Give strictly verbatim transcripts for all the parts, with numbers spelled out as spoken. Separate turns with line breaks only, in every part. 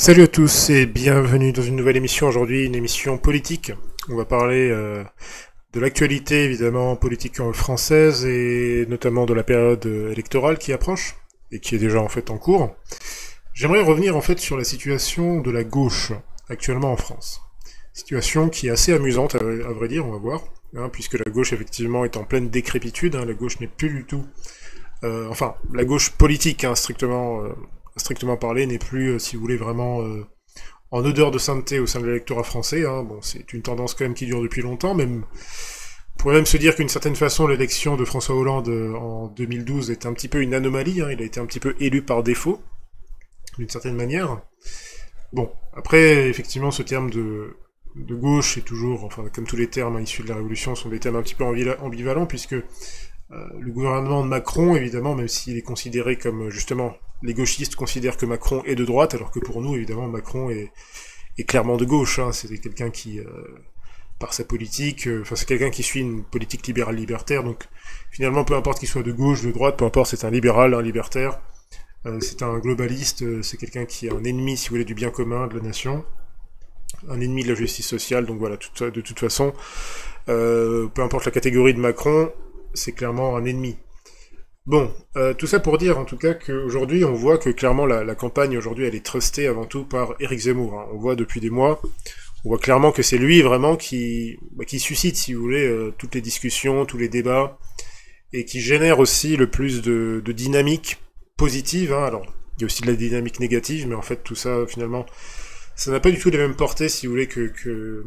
Salut à tous et bienvenue dans une nouvelle émission aujourd'hui, une émission politique. On va parler euh, de l'actualité évidemment politique française et notamment de la période électorale qui approche et qui est déjà en fait en cours. J'aimerais revenir en fait sur la situation de la gauche actuellement en France. Situation qui est assez amusante à, à vrai dire, on va voir, hein, puisque la gauche effectivement est en pleine décrépitude, hein, la gauche n'est plus du tout... Euh, enfin, la gauche politique, hein, strictement... Euh, strictement parlé, n'est plus, euh, si vous voulez, vraiment euh, en odeur de sainteté au sein de l'électorat français. Hein. Bon, c'est une tendance quand même qui dure depuis longtemps, même... On pourrait même se dire qu'une certaine façon, l'élection de François Hollande euh, en deux mille douze est un petit peu une anomalie, hein. Il a été un petit peu élu par défaut, d'une certaine manière. Bon, après, effectivement, ce terme de, de gauche est toujours, enfin, comme tous les termes hein, issus de la Révolution, sont des termes un petit peu ambivalents, puisque euh, le gouvernement de Macron, évidemment, même s'il est considéré comme, justement, les gauchistes considèrent que Macron est de droite, alors que pour nous, évidemment, Macron est, est clairement de gauche. Hein. C'est quelqu'un qui, euh, par sa politique, euh, enfin c'est quelqu'un qui suit une politique libérale libertaire. Donc finalement, peu importe qu'il soit de gauche, de droite, peu importe, c'est un libéral, un libertaire. Euh, c'est un globaliste. Euh, c'est quelqu'un qui est un ennemi, si vous voulez, du bien commun de la nation, un ennemi de la justice sociale. Donc voilà, tout, de toute façon, euh, peu importe la catégorie de Macron, c'est clairement un ennemi. Bon, euh, tout ça pour dire en tout cas qu'aujourd'hui on voit que clairement la, la campagne aujourd'hui elle est trustée avant tout par Éric Zemmour. Hein. On voit depuis des mois, on voit clairement que c'est lui vraiment qui, bah, qui suscite, si vous voulez, euh, toutes les discussions, tous les débats, et qui génère aussi le plus de, de dynamique positive. Hein. Alors, il y a aussi de la dynamique négative, mais en fait tout ça finalement, ça n'a pas du tout les mêmes portées, si vous voulez, que... que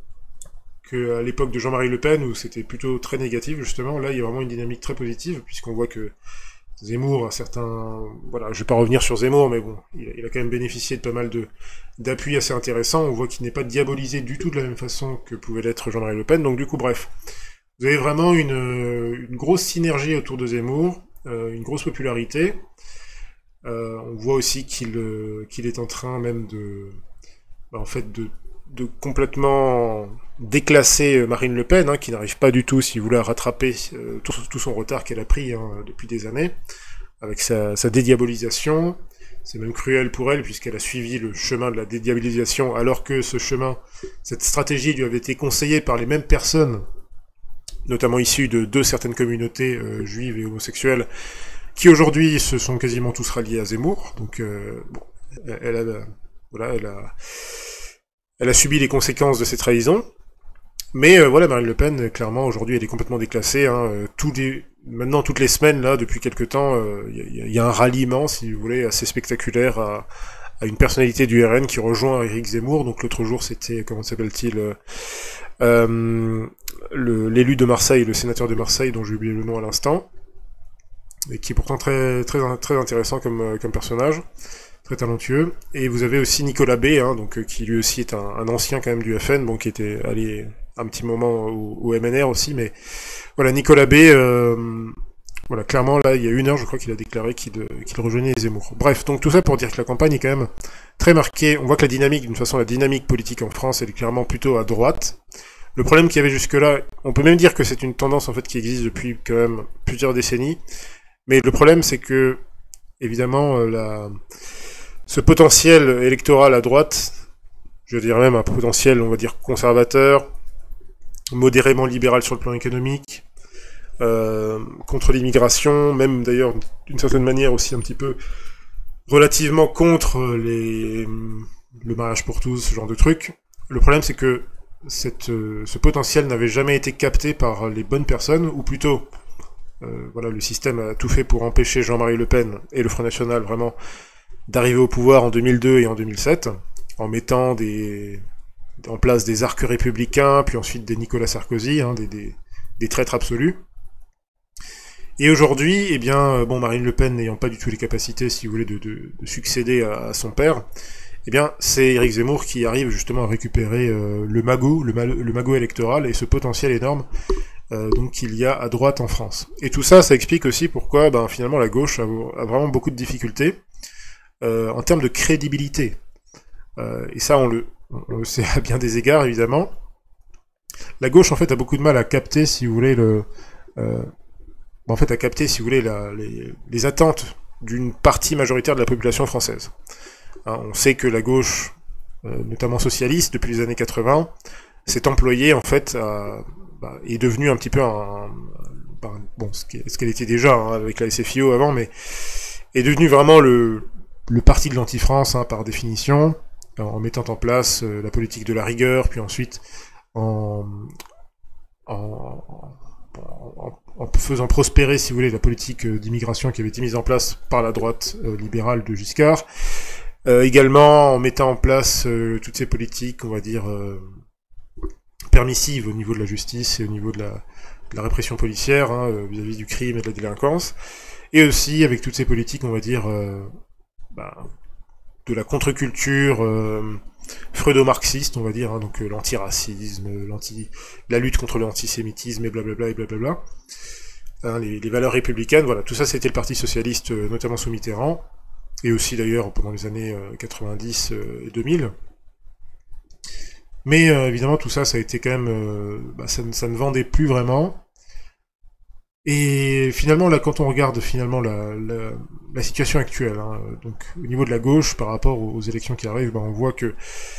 qu'à l'époque de Jean-Marie Le Pen, où c'était plutôt très négatif, justement. Là, il y a vraiment une dynamique très positive, puisqu'on voit que Zemmour a certains... Voilà, je vais pas revenir sur Zemmour, mais bon, il a, il a quand même bénéficié de pas mal de d'appuis assez intéressants. On voit qu'il n'est pas diabolisé du tout de la même façon que pouvait l'être Jean-Marie Le Pen. Donc du coup, bref, vous avez vraiment une, une grosse synergie autour de Zemmour, euh, une grosse popularité. Euh, on voit aussi qu'il euh, qu'il est en train même de... Bah, en fait, de de complètement déclasser Marine Le Pen, hein, qui n'arrive pas du tout, si vous voulez, à rattraper euh, tout, tout son retard qu'elle a pris hein, depuis des années, avec sa, sa dédiabolisation. C'est même cruel pour elle, puisqu'elle a suivi le chemin de la dédiabolisation, alors que ce chemin, cette stratégie lui avait été conseillée par les mêmes personnes, notamment issues de deux certaines communautés euh, juives et homosexuelles, qui aujourd'hui se sont quasiment tous ralliés à Zemmour. Donc, euh, bon, elle a... Voilà, elle a... Elle a subi les conséquences de ces trahisons, mais euh, voilà, Marine Le Pen, clairement, aujourd'hui, elle est complètement déclassée. Hein, euh, tous les... Maintenant, toutes les semaines, là, depuis quelques temps, il euh, y, y a un ralliement, si vous voulez, assez spectaculaire à, à une personnalité du R N qui rejoint Éric Zemmour. Donc l'autre jour, c'était, comment s'appelle-t-il, euh, euh, l'élu de Marseille, le sénateur de Marseille, dont j'ai oublié le nom à l'instant, et qui est pourtant très, très, très intéressant comme, comme personnage. Très talentueux. Et vous avez aussi Nicolas B, hein, donc, euh, qui lui aussi est un, un ancien quand même du F N, bon, qui était allé un petit moment au, au M N R aussi, mais voilà, Nicolas B, euh, voilà, clairement, là, il y a une heure, je crois qu'il a déclaré qu'il qu'il rejoignait les Zemmour. Bref, donc tout ça pour dire que la campagne est quand même très marquée. On voit que la dynamique, d'une façon, la dynamique politique en France, elle est clairement plutôt à droite. Le problème qu'il y avait jusque-là, on peut même dire que c'est une tendance, en fait, qui existe depuis quand même plusieurs décennies, mais le problème, c'est que, évidemment, euh, la... ce potentiel électoral à droite, je veux dire même un potentiel, on va dire, conservateur, modérément libéral sur le plan économique, euh, contre l'immigration, même d'ailleurs d'une certaine manière aussi un petit peu relativement contre les, le mariage pour tous, ce genre de trucs. Le problème c'est que cette, ce potentiel n'avait jamais été capté par les bonnes personnes, ou plutôt, euh, voilà, le système a tout fait pour empêcher Jean-Marie Le Pen et le Front National vraiment d'arriver au pouvoir en deux mille deux et en deux mille sept, en mettant des, en place des arcs républicains, puis ensuite des Nicolas Sarkozy, hein, des, des, des traîtres absolus. Et aujourd'hui, eh bien, bon, Marine Le Pen n'ayant pas du tout les capacités, si vous voulez, de, de, de succéder à, à son père, eh bien, c'est Éric Zemmour qui arrive justement à récupérer euh, le magot, le, le magot électoral et ce potentiel énorme euh, donc qu'il y a à droite en France. Et tout ça, ça explique aussi pourquoi, ben, finalement, la gauche a, a vraiment beaucoup de difficultés. Euh, en termes de crédibilité. Euh, et ça, on le, on le sait à bien des égards, évidemment. La gauche, en fait, a beaucoup de mal à capter, si vous voulez, le, euh, en fait, à capter, si vous voulez, la, les, les attentes d'une partie majoritaire de la population française. Hein, on sait que la gauche, euh, notamment socialiste, depuis les années quatre-vingts, s'est employée en fait à, bah, est devenue un petit peu un, un bon, ce qu'elle était déjà hein, avec la S F I O avant, mais est devenue vraiment le, le parti de l'anti-France hein, par définition, en mettant en place euh, la politique de la rigueur, puis ensuite en, en, en, en faisant prospérer, si vous voulez, la politique d'immigration qui avait été mise en place par la droite euh, libérale de Giscard, euh, également en mettant en place euh, toutes ces politiques, on va dire, euh, permissives au niveau de la justice et au niveau de la, de la répression policière, hein, vis-à-vis du crime et de la délinquance, et aussi avec toutes ces politiques, on va dire, euh, bah, de la contre-culture euh, freudo-marxiste, on va dire, hein, donc euh, l'antiracisme, l'anti, la lutte contre l'antisémitisme et blablabla et blablabla, hein, les, les valeurs républicaines, voilà, tout ça c'était le Parti Socialiste, euh, notamment sous Mitterrand, et aussi d'ailleurs pendant les années euh, quatre-vingt-dix euh, et deux mille. Mais euh, évidemment tout ça, ça a été quand même, euh, bah, ça, ça ne vendait plus vraiment. Et finalement, là, quand on regarde finalement la, la, la situation actuelle, hein, donc au niveau de la gauche par rapport aux, aux élections qui arrivent, ben, on voit que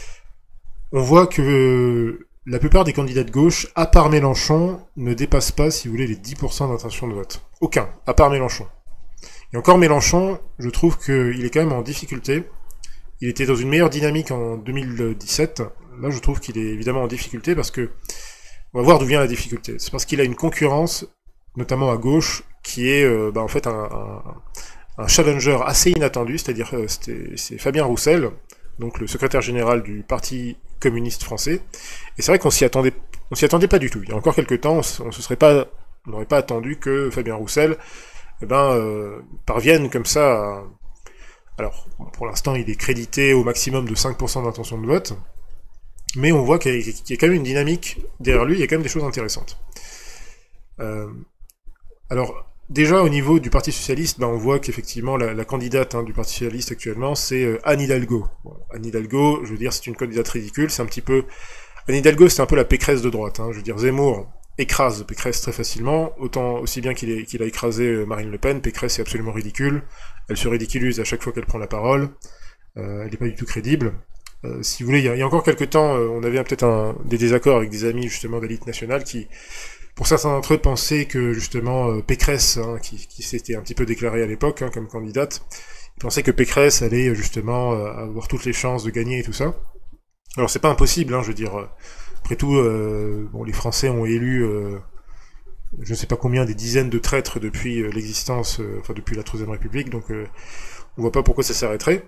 on voit que euh, la plupart des candidats de gauche, à part Mélenchon, ne dépassent pas, si vous voulez, les dix pour cent d'intention de vote. Aucun, à part Mélenchon. Et encore Mélenchon, je trouve qu'il est quand même en difficulté. Il était dans une meilleure dynamique en deux mille dix-sept. Là, je trouve qu'il est évidemment en difficulté parce que on va voir d'où vient la difficulté. C'est parce qu'il a une concurrence, notamment à gauche, qui est euh, bah, en fait un, un, un challenger assez inattendu, c'est-à-dire euh, c'est Fabien Roussel, donc le secrétaire général du Parti communiste français. Et c'est vrai qu'on s'y attendait, on s'y attendait pas du tout. Il y a encore quelques temps, on, on se serait pas, on n'aurait pas attendu que Fabien Roussel, eh ben, euh, parvienne comme ça. À... Alors, pour l'instant, il est crédité au maximum de cinq pour cent d'intention de vote, mais on voit qu'il y, y a quand même une dynamique derrière lui. Il y a quand même des choses intéressantes. Euh, Alors, déjà, au niveau du Parti Socialiste, ben, on voit qu'effectivement, la, la candidate hein, du Parti Socialiste actuellement, c'est euh, Anne Hidalgo. Bon, Anne Hidalgo, je veux dire, c'est une candidate ridicule, c'est un petit peu... Anne Hidalgo, c'est un peu la Pécresse de droite, hein, je veux dire, Zemmour écrase Pécresse très facilement, autant aussi bien qu'il qu'il a écrasé euh, Marine Le Pen, Pécresse est absolument ridicule, elle se ridiculise à chaque fois qu'elle prend la parole, euh, elle n'est pas du tout crédible. Euh, si vous voulez, il y a, il y a encore quelques temps, euh, on avait peut-être des désaccords avec des amis, justement, d'élite nationale qui... Pour certains d'entre eux, pensaient que justement euh, Pécresse, hein, qui, qui s'était un petit peu déclarée à l'époque hein, comme candidate, ils pensaient que Pécresse allait justement euh, avoir toutes les chances de gagner et tout ça. Alors c'est pas impossible, hein, je veux dire. Euh, après tout, euh, bon, les Français ont élu, euh, je ne sais pas combien, des dizaines de traîtres depuis euh, l'existence, euh, enfin depuis la Troisième République, donc euh, on voit pas pourquoi ça s'arrêterait.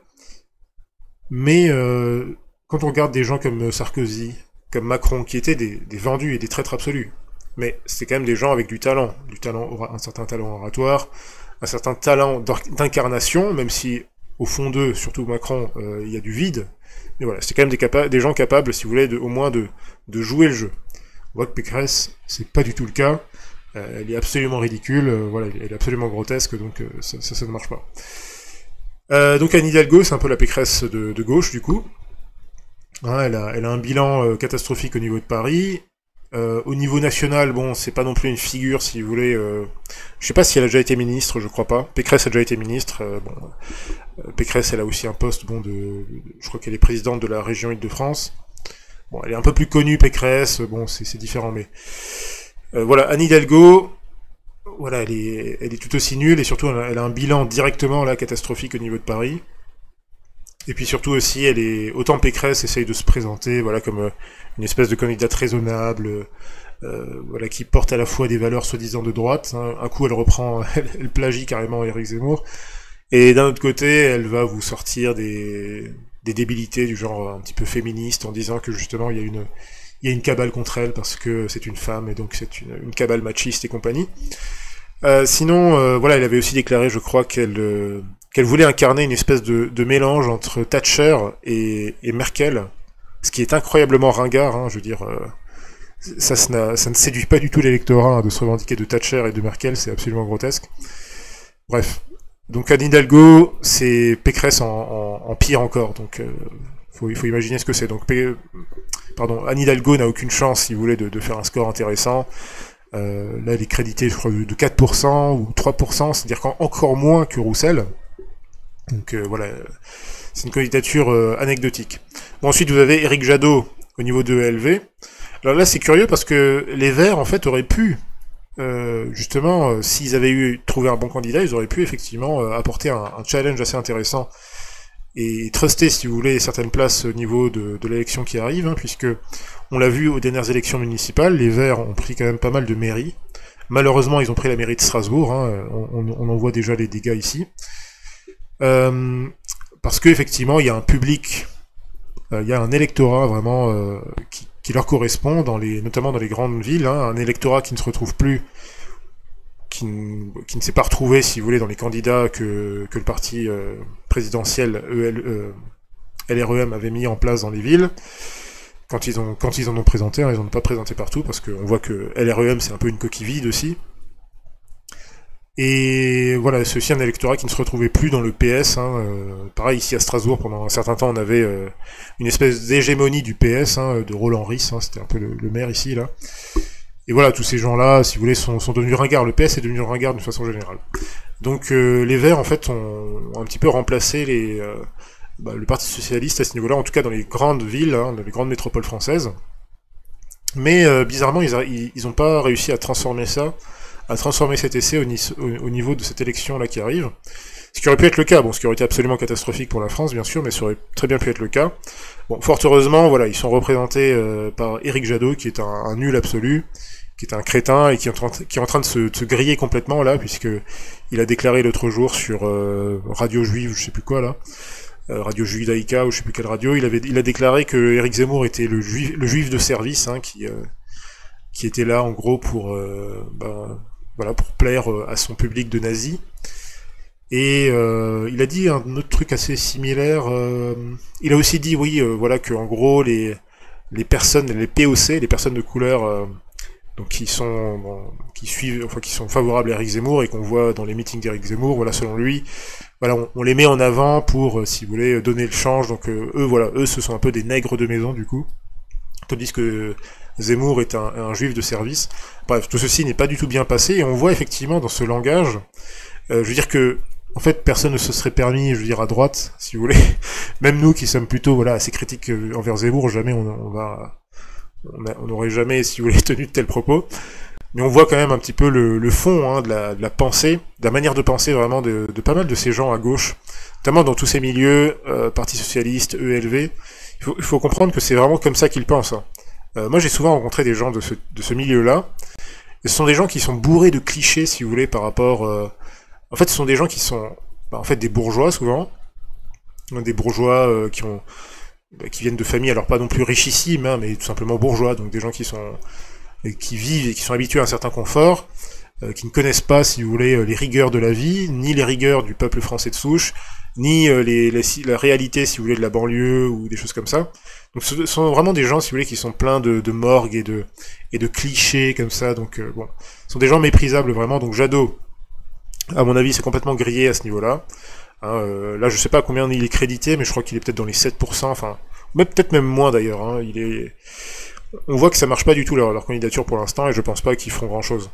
Mais euh, quand on regarde des gens comme Sarkozy, comme Macron, qui étaient des, des vendus et des traîtres absolus, mais c'est quand même des gens avec du talent, du talent, un certain talent oratoire, un certain talent d'incarnation, même si au fond d'eux, surtout Macron, euh, il y a du vide. Mais voilà, c'est quand même des, capa des gens capables, si vous voulez, de, au moins de, de jouer le jeu. On voit que Pécresse, c'est pas du tout le cas. Euh, elle est absolument ridicule, euh, voilà, elle est absolument grotesque, donc euh, ça, ça, ça ne marche pas. Euh, donc Anne Hidalgo, c'est un peu la Pécresse de, de gauche, du coup. Hein, elle, a, elle a un bilan euh, catastrophique au niveau de Paris. Euh, au niveau national, bon, c'est pas non plus une figure, si vous voulez. Euh, je sais pas si elle a déjà été ministre, je crois pas. Pécresse a déjà été ministre. Euh, bon, euh, Pécresse, elle a aussi un poste, bon, de, de je crois qu'elle est présidente de la région Île-de-France. Bon, elle est un peu plus connue, Pécresse. Bon, c'est différent, mais euh, voilà, Anne Hidalgo, voilà, elle est, elle est tout aussi nulle et surtout, elle a, elle a un bilan directement là catastrophique au niveau de Paris. Et puis surtout aussi, elle est autant Pécresse essaye de se présenter, voilà, comme euh, une espèce de candidate raisonnable, euh, voilà, qui porte à la fois des valeurs soi-disant de droite. Hein. Un coup, elle reprend, elle, elle plagie carrément Éric Zemmour, et d'un autre côté, elle va vous sortir des, des débilités du genre un petit peu féministe, en disant que justement il y a une, il y a une cabale contre elle parce que c'est une femme et donc c'est une, une cabale machiste et compagnie. Euh, sinon, euh, voilà, elle avait aussi déclaré, je crois, qu'elle euh, qu'elle voulait incarner une espèce de, de mélange entre Thatcher et, et Merkel, ce qui est incroyablement ringard, hein, je veux dire, euh, ça, ça, ça ne séduit pas du tout l'électorat hein, de se revendiquer de Thatcher et de Merkel, c'est absolument grotesque. Bref, donc Anne Hidalgo, c'est Pécresse en, en, en pire encore, donc euh, faut, il faut imaginer ce que c'est. Donc, P... pardon, Anne Hidalgo n'a aucune chance, si vous voulez, de, de faire un score intéressant. Euh, là, elle est créditée, je crois, de quatre pour cent ou trois pour cent, c'est-à-dire qu'encore moins que Roussel. Donc euh, voilà, c'est une candidature euh, anecdotique. Bon, ensuite, vous avez Éric Jadot au niveau de E L V. Alors là, c'est curieux parce que les Verts, en fait, auraient pu, euh, justement, euh, s'ils avaient eu trouvé un bon candidat, ils auraient pu effectivement euh, apporter un, un challenge assez intéressant et truster, si vous voulez, certaines places au niveau de, de l'élection qui arrive, hein, puisque on l'a vu aux dernières élections municipales, les Verts ont pris quand même pas mal de mairies. Malheureusement, ils ont pris la mairie de Strasbourg, hein, on, on en voit déjà les dégâts ici. Euh, parce qu'effectivement, il y a un public, euh, il y a un électorat vraiment euh, qui, qui leur correspond, dans les, notamment dans les grandes villes, hein, un électorat qui ne se retrouve plus, qui ne, qui ne s'est pas retrouvé, si vous voulez, dans les candidats que, que le parti euh, présidentiel E L, euh, L R E M avait mis en place dans les villes. Quand ils, ont, quand ils en ont présenté, hein, ils n'en ont pas présenté partout, parce qu'on voit que L R E M c'est un peu une coquille vide aussi. Et voilà, c'est aussi un électorat qui ne se retrouvait plus dans le P S. Hein, euh, pareil, ici à Strasbourg, pendant un certain temps, on avait euh, une espèce d'hégémonie du P S, hein, de Roland Ries, hein, c'était un peu le, le maire ici, là. Et voilà, tous ces gens-là, si vous voulez, sont, sont devenus ringards. Le P S est devenu ringard d'une façon générale. Donc euh, les Verts, en fait, ont, ont un petit peu remplacé les... Euh, Bah, le Parti Socialiste à ce niveau-là, en tout cas dans les grandes villes, hein, dans les grandes métropoles françaises. Mais euh, bizarrement, ils n'ont pas réussi à transformer ça, à transformer cet essai au, au, au niveau de cette élection-là qui arrive. Ce qui aurait pu être le cas, bon, ce qui aurait été absolument catastrophique pour la France, bien sûr, mais ça aurait très bien pu être le cas. Bon, fort heureusement, voilà, ils sont représentés euh, par Éric Jadot, qui est un, un nul absolu, qui est un crétin et qui est en train, qui est en train de, se, de se griller complètement là, puisque il a déclaré l'autre jour sur euh, Radio Juive, je sais plus quoi là. Radio Judaïka ou je sais plus quelle radio, il avait, il a déclaré que Éric Zemmour était le juif, le juif de service, hein, qui, euh, qui était là en gros pour, euh, ben, voilà, pour plaire à son public de nazis. Et euh, il a dit un autre truc assez similaire. Euh, il a aussi dit, oui, euh, voilà, que en gros les les personnes, les P O C, les personnes de couleur, euh, donc qui sont, bon, qui suivent, enfin qui sont favorables à Éric Zemmour et qu'on voit dans les meetings d'Éric Zemmour, voilà, selon lui. Voilà, on, on les met en avant pour, euh, si vous voulez, donner le change. Donc euh, eux, voilà, eux, ce sont un peu des nègres de maison du coup, tandis que Zemmour est un, un juif de service. Bref, tout ceci n'est pas du tout bien passé et on voit effectivement dans ce langage, euh, je veux dire que, en fait, personne ne se serait permis, je veux dire, à droite, si vous voulez, même nous qui sommes plutôt, voilà, assez critiques envers Zemmour, jamais on, on va, on n'aurait jamais, si vous voulez, tenu de tels propos. Mais on voit quand même un petit peu le, le fond, hein, de, la, de la pensée, de la manière de penser vraiment de, de pas mal de ces gens à gauche, notamment dans tous ces milieux, euh, Parti Socialiste, E L V. Il faut, il faut comprendre que c'est vraiment comme ça qu'ils pensent. Hein. Euh, moi j'ai souvent rencontré des gens de ce, de ce milieu-là, et ce sont des gens qui sont bourrés de clichés, si vous voulez, par rapport... Euh... En fait, ce sont des gens qui sont, bah, en fait, des bourgeois, souvent, des bourgeois euh, qui ont... Bah, qui viennent de familles, alors pas non plus richissimes, hein, mais tout simplement bourgeois, donc des gens qui sont... qui vivent et qui sont habitués à un certain confort, euh, qui ne connaissent pas, si vous voulez, les rigueurs de la vie, ni les rigueurs du peuple français de souche, ni euh, les, les, la réalité, si vous voulez, de la banlieue, ou des choses comme ça. Donc ce sont vraiment des gens, si vous voulez, qui sont pleins de, de morgue et de, et de clichés, comme ça, donc euh, bon, ce sont des gens méprisables, vraiment, donc Jadot, à mon avis, c'est complètement grillé à ce niveau-là. Hein, euh, là, je sais pas combien il est crédité, mais je crois qu'il est peut-être dans les sept pour cent, enfin, mais peut-être même moins d'ailleurs, hein, il est... On voit que ça marche pas du tout leur, leur candidature pour l'instant, et je pense pas qu'ils feront grand-chose.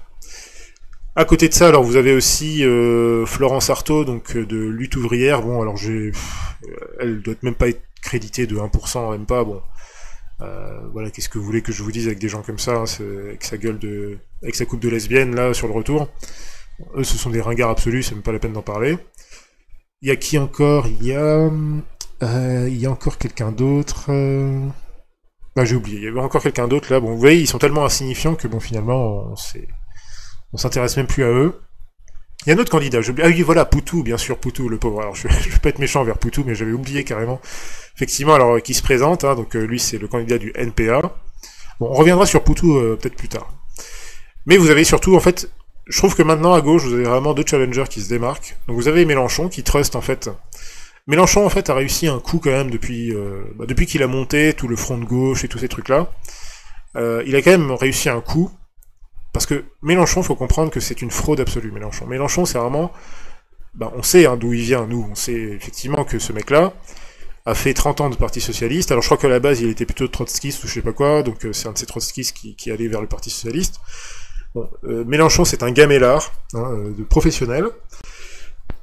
À côté de ça, alors vous avez aussi euh, Florence Artaud, donc de Lutte ouvrière. Bon, alors j'ai, elle doit même pas être créditée de un pour cent, même pas. Bon, euh, voilà, qu'est-ce que vous voulez que je vous dise avec des gens comme ça, hein, avec sa gueule de, avec sa coupe de lesbienne là sur le retour. Bon, eux, ce sont des ringards absolus, c'est même pas la peine d'en parler. Il y a qui encore? Il y a, euh, il y a encore quelqu'un d'autre. Euh... Ah, j'ai oublié, il y avait encore quelqu'un d'autre là, bon vous voyez, ils sont tellement insignifiants que bon finalement on s'est... on s'intéresse même plus à eux. Il y a un autre candidat, j'ai oublié... ah oui voilà, Poutou, bien sûr, Poutou, le pauvre, alors je, je vais pas être méchant envers Poutou, mais j'avais oublié carrément, effectivement, alors qui se présente, hein, donc euh, lui c'est le candidat du N P A, bon on reviendra sur Poutou euh, peut-être plus tard. Mais vous avez surtout, en fait, je trouve que maintenant à gauche, vous avez vraiment deux challengers qui se démarquent, donc vous avez Mélenchon qui trust en fait... Mélenchon, en fait, a réussi un coup quand même depuis euh, bah, depuis qu'il a monté tout le front de gauche et tous ces trucs-là. Euh, il a quand même réussi un coup, parce que Mélenchon, faut comprendre que c'est une fraude absolue, Mélenchon. Mélenchon, c'est vraiment... Bah, on sait hein, d'où il vient, nous. On sait effectivement que ce mec-là a fait trente ans de Parti Socialiste. Alors je crois qu'à la base, il était plutôt trotskiste ou je sais pas quoi, donc euh, c'est un de ces trotskistes qui, qui allait vers le Parti Socialiste. Bon, euh, Mélenchon, c'est un gamellard, hein, de professionnel.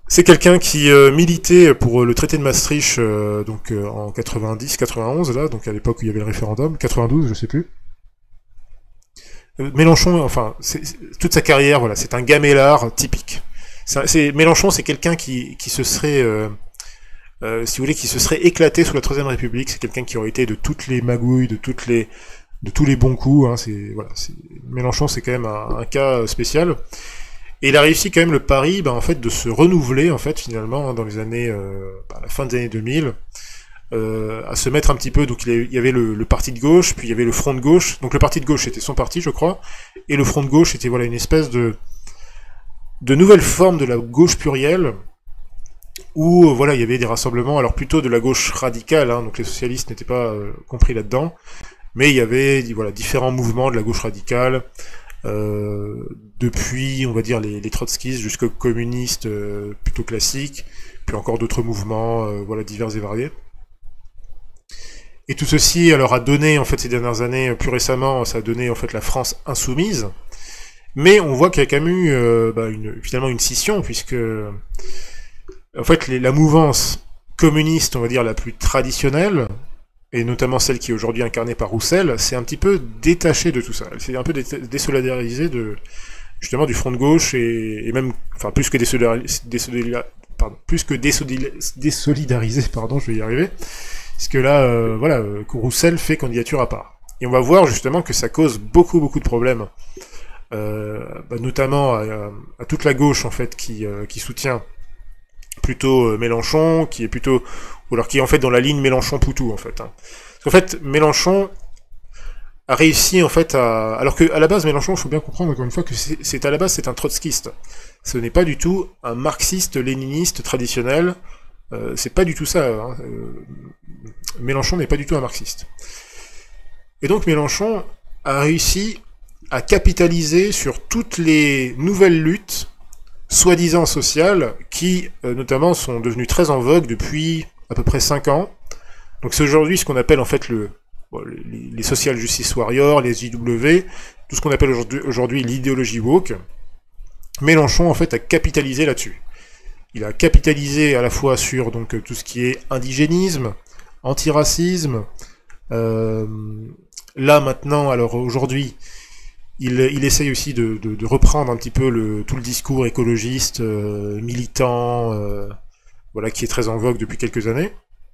C'est quelqu'un qui euh, militait pour euh, le traité de Maastricht euh, donc euh, en quatre-vingt-dix quatre-vingt-onze là, donc à l'époque où il y avait le référendum, quatre-vingt-douze je sais plus. Euh, Mélenchon, enfin, c'est, c'est, toute sa carrière, voilà, c'est un gamellard typique. C'est, c'est, Mélenchon, c'est quelqu'un qui, qui se serait, euh, euh, si vous voulez, qui se serait éclaté sous la Troisième République. C'est quelqu'un qui aurait été de toutes les magouilles, de toutes les, de tous les bons coups. Hein, c'est, voilà, c'est, Mélenchon, c'est quand même un, un cas spécial. Et il a réussi quand même le pari, ben, en fait, de se renouveler, en fait, finalement, hein, dans les années, euh, à la fin des années deux mille. Euh, à se mettre un petit peu, donc il y avait le, le parti de gauche, puis il y avait le front de gauche, donc le parti de gauche était son parti je crois, et le front de gauche était voilà une espèce de de nouvelle forme de la gauche plurielle, où euh, voilà il y avait des rassemblements, alors plutôt de la gauche radicale, hein, donc les socialistes n'étaient pas euh, compris là-dedans, mais il y avait voilà différents mouvements de la gauche radicale, euh, depuis on va dire les, les trotskistes jusqu'aux communistes euh, plutôt classiques, puis encore d'autres mouvements euh, voilà divers et variés. Et tout ceci alors a donné en fait ces dernières années, plus récemment, ça a donné en fait la France insoumise. Mais on voit qu'il y a quand même eu euh, bah, une, finalement une scission, puisque en fait les, la mouvance communiste, on va dire la plus traditionnelle, et notamment celle qui est aujourd'hui incarnée par Roussel, c'est un petit peu détachée de tout ça. Elle s'est un peu dé désolidarisée de justement du front de gauche et, et même, enfin plus que désolidarisée, pardon, plus que désolidarisée, pardon, je vais y arriver. Parce que là, euh, voilà, euh, Roussel fait candidature à part. Et on va voir justement que ça cause beaucoup, beaucoup de problèmes, euh, bah, notamment à, à toute la gauche en fait qui, euh, qui soutient plutôt euh, Mélenchon, qui est plutôt, ou alors qui est en fait dans la ligne Mélenchon-Poutou en fait. Hein. Parce qu'en fait, Mélenchon a réussi en fait à, alors que à la base Mélenchon, il faut bien comprendre encore une fois que c'est à la base c'est un trotskiste. Ce n'est pas du tout un marxiste-léniniste traditionnel. Euh, c'est pas du tout ça. Hein. Euh, Mélenchon n'est pas du tout un marxiste. Et donc Mélenchon a réussi à capitaliser sur toutes les nouvelles luttes, soi-disant sociales, qui euh, notamment sont devenues très en vogue depuis à peu près cinq ans. Donc c'est aujourd'hui ce qu'on appelle en fait le, bon, les, les social justice warriors, les J W, tout ce qu'on appelle aujourd'hui, aujourd'hui l'idéologie woke. Mélenchon en fait a capitalisé là-dessus. Il a capitalisé à la fois sur donc tout ce qui est indigénisme, antiracisme. Euh, là maintenant, alors aujourd'hui, il, il essaye aussi de, de, de reprendre un petit peu le, tout le discours écologiste, euh, militant, euh, voilà, qui est très en vogue depuis quelques années.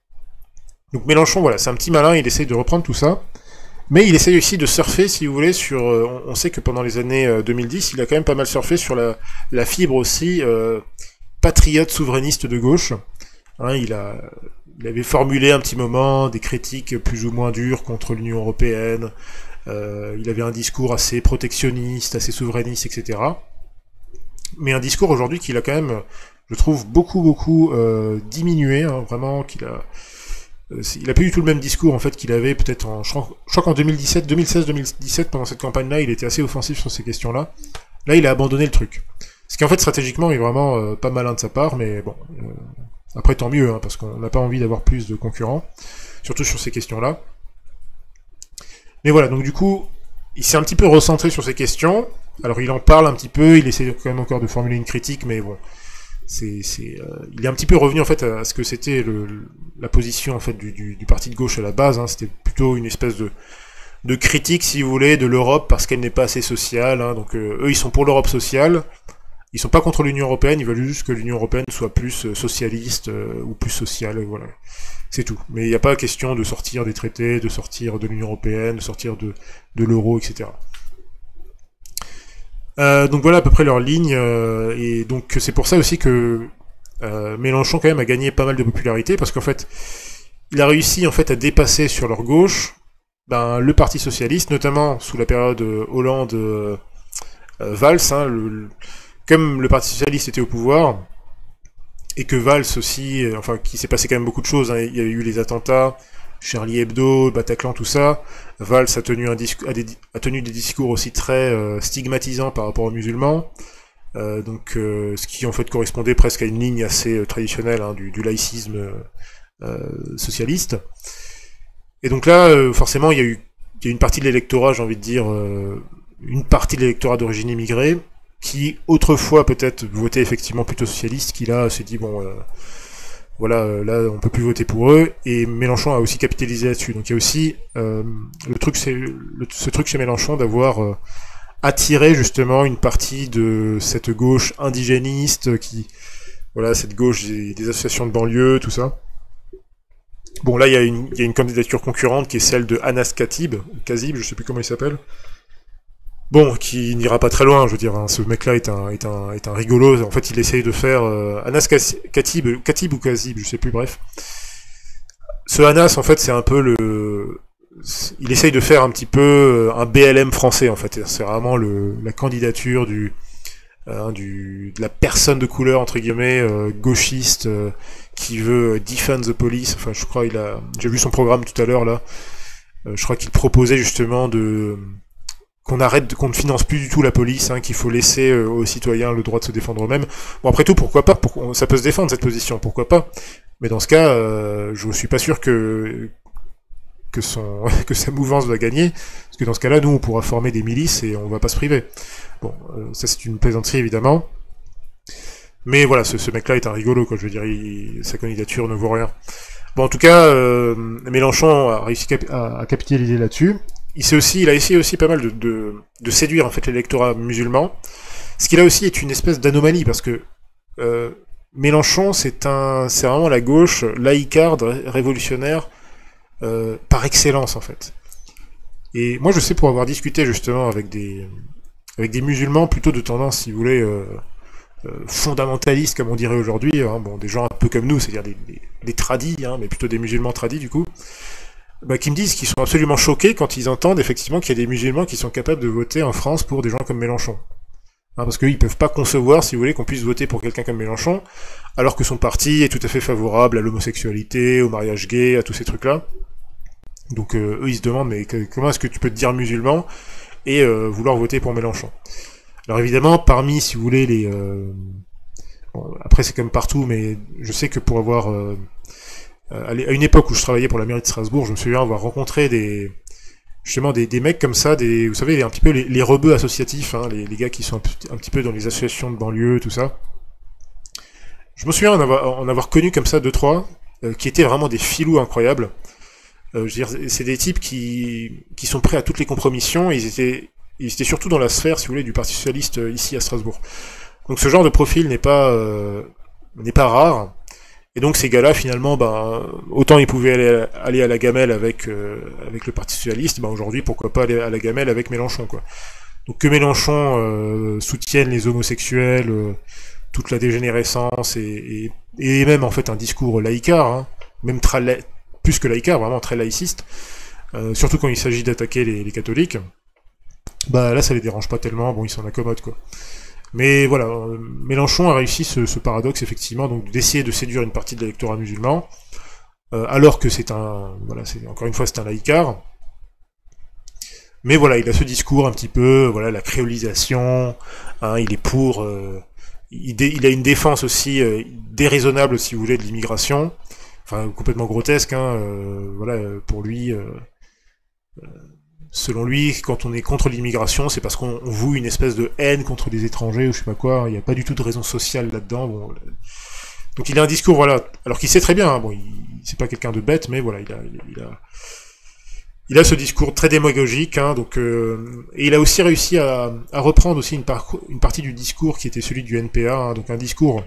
Donc Mélenchon, voilà, c'est un petit malin, il essaye de reprendre tout ça. Mais il essaye aussi de surfer, si vous voulez, sur... Euh, on sait que pendant les années deux mille dix, il a quand même pas mal surfé sur la, la fibre aussi... Euh, patriote souverainiste de gauche. Hein, il, a, il avait formulé un petit moment des critiques plus ou moins dures contre l'Union européenne. Euh, il avait un discours assez protectionniste, assez souverainiste, et cetera. Mais un discours aujourd'hui qu'il a quand même, je trouve, beaucoup, beaucoup euh, diminué. Hein, vraiment, qu'il a... Euh, il a pas eu tout le même discours en fait qu'il avait peut-être en... Je crois, je crois qu'en deux mille dix-sept, deux mille seize, deux mille dix-sept, pendant cette campagne-là, il était assez offensif sur ces questions-là. Là, il a abandonné le truc. Ce qui en fait stratégiquement est vraiment euh, pas malin de sa part, mais bon, euh, après tant mieux, hein, parce qu'on n'a pas envie d'avoir plus de concurrents, surtout sur ces questions-là. Mais voilà, donc du coup, il s'est un petit peu recentré sur ces questions, alors il en parle un petit peu, il essaie quand même encore de formuler une critique, mais bon, c'est, c'est, euh, il est un petit peu revenu en fait à ce que c'était le, la position en fait du, du, du parti de gauche à la base, hein, c'était plutôt une espèce de de critique, si vous voulez, de l'Europe parce qu'elle n'est pas assez sociale, hein, donc euh, eux ils sont pour l'Europe sociale. Ils sont pas contre l'Union européenne, ils veulent juste que l'Union européenne soit plus euh, socialiste euh, ou plus sociale, voilà. C'est tout. Mais il n'y a pas question de sortir des traités, de sortir de l'Union européenne, de sortir de, de l'euro, et cetera. Euh, donc voilà à peu près leur ligne, euh, et donc c'est pour ça aussi que euh, Mélenchon quand même a gagné pas mal de popularité, parce qu'en fait, il a réussi en fait à dépasser sur leur gauche ben, le Parti Socialiste, notamment sous la période Hollande-Valls, euh, hein, le, le comme le Parti Socialiste était au pouvoir, et que Valls aussi, euh, enfin, qu'il s'est passé quand même beaucoup de choses, hein, il y a eu les attentats, Charlie Hebdo, Bataclan, tout ça, Valls a tenu, un discours, a, des, a tenu des discours aussi très euh, stigmatisants par rapport aux musulmans, euh, donc euh, ce qui en fait correspondait presque à une ligne assez euh, traditionnelle hein, du, du laïcisme euh, socialiste. Et donc là, euh, forcément, il y a eu il y a une partie de l'électorat, j'ai envie de dire, euh, une partie de l'électorat d'origine immigrée, qui autrefois peut-être votait effectivement plutôt socialiste, qui là s'est dit bon, euh, voilà, euh, là on peut plus voter pour eux, et Mélenchon a aussi capitalisé là-dessus. Donc il y a aussi euh, le truc, c'est le, ce truc chez Mélenchon d'avoir euh, attiré justement une partie de cette gauche indigéniste qui, voilà, cette gauche des, des associations de banlieue, tout ça. Bon, là il y a une, il y a une candidature concurrente qui est celle de Anas Khatib, Kazib, je sais plus comment il s'appelle. Bon, qui n'ira pas très loin, je veux dire, hein, ce mec-là est un, est un, est un rigolo. En fait, il essaye de faire euh, Anas Khatib, Khatib ou Kazib, je sais plus, bref. Ce Anas, en fait, c'est un peu le, il essaye de faire un petit peu un B L M français, en fait. C'est vraiment le, la candidature du, hein, du, de la personne de couleur entre guillemets euh, gauchiste euh, qui veut defend the police. Enfin, je crois, il a, j'ai vu son programme tout à l'heure là. Euh, je crois qu'il proposait justement de qu'on arrête, qu'on ne finance plus du tout la police, hein, qu'il faut laisser euh, aux citoyens le droit de se défendre eux-mêmes. Bon, après tout, pourquoi pas, pour, ça peut se défendre cette position, pourquoi pas. Mais dans ce cas, euh, je suis pas sûr que que son que sa mouvance va gagner, parce que dans ce cas-là, nous, on pourra former des milices et on va pas se priver. Bon, euh, ça c'est une plaisanterie évidemment. Mais voilà, ce, ce mec-là est un rigolo, quoi. Je veux dire, il, sa candidature ne vaut rien. Bon, en tout cas, euh, Mélenchon a réussi cap à, à capitaliser là-dessus. Il s'est aussi, il a essayé aussi pas mal de, de, de séduire en fait l'électorat musulman, ce qui là aussi est une espèce d'anomalie parce que euh, Mélenchon c'est un, c'est vraiment la gauche laïcarde révolutionnaire euh, par excellence en fait. Et moi je sais pour avoir discuté justement avec des avec des musulmans plutôt de tendance, si vous voulez, euh, euh, fondamentalistes comme on dirait aujourd'hui, hein, bon des gens un peu comme nous, c'est-à-dire des, des, des tradis, hein, mais plutôt des musulmans tradis du coup. Bah, qui me disent qu'ils sont absolument choqués quand ils entendent effectivement qu'il y a des musulmans qui sont capables de voter en France pour des gens comme Mélenchon. Hein, parce qu'ils peuvent pas concevoir, si vous voulez, qu'on puisse voter pour quelqu'un comme Mélenchon, alors que son parti est tout à fait favorable à l'homosexualité, au mariage gay, à tous ces trucs-là. Donc euh, eux, ils se demandent, mais que, comment est-ce que tu peux te dire musulman et euh, vouloir voter pour Mélenchon? Alors évidemment, parmi, si vous voulez, les... Euh... Bon, après, c'est comme partout, mais je sais que pour avoir... Euh... à une époque où je travaillais pour la mairie de Strasbourg, je me souviens avoir rencontré des justement des, des mecs comme ça, des vous savez un petit peu les, les rebeux associatifs, hein, les, les gars qui sont un, un petit peu dans les associations de banlieue, tout ça. Je me souviens en avoir, en avoir connu comme ça deux trois, euh, qui étaient vraiment des filous incroyables. Euh, je veux dire, c'est des types qui qui sont prêts à toutes les compromissions. Et ils étaient ils étaient surtout dans la sphère, si vous voulez, du Parti socialiste euh, ici à Strasbourg. Donc ce genre de profil n'est pas euh, n'est pas rare. Et donc ces gars-là, finalement, ben, autant ils pouvaient aller, aller à la gamelle avec euh, avec le Parti socialiste, ben aujourd'hui pourquoi pas aller à la gamelle avec Mélenchon, quoi. Donc que Mélenchon euh, soutienne les homosexuels, euh, toute la dégénérescence et, et, et même en fait un discours laïcard, hein, même très la... plus que laïcard, vraiment très laïciste, euh, surtout quand il s'agit d'attaquer les, les catholiques, bah là ça les dérange pas tellement, bon ils s'en accommodent, quoi. Mais voilà, Mélenchon a réussi ce, ce paradoxe effectivement, donc d'essayer de séduire une partie de l'électorat musulman, euh, alors que c'est un, voilà, c'est encore une fois c'est un laïcard. Mais voilà, il a ce discours un petit peu, voilà, la créolisation, hein, il est pour, euh, il, dé, il a une défense aussi euh, déraisonnable, si vous voulez, de l'immigration, enfin complètement grotesque, hein, euh, voilà, pour lui. Euh, euh, Selon lui, quand on est contre l'immigration, c'est parce qu'on voue une espèce de haine contre les étrangers ou je sais pas quoi. Il n'y a pas du tout de raison sociale là-dedans. Bon, donc il a un discours, voilà. Alors qu'il sait très bien, hein, bon, il, c'est pas quelqu'un de bête, mais voilà, il a, il a, il a ce discours très démagogique. Hein, donc, euh, et il a aussi réussi à, à reprendre aussi une, par, une partie du discours qui était celui du N P A, hein, donc un discours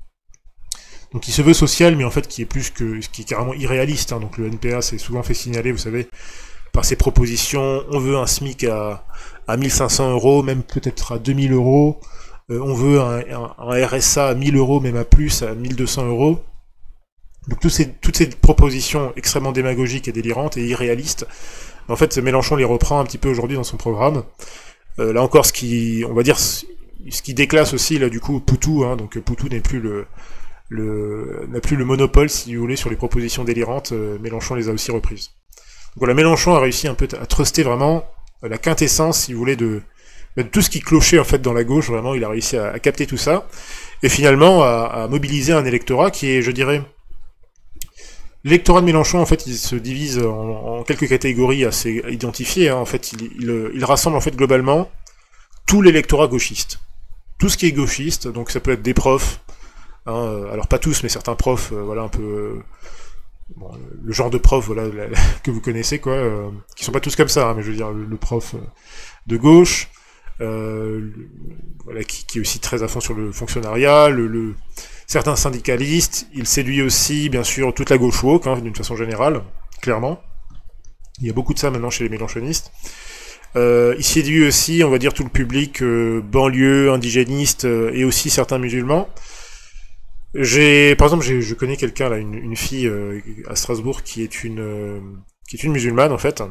donc qui se veut social, mais en fait qui est plus que, qui est carrément irréaliste. Hein, donc le N P A, c'est souvent fait signaler, vous savez, par ses propositions, on veut un SMIC à, à mille cinq cents euros, même peut-être à deux mille euros, euh, on veut un, un, un R S A à mille euros, même à plus, à mille deux cents euros. Donc toutes ces, toutes ces propositions extrêmement démagogiques et délirantes et irréalistes, en fait Mélenchon les reprend un petit peu aujourd'hui dans son programme. Euh, là encore, ce qui, on va dire, ce qui déclasse aussi là du coup Poutou, hein, donc Poutou n'est plus le, le n'a plus le monopole, si vous voulez, sur les propositions délirantes. Euh, Mélenchon les a aussi reprises. Voilà, Mélenchon a réussi un peu à truster vraiment la quintessence, si vous voulez, de, de tout ce qui clochait en fait dans la gauche. Vraiment, il a réussi à, à capter tout ça et finalement à, à mobiliser un électorat qui est, je dirais, l'électorat de Mélenchon. En fait, il se divise en, en quelques catégories assez identifiées. Hein. En fait, il, il, il rassemble en fait globalement tout l'électorat gauchiste. tout ce qui est gauchiste, donc ça peut être des profs, hein, euh, alors pas tous, mais certains profs, euh, voilà, un peu... Euh, bon, le genre de prof, voilà, la, la, que vous connaissez, quoi, euh, qui sont pas tous comme ça, hein, mais je veux dire, le, le prof de gauche, euh, le, voilà, qui, qui est aussi très à fond sur le fonctionnariat, le... le certains syndicalistes, il séduit aussi, bien sûr, toute la gauche woke, hein, d'une façon générale, clairement. Il y a beaucoup de ça maintenant chez les mélenchonistes. Euh, il séduit aussi, on va dire, tout le public euh, banlieue, indigéniste, euh, et aussi certains musulmans. J'ai, par exemple, je connais quelqu'un là, une, une fille euh, à Strasbourg qui est une, euh, qui est une musulmane en fait.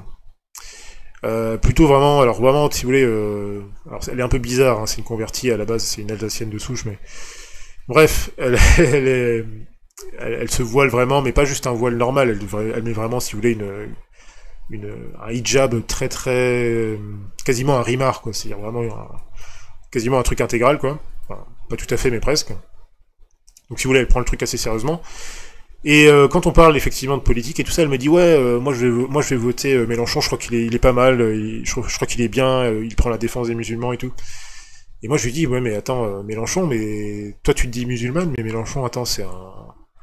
Euh, plutôt vraiment, alors vraiment, si vous voulez, euh, alors elle est un peu bizarre, hein, c'est une convertie à la base, c'est une Alsacienne de souche, mais bref, elle, elle, est, elle, elle se voile vraiment, mais pas juste un voile normal, elle, devrait, elle met vraiment, si vous voulez, une, une, un hijab très très, quasiment un rimar, quoi, c'est-à-dire vraiment un, quasiment un truc intégral, quoi. Enfin, pas tout à fait, mais presque. Donc si vous voulez, elle prend le truc assez sérieusement. Et euh, quand on parle effectivement de politique et tout ça, elle me dit ouais, euh, moi je vais, moi je vais voter euh, Mélenchon. Je crois qu'il est, il est pas mal. Il, je, je crois qu'il est bien. Euh, il prend la défense des musulmans et tout. Et moi je lui dis ouais, mais attends, euh, Mélenchon, mais toi tu te dis musulmane, mais Mélenchon, attends, c'est un,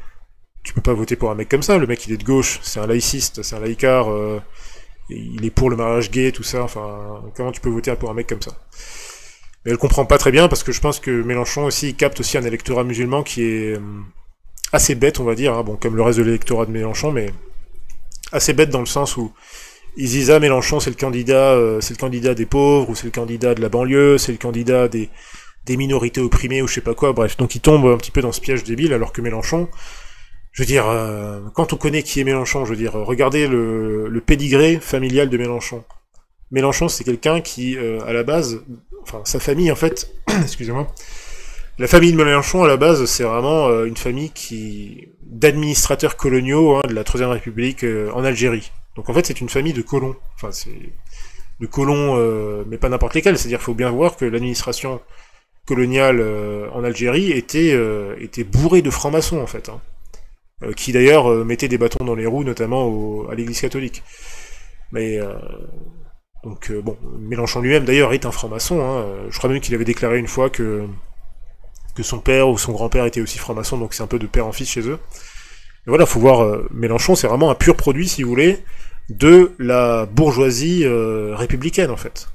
tu peux pas voter pour un mec comme ça. Le mec il est de gauche, c'est un laïciste, c'est un laïcard. Euh, il est pour le mariage gay, tout ça. Enfin, comment tu peux voter pour un mec comme ça? Mais elle comprend pas très bien parce que je pense que Mélenchon aussi il capte aussi un électorat musulman qui est euh, assez bête, on va dire, hein, bon, comme le reste de l'électorat de Mélenchon, mais assez bête dans le sens où ils disent ah Mélenchon c'est le candidat, euh, c'est le candidat des pauvres ou c'est le candidat de la banlieue, c'est le candidat des des minorités opprimées ou je sais pas quoi, bref, donc ils tombent un petit peu dans ce piège débile alors que Mélenchon, je veux dire, euh, quand on connaît qui est Mélenchon, je veux dire, regardez le, le pédigré familial de Mélenchon. Mélenchon c'est quelqu'un qui euh, à la base, enfin sa famille en fait, excusez-moi. La famille de Mélenchon, à la base, c'est vraiment euh, une famille qui d'administrateurs coloniaux hein, de la Troisième République euh, en Algérie. Donc en fait, c'est une famille de colons. Enfin, c'est de colons, euh, mais pas n'importe lesquels. C'est-à-dire qu'il faut bien voir que l'administration coloniale euh, en Algérie était euh, était bourrée de francs-maçons en fait, hein, euh, qui d'ailleurs euh, mettaient des bâtons dans les roues, notamment au, à l'Église catholique. Mais euh, donc euh, bon, Mélenchon lui-même d'ailleurs est un franc-maçon. Hein. Je crois même qu'il avait déclaré une fois que que son père ou son grand-père était aussi franc-maçon, donc c'est un peu de père en fils chez eux. Et voilà, faut voir, euh, Mélenchon, c'est vraiment un pur produit, si vous voulez, de la bourgeoisie euh, républicaine, en fait.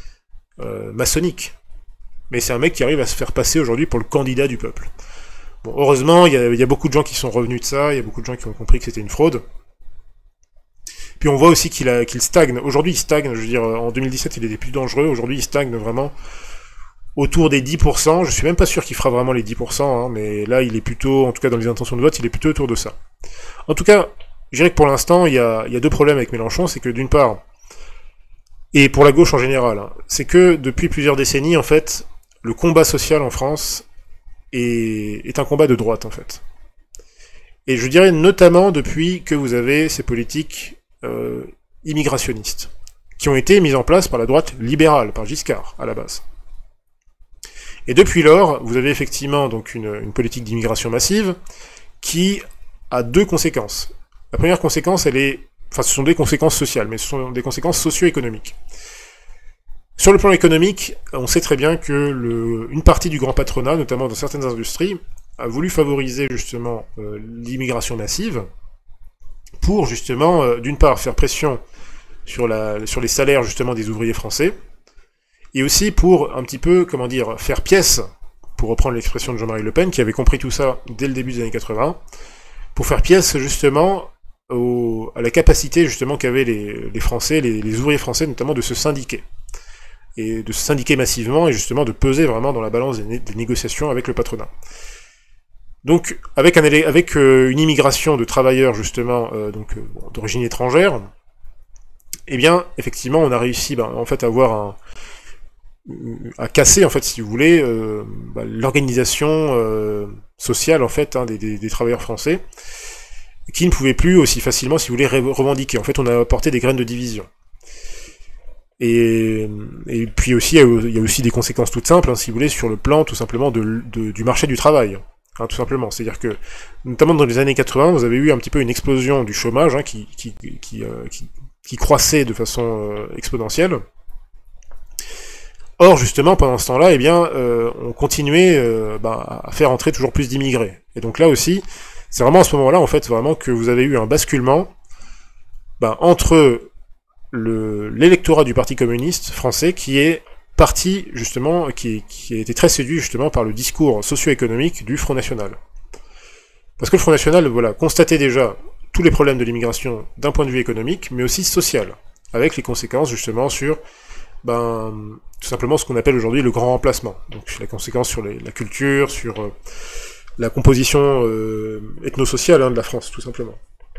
Euh, maçonnique. Mais c'est un mec qui arrive à se faire passer aujourd'hui pour le candidat du peuple. Bon, heureusement, il y, y a beaucoup de gens qui sont revenus de ça, il y a beaucoup de gens qui ont compris que c'était une fraude. Puis on voit aussi qu'il a, qu'il stagne. Aujourd'hui, il stagne, je veux dire, en deux mille dix-sept, il était plus dangereux, aujourd'hui, il stagne vraiment autour des dix pour cent, je suis même pas sûr qu'il fera vraiment les dix pour cent, hein, mais là il est plutôt, en tout cas dans les intentions de vote, il est plutôt autour de ça. En tout cas, je dirais que pour l'instant, il y a, il y a deux problèmes avec Mélenchon, c'est que d'une part, et pour la gauche en général, hein, c'est que depuis plusieurs décennies, en fait, le combat social en France est, est un combat de droite, en fait. Et je dirais notamment depuis que vous avez ces politiques euh, immigrationnistes, qui ont été mises en place par la droite libérale, par Giscard, à la base. Et depuis lors, vous avez effectivement donc une, une politique d'immigration massive qui a deux conséquences. La première conséquence, elle est, enfin, ce sont des conséquences sociales, mais ce sont des conséquences socio-économiques. Sur le plan économique, on sait très bien que le, une partie du grand patronat, notamment dans certaines industries, a voulu favoriser justement euh, l'immigration massive pour justement, euh, d'une part, faire pression sur, la, sur les salaires justement des ouvriers français, et aussi pour un petit peu, comment dire, faire pièce, pour reprendre l'expression de Jean-Marie Le Pen, qui avait compris tout ça dès le début des années quatre-vingts, pour faire pièce justement au, à la capacité justement qu'avaient les, les Français, les, les ouvriers français notamment, de se syndiquer. Et de se syndiquer massivement, et justement de peser vraiment dans la balance des, né des négociations avec le patronat. Donc, avec, un, avec euh, une immigration de travailleurs justement euh, donc euh, bon, d'origine étrangère, eh bien, effectivement, on a réussi ben, en fait à avoir un à casser, en fait, si vous voulez, euh, bah, l'organisation euh, sociale, en fait, hein, des, des, des travailleurs français, qui ne pouvaient plus aussi facilement, si vous voulez, revendiquer. En fait, on a apporté des graines de division. Et, et puis aussi, il y a aussi des conséquences toutes simples, hein, si vous voulez, sur le plan, tout simplement, de, de, du marché du travail. Hein, tout simplement. C'est-à-dire que, notamment dans les années quatre-vingts, vous avez eu un petit peu une explosion du chômage, hein, qui, qui, qui, euh, qui, qui croissait de façon euh, exponentielle. Or, justement, pendant ce temps-là, eh bien, euh, on continuait euh, bah, à faire entrer toujours plus d'immigrés. Et donc là aussi, c'est vraiment à ce moment-là, en fait, vraiment que vous avez eu un basculement bah, entre le, l'électorat du Parti communiste français qui est parti, justement, qui, qui a été très séduit, justement, par le discours socio-économique du Front National. Parce que le Front National, voilà, constatait déjà tous les problèmes de l'immigration d'un point de vue économique, mais aussi social, avec les conséquences, justement, sur... ben, tout simplement ce qu'on appelle aujourd'hui le grand remplacement. Donc les conséquences sur les, la culture, sur euh, la composition euh, ethno-sociale hein, de la France, tout simplement.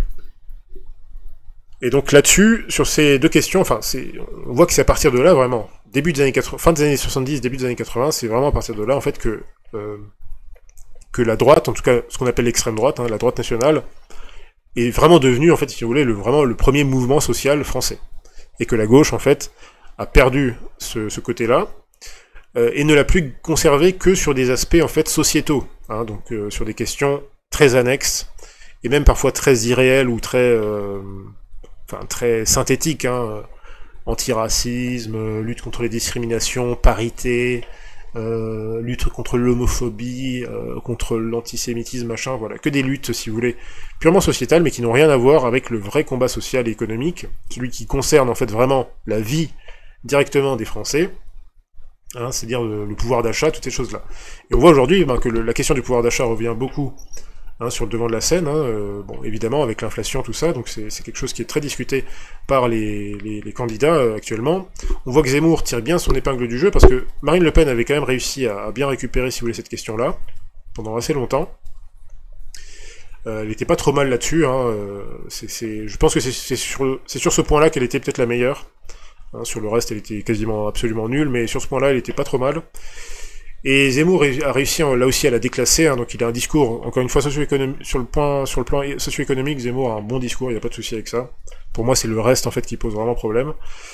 Et donc là-dessus, sur ces deux questions, enfin, c'est, on voit que c'est à partir de là, vraiment, début des années quatre-vingts, fin des années soixante-dix, début des années quatre-vingts, c'est vraiment à partir de là, en fait, que, euh, que la droite, en tout cas ce qu'on appelle l'extrême droite, hein, la droite nationale, est vraiment devenue, en fait, si vous voulez, le, vraiment le premier mouvement social français. Et que la gauche, en fait, a perdu ce, ce côté-là, euh, et ne l'a plus conservé que sur des aspects en fait sociétaux, hein, donc euh, sur des questions très annexes, et même parfois très irréelles ou très, euh, enfin très synthétiques, hein, antiracisme, euh, lutte contre les discriminations, parité, euh, lutte contre l'homophobie, euh, contre l'antisémitisme, machin, voilà, que des luttes, si vous voulez, purement sociétales, mais qui n'ont rien à voir avec le vrai combat social et économique, celui qui concerne en fait vraiment la vie directement des Français, hein, c'est-à-dire le, le pouvoir d'achat, toutes ces choses-là. Et on voit aujourd'hui ben, que le, la question du pouvoir d'achat revient beaucoup hein, sur le devant de la scène, hein, euh, bon, évidemment avec l'inflation, tout ça, donc c'est, c'est quelque chose qui est très discuté par les, les, les candidats euh, actuellement. On voit que Zemmour tire bien son épingle du jeu, parce que Marine Le Pen avait quand même réussi à, à bien récupérer, si vous voulez, cette question-là, pendant assez longtemps. Euh, elle n'était pas trop mal là-dessus, hein, euh, c'est, c'est, je pense que c'est, c'est, sur, c'est sur ce point-là qu'elle était peut-être la meilleure. Hein, sur le reste, elle était quasiment absolument nulle, mais sur ce point-là, elle était pas trop mal. Et Zemmour a réussi là aussi à la déclasser, hein, donc il a un discours, encore une fois, socio-économique, sur le point, sur le plan socio-économique, Zemmour a un bon discours, il n'y a pas de souci avec ça. Pour moi, c'est le reste, en fait, qui pose vraiment problème.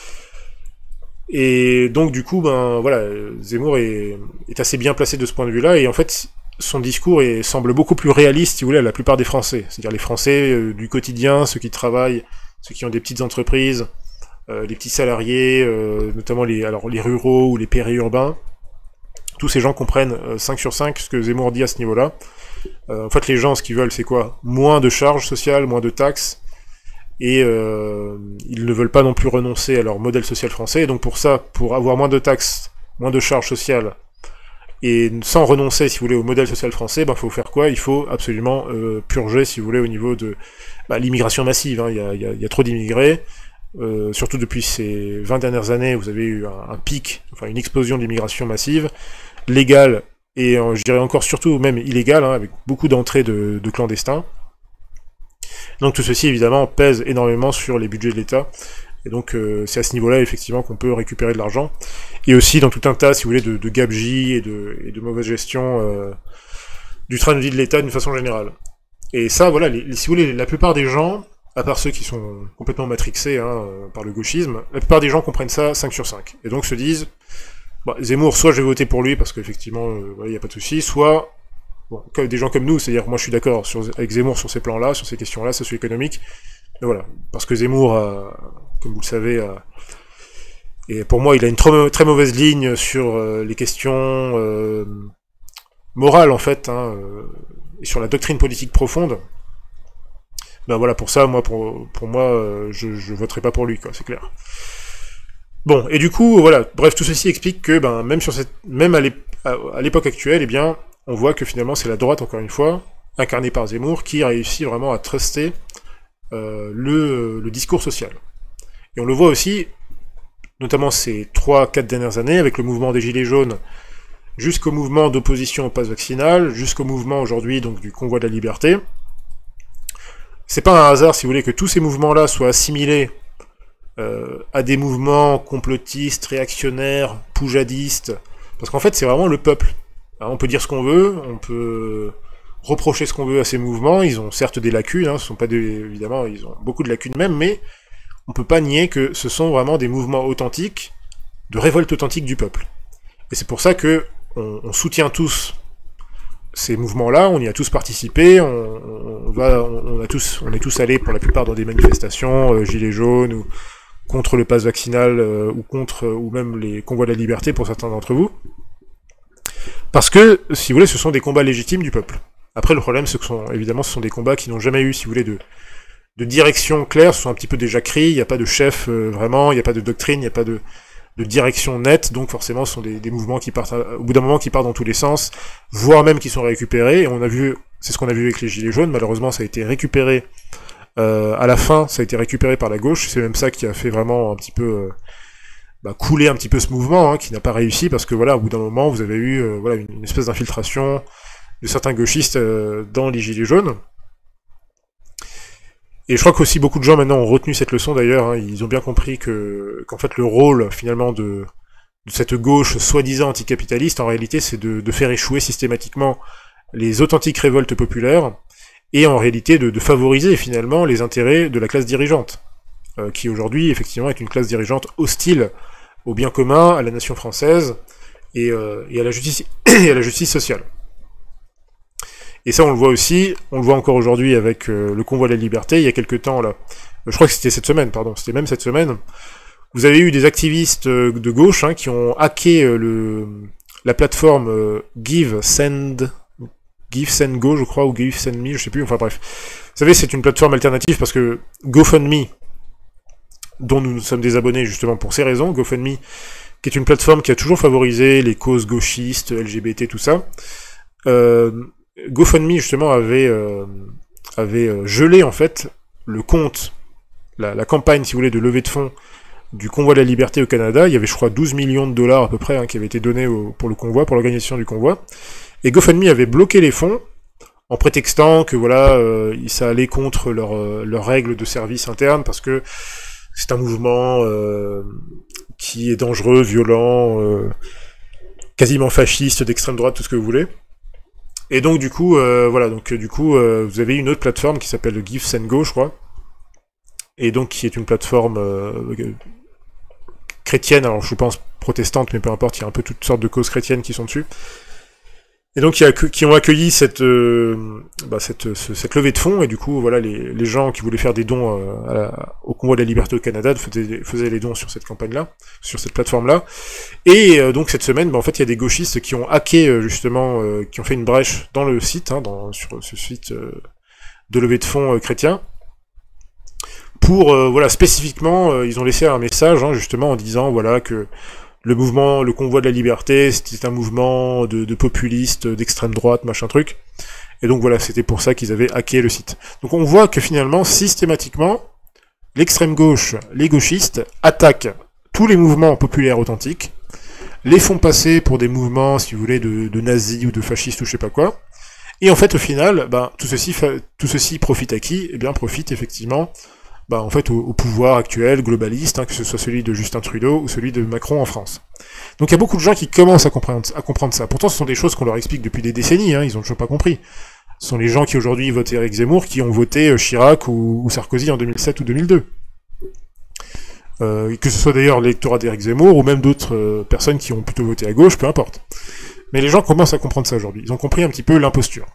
Et donc, du coup, ben, voilà, Zemmour est, est assez bien placé de ce point de vue-là, et en fait, son discours est, semble beaucoup plus réaliste, si vous voulez, à la plupart des Français. C'est-à-dire les Français euh, du quotidien, ceux qui travaillent, ceux qui ont des petites entreprises, Euh, les petits salariés, euh, notamment les, alors, les ruraux ou les périurbains, tous ces gens comprennent euh, cinq sur cinq ce que Zemmour dit à ce niveau-là. Euh, en fait, les gens, ce qu'ils veulent, c'est quoi? Moins de charges sociales, moins de taxes, et euh, ils ne veulent pas non plus renoncer à leur modèle social français, et donc pour ça, pour avoir moins de taxes, moins de charges sociales, et sans renoncer, si vous voulez, au modèle social français, ben, faut faire quoi? Il faut absolument euh, purger, si vous voulez, au niveau de bah, l'immigration massive, hein. Il y a, il y a, il y a trop d'immigrés. Euh, surtout depuis ces vingt dernières années, vous avez eu un, un pic, enfin une explosion d'immigration massive, légale, et euh, je dirais encore surtout même illégale, hein, avec beaucoup d'entrées de, de clandestins. Donc tout ceci, évidemment, pèse énormément sur les budgets de l'État, et donc euh, c'est à ce niveau-là, effectivement, qu'on peut récupérer de l'argent, et aussi dans tout un tas, si vous voulez, de, de gabegies et de, et de mauvaise gestion euh, du train de vie de l'État d'une façon générale. Et ça, voilà, les, les, si vous voulez, la plupart des gens, à part ceux qui sont complètement matrixés hein, par le gauchisme, la plupart des gens comprennent ça cinq sur cinq. Et donc se disent, bah, Zemmour, soit je vais voter pour lui, parce qu'effectivement, il euh, n'y a pas de souci, soit, bon, comme des gens comme nous, c'est-à-dire moi je suis d'accord sur, avec Zemmour sur ces plans-là, sur ces questions-là, socio-économiques, mais voilà, parce que Zemmour, a, comme vous le savez, a, et pour moi il a une très, très mauvaise ligne sur euh, les questions euh, morales en fait, hein, euh, et sur la doctrine politique profonde. Ben voilà, pour ça, moi, pour, pour moi, euh, je, je voterai pas pour lui, quoi, c'est clair. Bon, et du coup, voilà, bref, tout ceci explique que, ben, même sur cette, même à l'époque actuelle, eh bien, on voit que finalement, c'est la droite, encore une fois, incarnée par Zemmour, qui réussit vraiment à truster euh, le, le discours social. Et on le voit aussi, notamment ces trois, quatre dernières années, avec le mouvement des Gilets jaunes, jusqu'au mouvement d'opposition au pass vaccinal, jusqu'au mouvement aujourd'hui, donc, du convoi de la liberté. C'est pas un hasard, si vous voulez, que tous ces mouvements-là soient assimilés euh, à des mouvements complotistes, réactionnaires, poujadistes, parce qu'en fait, c'est vraiment le peuple. Alors, on peut dire ce qu'on veut, on peut reprocher ce qu'on veut à ces mouvements, ils ont certes des lacunes, hein, ce sont pas des, évidemment, ils ont beaucoup de lacunes même, mais on peut pas nier que ce sont vraiment des mouvements authentiques, de révolte authentique du peuple. Et c'est pour ça que on, on soutient tous ces mouvements-là, on y a tous participé, on, on, va, on, a tous, on est tous allés pour la plupart dans des manifestations, euh, gilets jaunes ou, contre le pass vaccinal euh, ou contre, ou même les convois de la liberté pour certains d'entre vous. Parce que, si vous voulez, ce sont des combats légitimes du peuple. Après, le problème, c'est que, sont, évidemment, ce sont des combats qui n'ont jamais eu, si vous voulez, de, de direction claire, ce sont un petit peu déjà créés, il n'y a pas de chef euh, vraiment, il n'y a pas de doctrine, il n'y a pas de, de direction nette, donc forcément, ce sont des, des mouvements qui partent, à, au bout d'un moment, qui partent dans tous les sens, voire même qui sont récupérés, et on a vu, c'est ce qu'on a vu avec les Gilets jaunes, malheureusement, ça a été récupéré, euh, à la fin, ça a été récupéré par la gauche, c'est même ça qui a fait vraiment un petit peu... Euh, Bah, couler un petit peu ce mouvement, hein, qui n'a pas réussi, parce que voilà, au bout d'un moment, vous avez eu euh, voilà, une, une espèce d'infiltration de certains gauchistes euh, dans les Gilets jaunes. Et je crois qu'aussi beaucoup de gens maintenant ont retenu cette leçon d'ailleurs, hein, ils ont bien compris que qu'en fait le rôle finalement de, de cette gauche soi-disant anticapitaliste, en réalité, c'est de, de faire échouer systématiquement les authentiques révoltes populaires, et en réalité de, de favoriser finalement les intérêts de la classe dirigeante, euh, qui aujourd'hui effectivement est une classe dirigeante hostile au bien commun, à la nation française, et, euh, et, à la justice, et à la justice sociale. Et ça, on le voit aussi, on le voit encore aujourd'hui avec euh, le convoi de la liberté, il y a quelques temps, là, je crois que c'était cette semaine, pardon, c'était même cette semaine, vous avez eu des activistes euh, de gauche hein, qui ont hacké euh, le, la plateforme euh, Give, Send, Give, Send Go, je crois, ou Give, Send Me, je sais plus, enfin bref. Vous savez, c'est une plateforme alternative parce que GoFundMe, dont nous sommes des abonnés justement pour ces raisons, GoFundMe, qui est une plateforme qui a toujours favorisé les causes gauchistes, L G B T, tout ça, euh, GoFundMe justement avait, euh, avait euh, gelé en fait le compte, la, la campagne si vous voulez de levée de fonds du convoi de la liberté au Canada. Il y avait je crois douze millions de dollars à peu près hein, qui avaient été donnés au, pour le convoi, pour l'organisation du convoi, et GoFundMe avait bloqué les fonds en prétextant que voilà euh, ça allait contre leurs euh, leurs règles de service interne parce que c'est un mouvement euh, qui est dangereux, violent, euh, quasiment fasciste, d'extrême droite, tout ce que vous voulez. Et donc du coup, euh, voilà, donc du coup, euh, vous avez une autre plateforme qui s'appelle Give Send Go, je crois, et donc qui est une plateforme euh, chrétienne, alors je pense protestante, mais peu importe, il y a un peu toutes sortes de causes chrétiennes qui sont dessus. Et donc, qui, a, qui ont accueilli cette, euh, bah, cette, ce, cette levée de fonds, et du coup, voilà, les, les gens qui voulaient faire des dons euh, à la, au convoi de la liberté au Canada faisaient, faisaient les dons sur cette campagne-là, sur cette plateforme-là. Et euh, donc, cette semaine, bah, en fait, il y a des gauchistes qui ont hacké, euh, justement, euh, qui ont fait une brèche dans le site, hein, dans, sur ce site euh, de levée de fonds euh, chrétien, pour, euh, voilà, spécifiquement, euh, ils ont laissé un message, hein, justement, en disant, voilà, que le mouvement, le convoi de la liberté, c'était un mouvement de, de populistes, d'extrême droite, machin truc. Et donc voilà, c'était pour ça qu'ils avaient hacké le site. Donc on voit que finalement, systématiquement, l'extrême gauche, les gauchistes, attaquent tous les mouvements populaires authentiques, les font passer pour des mouvements, si vous voulez, de, de nazis ou de fascistes ou je sais pas quoi. Et en fait, au final, ben, tout ceci, tout ceci profite à qui? Eh bien, profite effectivement bah, en fait, au, au pouvoir actuel, globaliste, hein, que ce soit celui de Justin Trudeau ou celui de Macron en France. Donc il y a beaucoup de gens qui commencent à comprendre, à comprendre ça. Pourtant, ce sont des choses qu'on leur explique depuis des décennies, hein, ils ont toujours pas compris. Ce sont les gens qui aujourd'hui votent Éric Zemmour qui ont voté Chirac ou, ou Sarkozy en deux mille sept ou deux mille deux. Euh, que ce soit d'ailleurs l'électorat d'Éric Zemmour ou même d'autres euh, personnes qui ont plutôt voté à gauche, peu importe. Mais les gens commencent à comprendre ça aujourd'hui. Ils ont compris un petit peu l'imposture.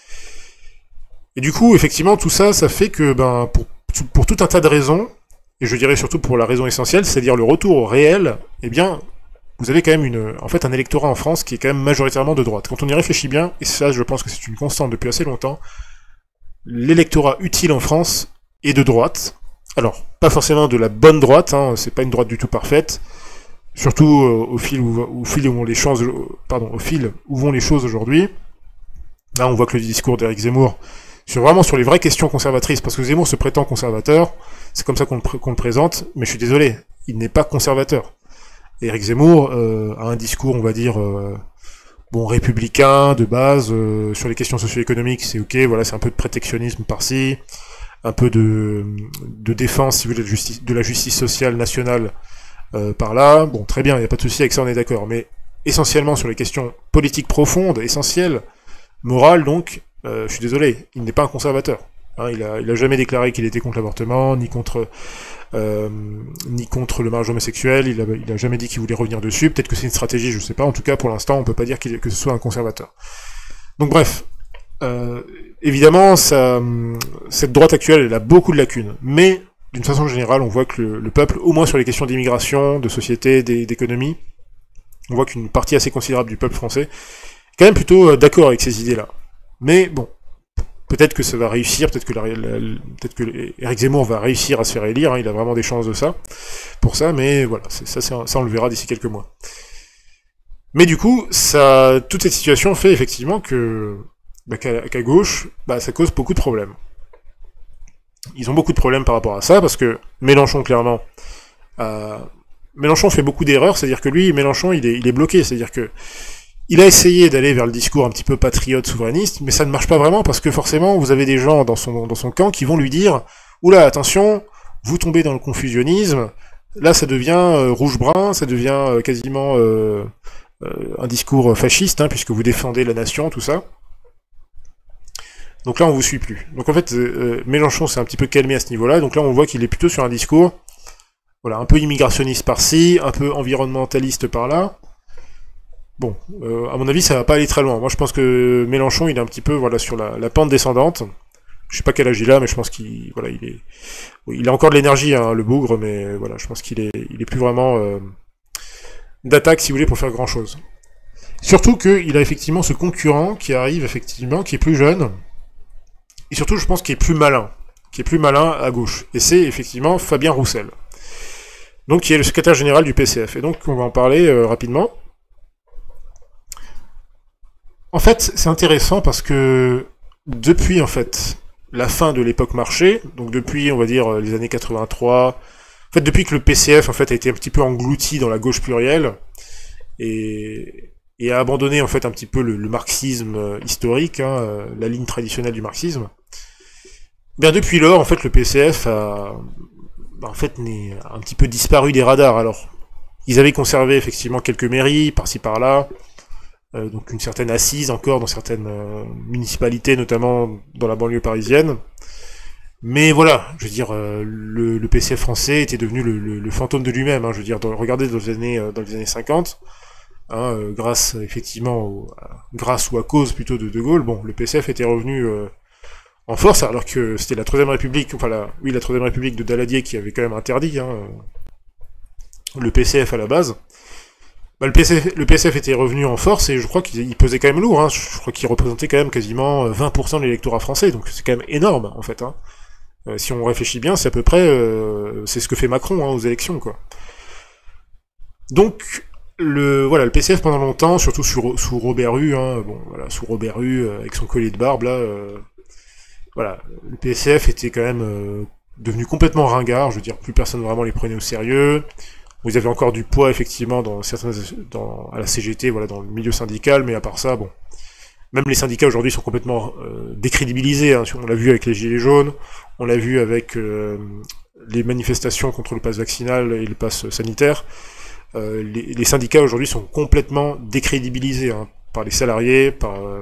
Et du coup, effectivement, tout ça, ça fait que, ben, pour pour tout un tas de raisons, et je dirais surtout pour la raison essentielle, c'est-à-dire le retour au réel, eh bien, vous avez quand même une, en fait, un électorat en France qui est quand même majoritairement de droite. Quand on y réfléchit bien, et ça, je pense que c'est une constante depuis assez longtemps, l'électorat utile en France est de droite. Alors, pas forcément de la bonne droite, hein, c'est pas une droite du tout parfaite, surtout euh, au fil où, au fil où vont les choses, pardon, au fil où vont les choses aujourd'hui. Là, on voit que le discours d'Éric Zemmour sur vraiment sur les vraies questions conservatrices, parce que Zemmour se prétend conservateur, c'est comme ça qu'on le, pr qu'on le présente, mais je suis désolé, il n'est pas conservateur. Éric Zemmour euh, a un discours, on va dire, euh, bon, républicain, de base, euh, sur les questions socio-économiques, c'est ok, voilà, c'est un peu de protectionnisme par-ci, un peu de, de défense, si vous voulez, de, justice, de la justice sociale nationale euh, par-là, bon, très bien, il n'y a pas de souci avec ça, on est d'accord, mais essentiellement sur les questions politiques profondes, essentielles, morales, donc, Euh, je suis désolé, il n'est pas un conservateur. Hein, il a, il a jamais déclaré qu'il était contre l'avortement, ni contre, euh, ni contre le mariage homosexuel. Il a, il a jamais dit qu'il voulait revenir dessus. Peut-être que c'est une stratégie, je sais pas. En tout cas, pour l'instant, on peut pas dire qu'il, que ce soit un conservateur. Donc bref, euh, évidemment, ça, cette droite actuelle, elle a beaucoup de lacunes. Mais d'une façon générale, on voit que le, le peuple, au moins sur les questions d'immigration, de société, d'économie, on voit qu'une partie assez considérable du peuple français est quand même plutôt euh, d'accord avec ces idées-là. Mais bon, peut-être que ça va réussir, peut-être que, la, la, peut-être que Éric Zemmour va réussir à se faire élire, hein, il a vraiment des chances de ça, pour ça, mais voilà, ça, ça on le verra d'ici quelques mois. Mais du coup, ça, toute cette situation fait effectivement que bah, qu'à qu'à gauche, bah, ça cause beaucoup de problèmes. Ils ont beaucoup de problèmes par rapport à ça, parce que Mélenchon, clairement, euh, Mélenchon fait beaucoup d'erreurs, c'est-à-dire que lui, Mélenchon, il est, il est bloqué, c'est-à-dire que il a essayé d'aller vers le discours un petit peu patriote, souverainiste, mais ça ne marche pas vraiment, parce que forcément, vous avez des gens dans son, dans son camp qui vont lui dire « Oula, attention, vous tombez dans le confusionnisme, là ça devient euh, rouge-brun, ça devient euh, quasiment euh, euh, un discours fasciste, hein, puisque vous défendez la nation, tout ça. » Donc là, on vous suit plus. Donc en fait, euh, Mélenchon s'est un petit peu calmé à ce niveau-là. Donc là, on voit qu'il est plutôt sur un discours, voilà, un peu immigrationniste par-ci, un peu environnementaliste par-là. Bon, euh, à mon avis, ça va pas aller très loin. Moi, je pense que Mélenchon, il est un petit peu, voilà, sur la, la pente descendante. Je sais pas quel âge il a, mais je pense qu'il, voilà, il est, oui, il a encore de l'énergie, hein, le bougre, mais voilà, je pense qu'il est, il est plus vraiment euh, d'attaque, si vous voulez, pour faire grand-chose. Surtout qu'il a effectivement ce concurrent qui arrive effectivement, qui est plus jeune. Et surtout, je pense qu'il est plus malin, qui est plus malin à gauche. Et c'est effectivement Fabien Roussel, donc qui est le secrétaire général du P C F. Et donc, on va en parler euh, rapidement. En fait, c'est intéressant parce que depuis en fait la fin de l'époque marché, donc depuis, on va dire, les années quatre-vingt-trois, en fait, depuis que le P C F en fait a été un petit peu englouti dans la gauche plurielle et et a abandonné en fait un petit peu le, le marxisme historique, hein, la ligne traditionnelle du marxisme. Bien depuis lors, en fait, le P C F a, en fait, n'est un petit peu disparu des radars. Alors, ils avaient conservé effectivement quelques mairies par-ci par-là, euh, donc une certaine assise encore dans certaines euh, municipalités, notamment dans la banlieue parisienne. Mais voilà, je veux dire, euh, le, le P C F français était devenu le, le, le fantôme de lui-même. Hein, je veux dire, dans, regardez dans les années, euh, dans les années cinquante. Hein, euh, grâce effectivement, au, à, grâce ou à cause plutôt de De Gaulle, bon, le P C F était revenu euh, en force, alors que c'était la Troisième République, enfin la, oui, la Troisième République de Daladier qui avait quand même interdit hein, le P C F à la base. Bah, le, P C F, le P C F était revenu en force et je crois qu'il pesait quand même lourd. Hein, je crois qu'il représentait quand même quasiment vingt pour cent de l'électorat français, donc c'est quand même énorme en fait. Hein. Euh, si on réfléchit bien, c'est à peu près, euh, c'est ce que fait Macron hein, aux élections, quoi. Donc le voilà, le P C F pendant longtemps, surtout sous, sous Robert Hue, hein, bon voilà, sous Robert Hue euh, avec son collier de barbe là, euh, voilà, le P C F était quand même euh, devenu complètement ringard. Je veux dire, plus personne vraiment les prenait au sérieux. Vous avez encore du poids effectivement dans certaines, dans à la C G T, voilà, dans le milieu syndical, mais à part ça, bon, même les syndicats aujourd'hui sont complètement euh, décrédibilisés. Hein, on l'a vu avec les gilets jaunes, on l'a vu avec euh, les manifestations contre le pass vaccinal et le pass sanitaire. Euh, les, les syndicats aujourd'hui sont complètement décrédibilisés hein, par les salariés, par euh,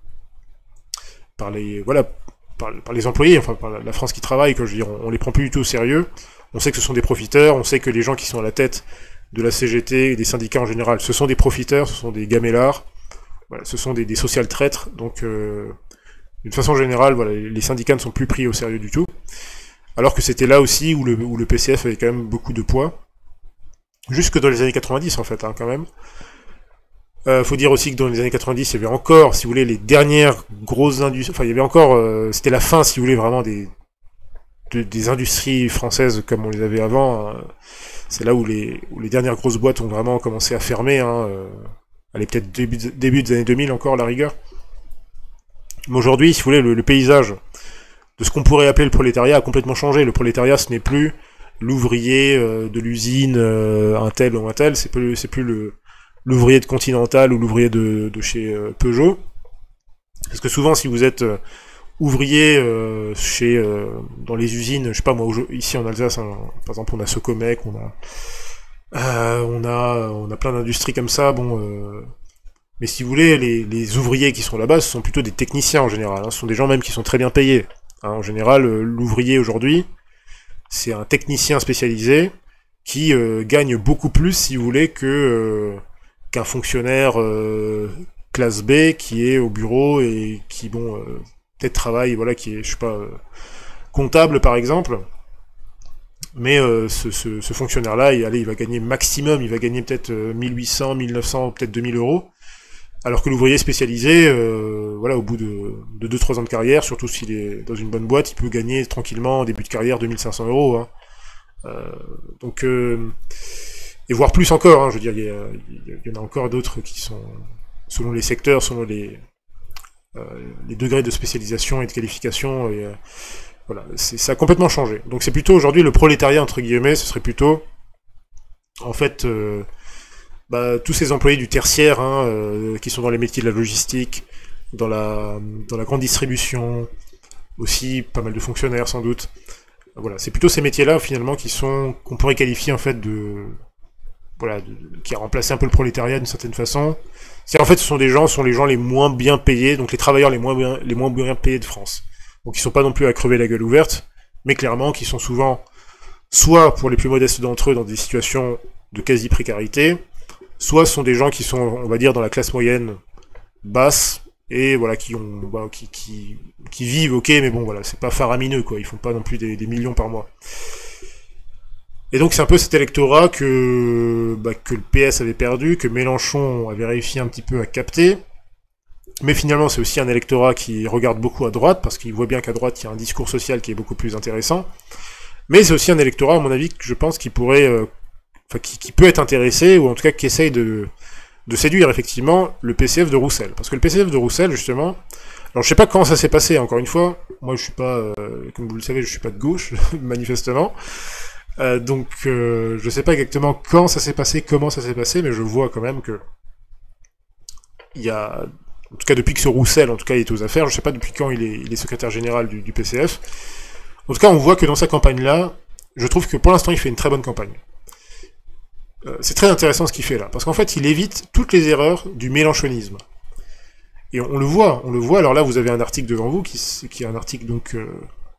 par les voilà, par, par les employés, enfin par la France qui travaille. Que je veux dire, on, on les prend plus du tout au sérieux. On sait que ce sont des profiteurs. On sait que les gens qui sont à la tête de la C G T et des syndicats en général, ce sont des profiteurs, ce sont des gamellards. Voilà, ce sont des, des social traîtres. Donc, euh, d'une façon générale, voilà, les syndicats ne sont plus pris au sérieux du tout. Alors que c'était là aussi où le, où le P C F avait quand même beaucoup de poids. Jusque dans les années quatre-vingt-dix, en fait, hein, quand même. Euh, faut dire aussi que dans les années quatre-vingt-dix, il y avait encore, si vous voulez, les dernières grosses industries... Enfin, il y avait encore... Euh, c'était la fin, si vous voulez, vraiment des, de, des industries françaises comme on les avait avant. Hein. C'est là où les, où les dernières grosses boîtes ont vraiment commencé à fermer. Hein, euh, allez, peut-être début, début des années deux mille encore, la rigueur. Mais aujourd'hui, si vous voulez, le, le paysage de ce qu'on pourrait appeler le prolétariat a complètement changé. Le prolétariat, ce n'est plus l'ouvrier euh, de l'usine euh, un tel ou un tel, c'est plus, c'est plus le l'ouvrier de Continental ou l'ouvrier de, de chez euh, Peugeot. Parce que souvent, si vous êtes euh, ouvrier euh, chez euh, dans les usines, je sais pas moi, ici en Alsace, hein, par exemple, on a Socomec, on a euh, on a on a plein d'industries comme ça, bon. Euh, mais si vous voulez, les, les ouvriers qui sont là-bas, ce sont plutôt des techniciens en général. Hein, ce sont des gens même qui sont très bien payés. Hein, en général, euh, l'ouvrier aujourd'hui, c'est un technicien spécialisé qui euh, gagne beaucoup plus, si vous voulez, que euh, qu'un fonctionnaire euh, classe B qui est au bureau et qui, bon, euh, peut-être travaille, voilà, qui est, je sais pas, euh, comptable par exemple. Mais euh, ce, ce, ce fonctionnaire-là, il, allez, il va gagner maximum, il va gagner peut-être euh, mille huit cents, mille neuf cents, peut-être deux mille euros. Alors que l'ouvrier spécialisé, euh, voilà, au bout de, de deux trois ans de carrière, surtout s'il est dans une bonne boîte, il peut gagner tranquillement en début de carrière deux mille cinq cents euros. Hein. Euh, donc, euh, et voire plus encore. Hein, je veux dire, il y, a, il y en a encore d'autres qui sont, selon les secteurs, selon les, euh, les degrés de spécialisation et de qualification. Et, euh, voilà, c'est, ça a complètement changé. Donc c'est plutôt aujourd'hui le prolétariat entre guillemets, ce serait plutôt, en fait, euh, bah, tous ces employés du tertiaire, hein, euh, qui sont dans les métiers de la logistique, dans la, dans la grande distribution, aussi pas mal de fonctionnaires sans doute. Voilà, c'est plutôt ces métiers-là finalement qui sont, qu'on pourrait qualifier en fait de, voilà, de, qui a remplacé un peu le prolétariat d'une certaine façon. C'est en fait ce sont des gens, ce sont les gens les moins bien payés, donc les travailleurs les moins bien, les moins bien payés de France. Donc ils sont pas non plus à crever la gueule ouverte, mais clairement qui sont souvent, soit pour les plus modestes d'entre eux, dans des situations de quasi-précarité, soit ce sont des gens qui sont, on va dire, dans la classe moyenne basse, et voilà, qui ont, bah, qui, qui, qui vivent, ok, mais bon, voilà, c'est pas faramineux, quoi, ils font pas non plus des, des millions par mois. Et donc c'est un peu cet électorat que, bah, que le P S avait perdu, que Mélenchon avait réussi un petit peu à capter, mais finalement c'est aussi un électorat qui regarde beaucoup à droite, parce qu'il voit bien qu'à droite il y a un discours social qui est beaucoup plus intéressant, mais c'est aussi un électorat, à mon avis, que je pense qui pourrait, euh, enfin qui, qui peut être intéressé, ou en tout cas qui essaye de, de séduire effectivement le P C F de Roussel. Parce que le P C F de Roussel, justement, alors je sais pas quand ça s'est passé, encore une fois, moi je suis pas, euh, comme vous le savez, je suis pas de gauche, manifestement, euh, donc euh, je sais pas exactement quand ça s'est passé, comment ça s'est passé, mais je vois quand même que il y a... En tout cas, depuis que ce Roussel, en tout cas, il est aux affaires, je sais pas depuis quand il est, il est secrétaire général du, du P C F. En tout cas, on voit que dans sa campagne-là, je trouve que pour l'instant, il fait une très bonne campagne. Euh, c'est très intéressant ce qu'il fait là, parce qu'en fait, il évite toutes les erreurs du mélenchonisme. Et on, on le voit, on le voit. Alors là, vous avez un article devant vous, qui, qui est un article donc euh,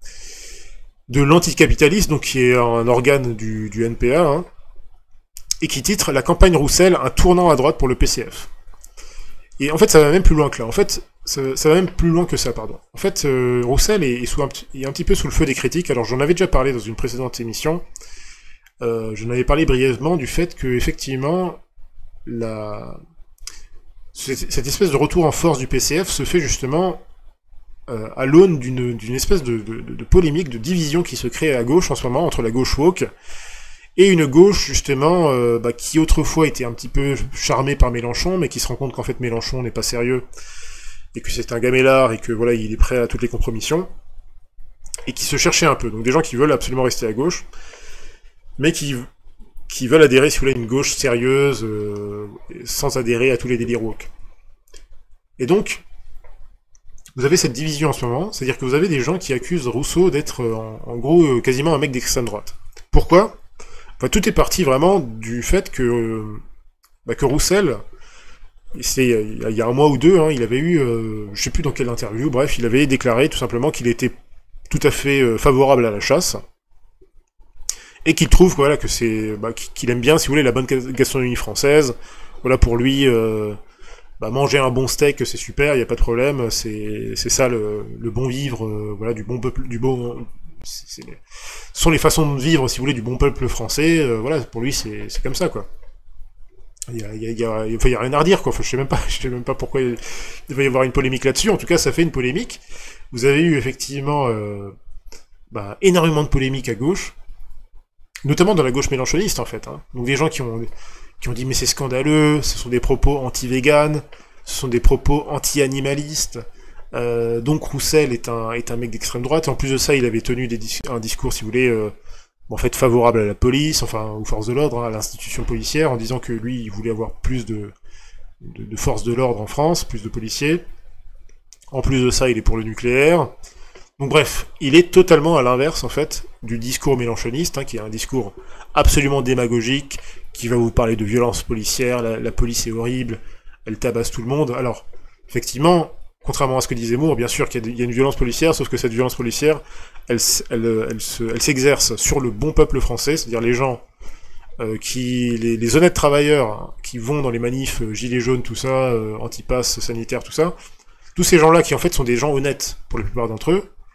de l'anticapitaliste, donc qui est un organe du, du N P A, hein, et qui titre « La campagne Roussel, un tournant à droite pour le P C F ». Et en fait, ça va même plus loin que là. En fait, ça, ça va même plus loin que ça, pardon. En fait, euh, Roussel est, est, sous un, est un petit peu sous le feu des critiques. Alors, j'en avais déjà parlé dans une précédente émission. Euh, j'en avais parlé brièvement du fait que, effectivement, la... cette, cette espèce de retour en force du P C F se fait justement euh, à l'aune d'une, d'une espèce de, de, de polémique, de division qui se crée à gauche en ce moment, entre la gauche woke et une gauche, justement, euh, bah, qui autrefois était un petit peu charmée par Mélenchon, mais qui se rend compte qu'en fait Mélenchon n'est pas sérieux, et que c'est un gamellard, et que voilà, il est prêt à toutes les compromissions, et qui se cherchait un peu. Donc des gens qui veulent absolument rester à gauche, mais qui, qui veulent adhérer, si vous voulez, à une gauche sérieuse, euh, sans adhérer à tous les délires woke. Et donc, vous avez cette division en ce moment, c'est-à-dire que vous avez des gens qui accusent Rousseau d'être, en, en gros, quasiment un mec d'extrême droite. Pourquoi ? Enfin, tout est parti vraiment du fait que, euh, bah, que Roussel, c'est, il y a un mois ou deux, hein, il avait eu, euh, je sais plus dans quelle interview, bref, il avait déclaré tout simplement qu'il était tout à fait euh, favorable à la chasse, et qu'il trouve voilà, que c'est, bah, qu'il aime bien, si vous voulez, la bonne gastronomie française. Voilà, pour lui, euh, bah, manger un bon steak, c'est super, il n'y a pas de problème, c'est, c'est ça le, le bon vivre, euh, voilà, du bon peuple, du bon... C'est, c'est, ce sont les façons de vivre, si vous voulez, du bon peuple français, euh, voilà, pour lui, c'est, c'est comme ça, quoi. Il y a, il y a, il y a, enfin, il y a rien à redire, quoi. Enfin, je sais même pas, je sais même pas pourquoi il va y avoir une polémique là-dessus. En tout cas, ça fait une polémique. Vous avez eu, effectivement, euh, bah, énormément de polémiques à gauche, notamment dans la gauche mélenchoniste, en fait, hein. Donc, des gens qui ont, qui ont dit, mais c'est scandaleux, ce sont des propos anti-véganes, ce sont des propos anti-animalistes, Euh, donc Roussel est un, est un mec d'extrême droite, et en plus de ça, il avait tenu des dis- un discours, si vous voulez, euh, en fait favorable à la police, enfin aux forces de l'ordre, hein, à l'institution policière, en disant que lui, il voulait avoir plus de, de, de forces de l'ordre en France, plus de policiers. En plus de ça, il est pour le nucléaire. Donc bref, il est totalement à l'inverse, en fait, du discours mélenchoniste, hein, qui est un discours absolument démagogique, qui va vous parler de violence policière, la, la police est horrible, elle tabasse tout le monde. Alors, effectivement, contrairement à ce que disait Moore, bien sûr qu'il y a une violence policière, sauf que cette violence policière, elle, elle, elle, se, elle s'exerce sur le bon peuple français, c'est-à-dire les gens euh, qui, les, les honnêtes travailleurs hein, qui vont dans les manifs euh, gilets jaunes, tout ça, euh, anti-pass sanitaire, tout ça, tous ces gens-là qui en fait sont des gens honnêtes pour la plupart d'entre eux,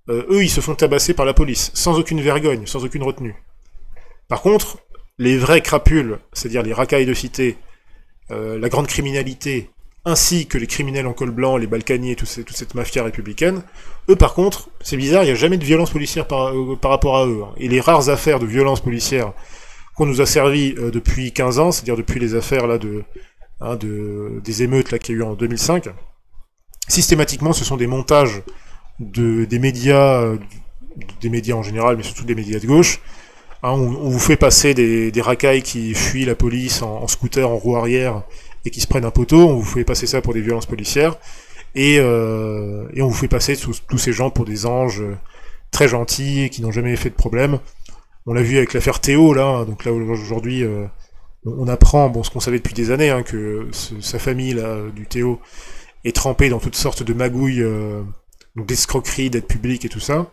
euh, eux, ils se font tabasser par la police, sans aucune vergogne, sans aucune retenue. Par contre, les vrais crapules, c'est-à-dire les racailles de cité, euh, la grande criminalité, ainsi que les criminels en col blanc, les Balkany, tout ces, toute cette mafia républicaine, eux par contre, c'est bizarre, il n'y a jamais de violence policière par, euh, par rapport à eux. Hein. Et les rares affaires de violence policière qu'on nous a servi euh, depuis quinze ans, c'est-à-dire depuis les affaires là de, hein, de des émeutes là qu'il y a eu en deux mille cinq, systématiquement ce sont des montages de des médias, euh, des médias en général, mais surtout des médias de gauche. Hein, on, on vous fait passer des, des racailles qui fuient la police en, en scooter, en roue arrière, et qui se prennent un poteau, on vous fait passer ça pour des violences policières, et, euh, et on vous fait passer tous, tous ces gens pour des anges très gentils, et qui n'ont jamais fait de problème. On l'a vu avec l'affaire Théo, là, hein, donc là aujourd'hui, euh, on apprend, bon, ce qu'on savait depuis des années, hein, que ce, sa famille, là, du Théo, est trempée dans toutes sortes de magouilles, euh, donc d'escroqueries, d'aides publiques et tout ça.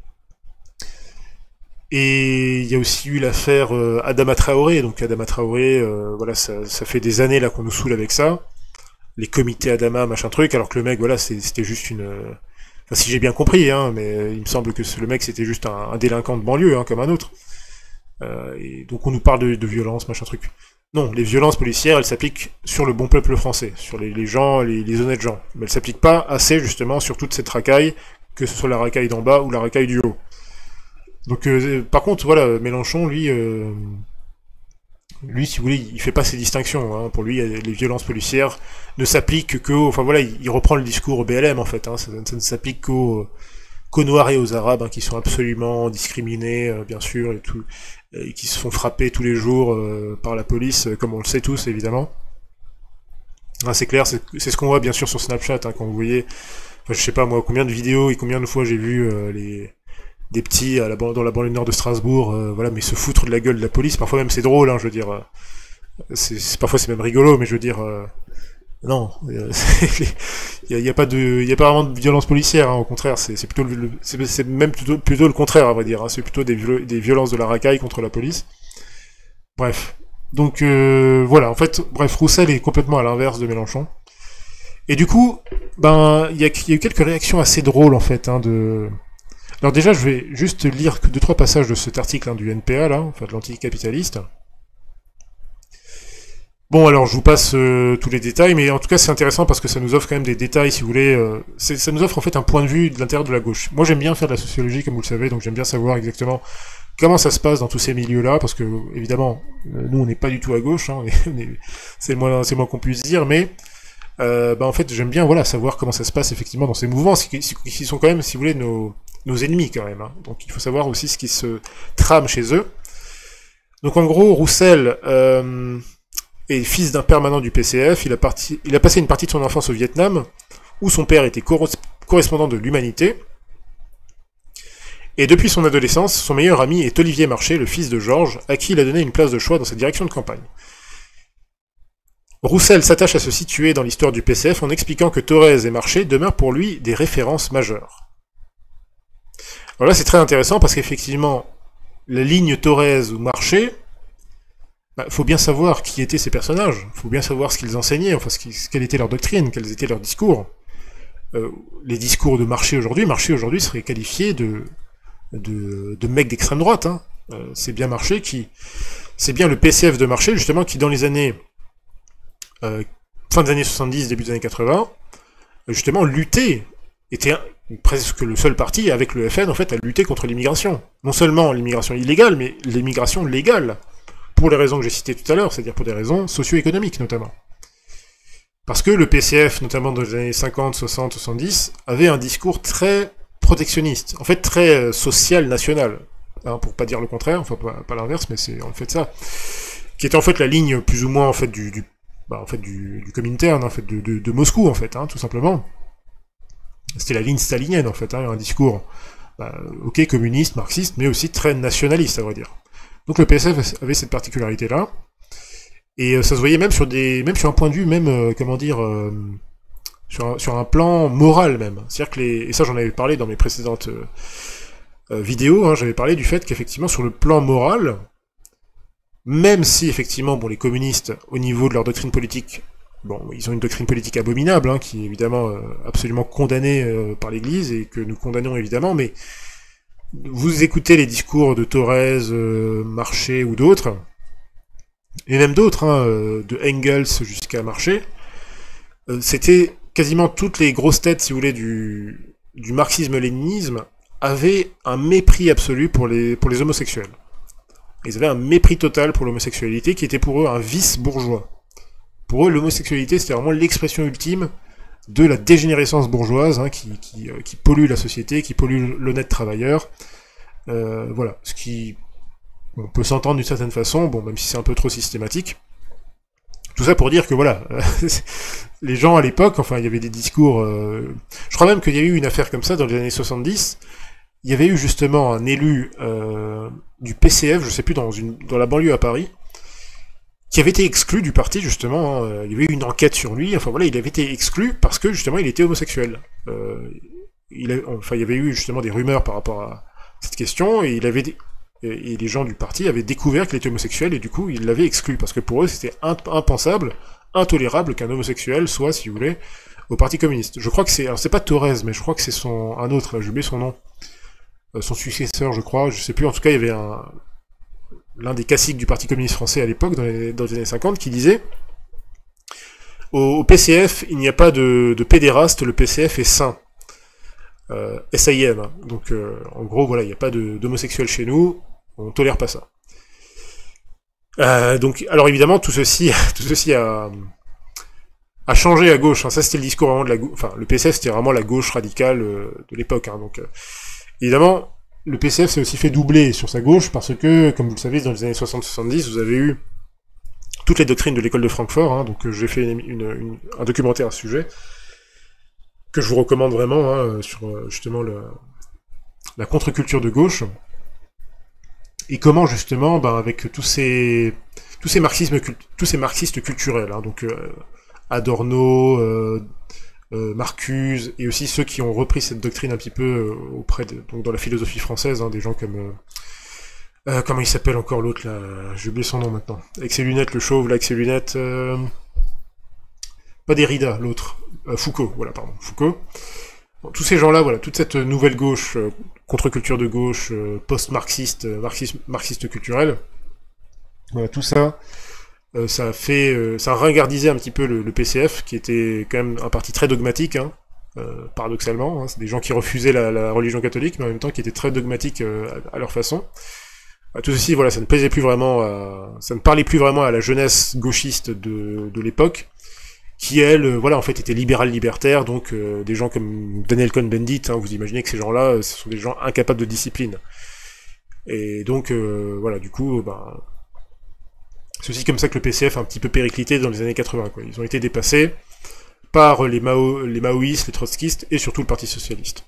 Et il y a aussi eu l'affaire euh, Adama Traoré, donc Adama Traoré, euh, voilà, ça, ça fait des années là qu'on nous saoule avec ça, les comités Adama, machin truc, alors que le mec, voilà, c'était juste une... Euh... Enfin, si j'ai bien compris, hein, mais il me semble que le mec c'était juste un, un délinquant de banlieue, hein, comme un autre. Euh, et donc on nous parle de, de violence, machin truc. Non, les violences policières, elles s'appliquent sur le bon peuple français, sur les, les gens, les, les honnêtes gens. Mais elles s'appliquent pas assez, justement, sur toute cette racaille, que ce soit la racaille d'en bas ou la racaille du haut. Donc, euh, par contre, voilà, Mélenchon, lui, euh, lui, si vous voulez, il fait pas ces distinctions. Hein. Pour lui, les violences policières ne s'appliquent qu'aux... Enfin voilà, il, il reprend le discours au B L M, en fait. Hein. Ça, ça ne s'applique qu'aux qu'aux Noirs et aux Arabes, hein, qui sont absolument discriminés, euh, bien sûr, et tout, et qui se font frapper tous les jours euh, par la police, euh, comme on le sait tous, évidemment. Hein, c'est clair, c'est ce qu'on voit, bien sûr, sur Snapchat, hein, quand vous voyez... Enfin, je sais pas, moi, combien de vidéos et combien de fois j'ai vu euh, les... des petits à la, dans la banlieue nord de Strasbourg, euh, voilà, mais se foutre de la gueule de la police, parfois même c'est drôle, hein, je veux dire, euh, c'est, parfois c'est même rigolo, mais je veux dire, euh, non, il y, y a pas de, il y a pas vraiment de violence policière, hein, au contraire, c'est plutôt, c'est même plutôt, plutôt le contraire, à vrai dire, hein, c'est plutôt des, viol des violences de la racaille contre la police. Bref, donc euh, voilà, en fait, bref, Roussel est complètement à l'inverse de Mélenchon. Et du coup, ben, il y a, y a eu quelques réactions assez drôles en fait, hein, de Alors déjà, je vais juste lire deux trois passages de cet article hein, du N P A, là, enfin de l'anticapitaliste. Bon, alors je vous passe euh, tous les détails, mais en tout cas c'est intéressant parce que ça nous offre quand même des détails, si vous voulez. Euh, ça nous offre en fait un point de vue de l'intérieur de la gauche. Moi j'aime bien faire de la sociologie, comme vous le savez, donc j'aime bien savoir exactement comment ça se passe dans tous ces milieux-là, parce que évidemment, euh, nous on n'est pas du tout à gauche, hein, c'est le moins, c'est moins qu'on puisse dire, mais euh, bah, en fait j'aime bien voilà savoir comment ça se passe effectivement dans ces mouvements, qui, qui sont quand même, si vous voulez, nos nos ennemis quand même. Hein. Donc il faut savoir aussi ce qui se trame chez eux. Donc en gros, Roussel euh, est fils d'un permanent du P C F, il a, parti, il a passé une partie de son enfance au Vietnam, où son père était correspondant de l'Humanité, et depuis son adolescence, son meilleur ami est Olivier Marchais, le fils de Georges, à qui il a donné une place de choix dans sa direction de campagne. Roussel s'attache à se situer dans l'histoire du P C F en expliquant que Thorez et Marchais demeurent pour lui des références majeures. Alors là, c'est très intéressant parce qu'effectivement, la ligne Thorez ou Marchais, bah, faut bien savoir qui étaient ces personnages, faut bien savoir ce qu'ils enseignaient, enfin, ce qui, quelle était leur doctrine, quels étaient leurs discours. Euh, les discours de Marchais aujourd'hui, Marchais aujourd'hui serait qualifié de, de, de mec d'extrême droite. Hein. Euh, c'est bien Marchais qui, c'est bien le P C F de Marchais, justement, qui dans les années, euh, fin des années soixante-dix, début des années quatre-vingts, justement, luttait, était un, presque le seul parti, avec le F N, en fait, à lutter contre l'immigration. Non seulement l'immigration illégale, mais l'immigration légale, pour les raisons que j'ai citées tout à l'heure, c'est-à-dire pour des raisons socio-économiques, notamment. Parce que le P C F, notamment dans les années cinquante, soixante, soixante-dix, avait un discours très protectionniste, en fait très euh, social, national, hein, pour pas dire le contraire, enfin pas, pas l'inverse, mais c'est en fait ça, qui était en fait la ligne plus ou moins en fait du, du bah, en fait du, du Comintern, en fait de, de, de Moscou, en fait, hein, tout simplement. C'était la ligne stalinienne, en fait, hein, un discours, bah, ok, communiste, marxiste, mais aussi très nationaliste, à vrai dire. Donc le P S F avait cette particularité-là, et euh, ça se voyait même sur des, même sur un point de vue, même, euh, comment dire, euh, sur, un, sur un plan moral même. C'est-à-dire que les, et ça j'en avais parlé dans mes précédentes euh, euh, vidéos, hein, j'avais parlé du fait qu'effectivement sur le plan moral, même si effectivement, bon, les communistes, au niveau de leur doctrine politique, bon, ils ont une doctrine politique abominable, hein, qui est évidemment euh, absolument condamnée euh, par l'Église, et que nous condamnons évidemment, mais vous écoutez les discours de Thorez, euh, Marché ou d'autres, et même d'autres, hein, de Engels jusqu'à Marché, euh, c'était quasiment toutes les grosses têtes, si vous voulez, du, du marxisme-léninisme, avaient un mépris absolu pour les, pour les homosexuels. Ils avaient un mépris total pour l'homosexualité, qui était pour eux un vice bourgeois. Pour eux, l'homosexualité, c'était vraiment l'expression ultime de la dégénérescence bourgeoise, hein, qui, qui, euh, qui pollue la société, qui pollue l'honnête travailleur. Euh, voilà, ce qui... On peut s'entendre d'une certaine façon, bon, même si c'est un peu trop systématique. Tout ça pour dire que, voilà, les gens à l'époque, enfin, il y avait des discours... Euh... Je crois même qu'il y a eu une affaire comme ça dans les années soixante-dix. Il y avait eu justement un élu euh, du P C F, je sais plus, dans, une, dans la banlieue à Paris, qui avait été exclu du parti, justement. Hein. Il y avait eu une enquête sur lui, enfin voilà, il avait été exclu parce que, justement, il était homosexuel. Euh, il a... Enfin, il y avait eu, justement, des rumeurs par rapport à cette question, et il avait... Et les gens du parti avaient découvert qu'il était homosexuel, et du coup, ils l'avaient exclu, parce que pour eux, c'était impensable, intolérable qu'un homosexuel soit, si vous voulez, au Parti communiste. Je crois que c'est... Alors, c'est pas Thorez, mais je crois que c'est son... un autre, là, j'ai oublié son nom. Euh, son successeur, je crois, je sais plus, en tout cas, il y avait un... l'un des classiques du Parti communiste français à l'époque, dans les... dans les années cinquante, qui disait au, au P C F, il n'y a pas de, de pédéraste, le P C F est sain. Euh, S A I M, hein. Donc, euh, en gros, voilà, il n'y a pas d'homosexuels chez nous, on tolère pas ça. Euh, donc, alors évidemment, tout ceci, tout ceci a, a changé à gauche. Hein. Ça, c'était le discours vraiment de la gauche. Enfin, le P C F, c'était vraiment la gauche radicale euh, de l'époque. Hein. Donc, euh, évidemment, le P C F s'est aussi fait doubler sur sa gauche parce que, comme vous le savez, dans les années soixante soixante-dix, vous avez eu toutes les doctrines de l'école de Francfort. Hein. Donc, euh, j'ai fait une, une, une, un documentaire à ce sujet que je vous recommande vraiment, hein, sur justement le, la contre-culture de gauche. Et comment justement, ben, avec tous ces tous ces marxismes tous ces marxistes culturels, hein, donc euh, Adorno, euh, euh, Marcuse, et aussi ceux qui ont repris cette doctrine un petit peu euh, auprès de, donc dans la philosophie française, hein, des gens comme euh, euh, comment il s'appelle encore l'autre là, j'ai oublié son nom maintenant, avec ses lunettes, le chauve là, avec ses lunettes, euh, pas Derrida, l'autre, euh, Foucault, voilà, pardon, Foucault. Bon, tous ces gens-là, voilà, toute cette nouvelle gauche, euh, contre-culture de gauche, euh, post-marxiste, euh, marxiste, marxiste culturel, voilà, tout ça, euh, ça a fait, euh, ça a ringardisé un petit peu le, le P C F, qui était quand même un parti très dogmatique, hein, euh, paradoxalement, hein, c'est des gens qui refusaient la, la religion catholique, mais en même temps qui étaient très dogmatiques euh, à, à leur façon. Euh, tout ceci, voilà, ça ne plaisait plus vraiment, à, ça ne parlait plus vraiment à la jeunesse gauchiste de, de l'époque, qui, elle, euh, voilà, en fait, était libéral-libertaire, donc euh, des gens comme Daniel Cohn-Bendit, hein, vous imaginez que ces gens-là, euh, ce sont des gens incapables de discipline. Et donc, euh, voilà, du coup, ben, c'est aussi comme ça que le P C F a un petit peu périclité dans les années quatre-vingts, quoi. Ils ont été dépassés par les, Mao, les maoïstes, les trotskistes, et surtout le Parti socialiste.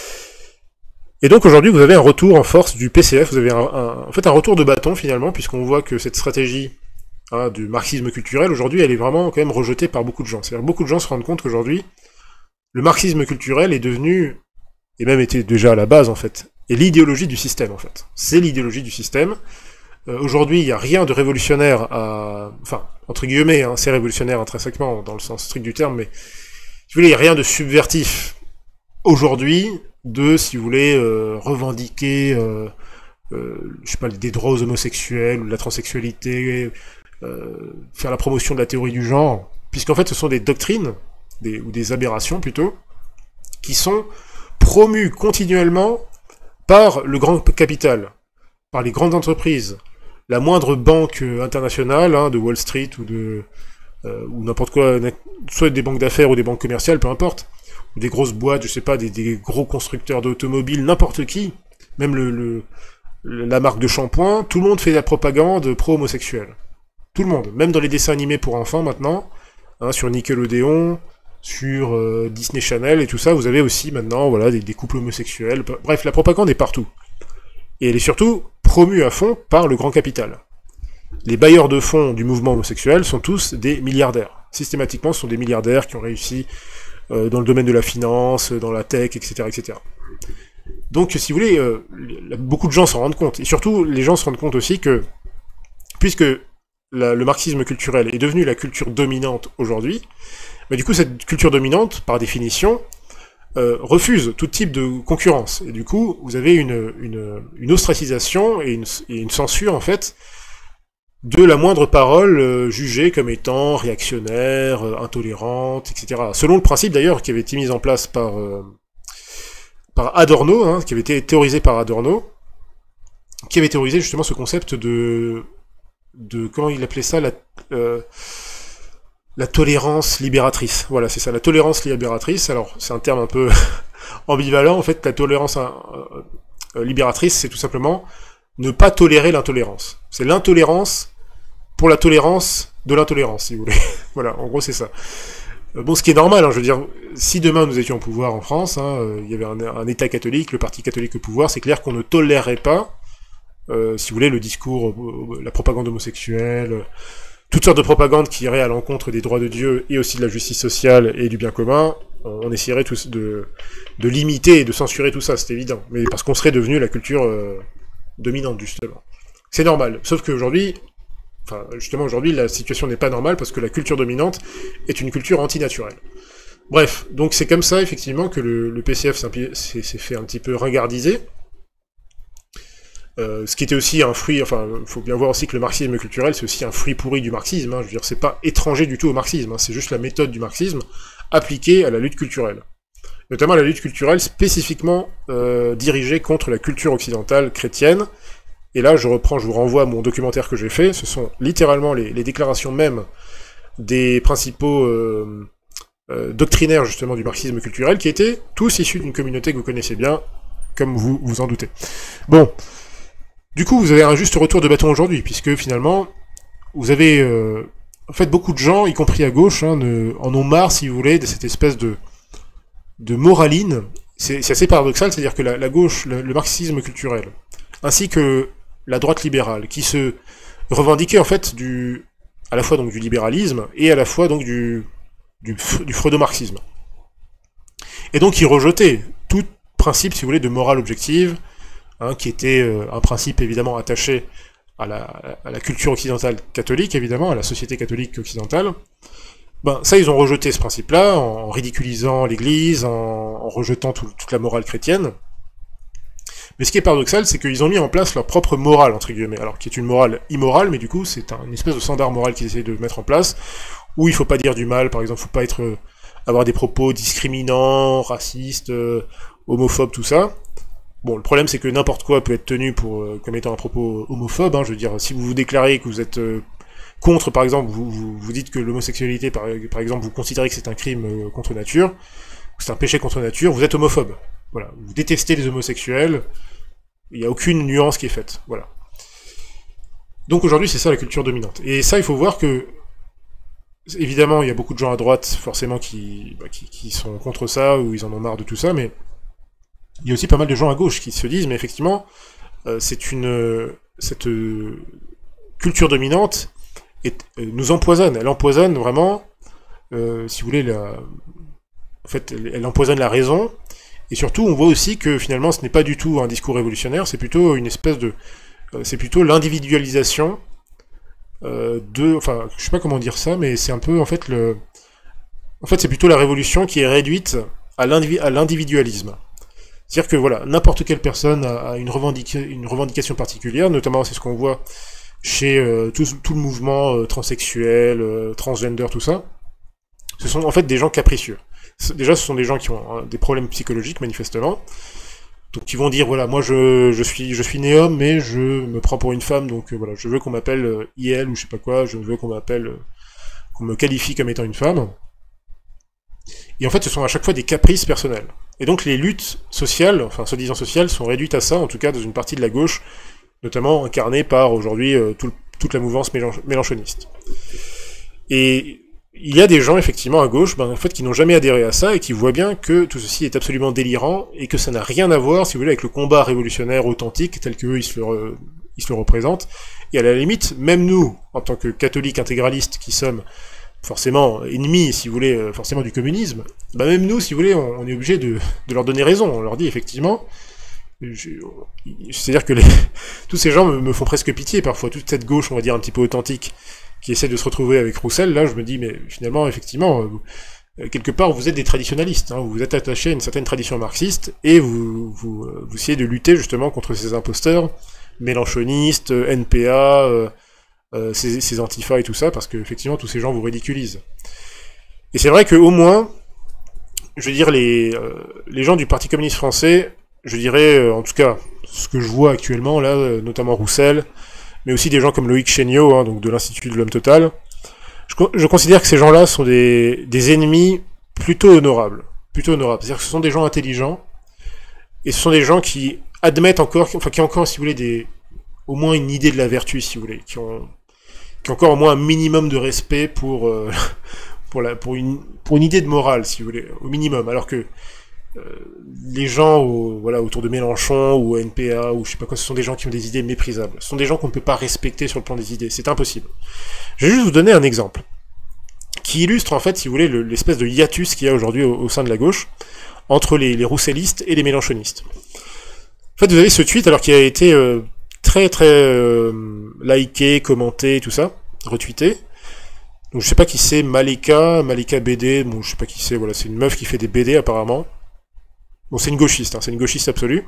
Et donc, aujourd'hui, vous avez un retour en force du P C F, vous avez un, un, en fait un retour de bâton, finalement, puisqu'on voit que cette stratégie... Hein, du marxisme culturel, aujourd'hui, elle est vraiment quand même rejetée par beaucoup de gens. C'est-à-dire beaucoup de gens se rendent compte qu'aujourd'hui, le marxisme culturel est devenu, et même était déjà à la base, en fait, est l'idéologie du système, en fait. C'est l'idéologie du système. Euh, aujourd'hui, il n'y a rien de révolutionnaire à... Enfin, entre guillemets, hein, c'est révolutionnaire intrinsèquement, dans le sens strict du terme, mais, si vous voulez, il n'y a rien de subvertif aujourd'hui de, si vous voulez, euh, revendiquer, euh, euh, je sais pas, des droits aux homosexuels, ou de la transsexualité... Euh, faire la promotion de la théorie du genre, puisqu'en fait ce sont des doctrines, des, ou des aberrations plutôt, qui sont promues continuellement par le grand capital, par les grandes entreprises. La moindre banque internationale, hein, de Wall Street ou de euh, ou n'importe quoi, soit des banques d'affaires ou des banques commerciales, peu importe, ou des grosses boîtes, je sais pas, des, des gros constructeurs d'automobiles, n'importe qui, même le, le la marque de shampoing, tout le monde fait la propagande pro-homosexuelle. Tout le monde, même dans les dessins animés pour enfants maintenant, hein, sur Nickelodeon, sur euh, Disney Channel et tout ça, vous avez aussi maintenant voilà, des, des couples homosexuels, bref, la propagande est partout. Et elle est surtout promue à fond par le grand capital. Les bailleurs de fonds du mouvement homosexuel sont tous des milliardaires. Systématiquement, ce sont des milliardaires qui ont réussi euh, dans le domaine de la finance, dans la tech, et cetera et cetera. Donc, si vous voulez, euh, beaucoup de gens s'en rendent compte. Et surtout, les gens se rendent compte aussi que, puisque la, le marxisme culturel est devenu la culture dominante aujourd'hui, bah, du coup, cette culture dominante, par définition, euh, refuse tout type de concurrence. Et du coup, vous avez une, une, une ostracisation et une, et une censure, en fait, de la moindre parole euh, jugée comme étant réactionnaire, euh, intolérante, et cetera. Selon le principe, d'ailleurs, qui avait été mis en place par, euh, par Adorno, hein, qui avait été théorisé par Adorno, qui avait théorisé justement ce concept de... de comment il appelait ça, la, euh, la tolérance libératrice. Voilà, c'est ça, la tolérance libératrice. Alors, c'est un terme un peu ambivalent. En fait, la tolérance euh, euh, libératrice, c'est tout simplement ne pas tolérer l'intolérance. C'est l'intolérance pour la tolérance de l'intolérance, si vous voulez. Voilà, en gros, c'est ça. Euh, bon, ce qui est normal, hein, je veux dire, si demain nous étions au pouvoir en France, hein, euh, il y avait un, un État catholique, le parti catholique au pouvoir, c'est clair qu'on ne tolérerait pas Euh, si vous voulez, le discours, euh, la propagande homosexuelle, euh, toutes sortes de propagandes qui iraient à l'encontre des droits de Dieu et aussi de la justice sociale et du bien commun, on, on essaierait tous de, de limiter et de censurer tout ça, c'est évident. Mais parce qu'on serait devenu la culture euh, dominante, justement. C'est normal. Sauf qu'aujourd'hui, enfin, justement, aujourd'hui, la situation n'est pas normale parce que la culture dominante est une culture antinaturelle. Bref, donc c'est comme ça, effectivement, que le, le P C F s'est fait un petit peu ringardiser. Euh, ce qui était aussi un fruit, enfin, il faut bien voir aussi que le marxisme culturel, c'est aussi un fruit pourri du marxisme, hein, je veux dire, c'est pas étranger du tout au marxisme, hein, c'est juste la méthode du marxisme appliquée à la lutte culturelle. Notamment à la lutte culturelle spécifiquement euh, dirigée contre la culture occidentale chrétienne, et là, je reprends, je vous renvoie à mon documentaire que j'ai fait, ce sont littéralement les, les déclarations même des principaux euh, euh, doctrinaires, justement, du marxisme culturel, qui étaient tous issus d'une communauté que vous connaissez bien, comme vous vous en doutez. Bon. Du coup, vous avez un juste retour de bâton aujourd'hui, puisque finalement, vous avez... Euh, en fait, beaucoup de gens, y compris à gauche, hein, ne, en ont marre, si vous voulez, de cette espèce de, de moraline. C'est assez paradoxal, c'est-à-dire que la, la gauche, le, le marxisme culturel, ainsi que la droite libérale, qui se revendiquait en fait du, à la fois donc du libéralisme, et à la fois donc du, du, du freudo-marxisme. Et donc, ils rejetaient tout principe, si vous voulez, de morale objective, Hein, qui était euh, un principe évidemment attaché à la, à la culture occidentale catholique, évidemment, à la société catholique occidentale. Ben, ça, ils ont rejeté ce principe-là, en ridiculisant l'Église, en, en rejetant tout, toute la morale chrétienne. Mais ce qui est paradoxal, c'est qu'ils ont mis en place leur propre morale, entre guillemets, alors qui est une morale immorale, mais du coup, c'est un, une espèce de standard moral qu'ils essaient de mettre en place, où il faut pas dire du mal, par exemple, il faut pas être, euh, avoir des propos discriminants, racistes, euh, homophobes, tout ça. Bon, le problème, c'est que n'importe quoi peut être tenu pour euh, comme étant un propos homophobe, hein, je veux dire, si vous vous déclarez que vous êtes euh, contre, par exemple, vous, vous, vous dites que l'homosexualité, par, par exemple, vous considérez que c'est un crime euh, contre nature, c'est un péché contre nature, vous êtes homophobe. Voilà, vous détestez les homosexuels, il n'y a aucune nuance qui est faite, voilà. Donc aujourd'hui, c'est ça la culture dominante. Et ça, il faut voir que, évidemment, il y a beaucoup de gens à droite, forcément, qui, bah, qui, qui sont contre ça, ou ils en ont marre de tout ça, mais il y a aussi pas mal de gens à gauche qui se disent, mais effectivement, euh, c'est une euh, cette euh, culture dominante est, euh, nous empoisonne. Elle empoisonne vraiment, euh, si vous voulez, la... en fait, elle, elle empoisonne la raison. Et surtout, on voit aussi que finalement, ce n'est pas du tout un discours révolutionnaire, c'est plutôt une espèce de, euh, c'est plutôt l'individualisation euh, de, enfin, je sais pas comment dire ça, mais c'est un peu en fait le, en fait, c'est plutôt la révolution qui est réduite à l'individualisme. C'est-à-dire que voilà, n'importe quelle personne a une, revendica une revendication particulière, notamment c'est ce qu'on voit chez euh, tout, tout le mouvement euh, transsexuel, euh, transgender, tout ça. Ce sont en fait des gens capricieux. Déjà, ce sont des gens qui ont hein, des problèmes psychologiques, manifestement. Donc ils vont dire, voilà, moi je, je suis je suis né homme, mais je me prends pour une femme, donc euh, voilà, je veux qu'on m'appelle euh, I L ou je sais pas quoi, je veux qu'on m'appelle, euh, qu'on me qualifie comme étant une femme. Et en fait, ce sont à chaque fois des caprices personnels. Et donc les luttes sociales, enfin soi-disant sociales, sont réduites à ça, en tout cas dans une partie de la gauche, notamment incarnée par aujourd'hui euh, tout, toute la mouvance mélanchoniste. Et il y a des gens effectivement à gauche, ben, en fait, qui n'ont jamais adhéré à ça et qui voient bien que tout ceci est absolument délirant et que ça n'a rien à voir, si vous voulez, avec le combat révolutionnaire authentique tel qu'eux ils se le, re... ils se le représentent. Et à la limite, même nous, en tant que catholiques intégralistes qui sommes forcément ennemis, si vous voulez, forcément du communisme, bah même nous, si vous voulez, on, on est obligé de, de leur donner raison. On leur dit effectivement, C'est-à-dire que les... tous ces gens me, me font presque pitié parfois, toute cette gauche, on va dire, un petit peu authentique, qui essaie de se retrouver avec Roussel, là je me dis, mais finalement, effectivement, euh, quelque part vous êtes des traditionalistes, hein, vous vous êtes attachés à une certaine tradition marxiste, et vous, vous, euh, vous essayez de lutter justement contre ces imposteurs, mélanchonistes, N P A, euh, euh, ces, ces antifas et tout ça, parce que effectivement tous ces gens vous ridiculisent. Et c'est vrai qu'au moins, je veux dire, les, euh, les gens du Parti communiste français, je dirais, euh, en tout cas, ce que je vois actuellement, là, euh, notamment Roussel, mais aussi des gens comme Loïc Chéniaud, hein, donc de l'Institut de l'Homme Total, je, je considère que ces gens-là sont des, des ennemis plutôt honorables. Plutôt honorables. C'est-à-dire que ce sont des gens intelligents, et ce sont des gens qui admettent encore, enfin qui ont encore, si vous voulez, des, au moins une idée de la vertu, si vous voulez, qui ont, qui ont encore au moins un minimum de respect pour, euh, pour, la, pour, une, pour une idée de morale, si vous voulez, au minimum. Alors que euh, les gens au, voilà, autour de Mélenchon ou N P A ou je sais pas quoi, ce sont des gens qui ont des idées méprisables. Ce sont des gens qu'on ne peut pas respecter sur le plan des idées. C'est impossible. Je vais juste vous donner un exemple qui illustre en fait, si vous voulez, l'espèce de hiatus qu'il y a aujourd'hui au, au sein de la gauche entre les, les roussellistes et les mélenchonistes. En fait, vous avez ce tweet, alors qui a été euh, très très euh, liké, commenté, tout ça, retweeté. Donc je sais pas qui c'est, Malika, Malika B D, bon je sais pas qui c'est, voilà, c'est une meuf qui fait des B D apparemment. Bon c'est une gauchiste, hein, c'est une gauchiste absolue.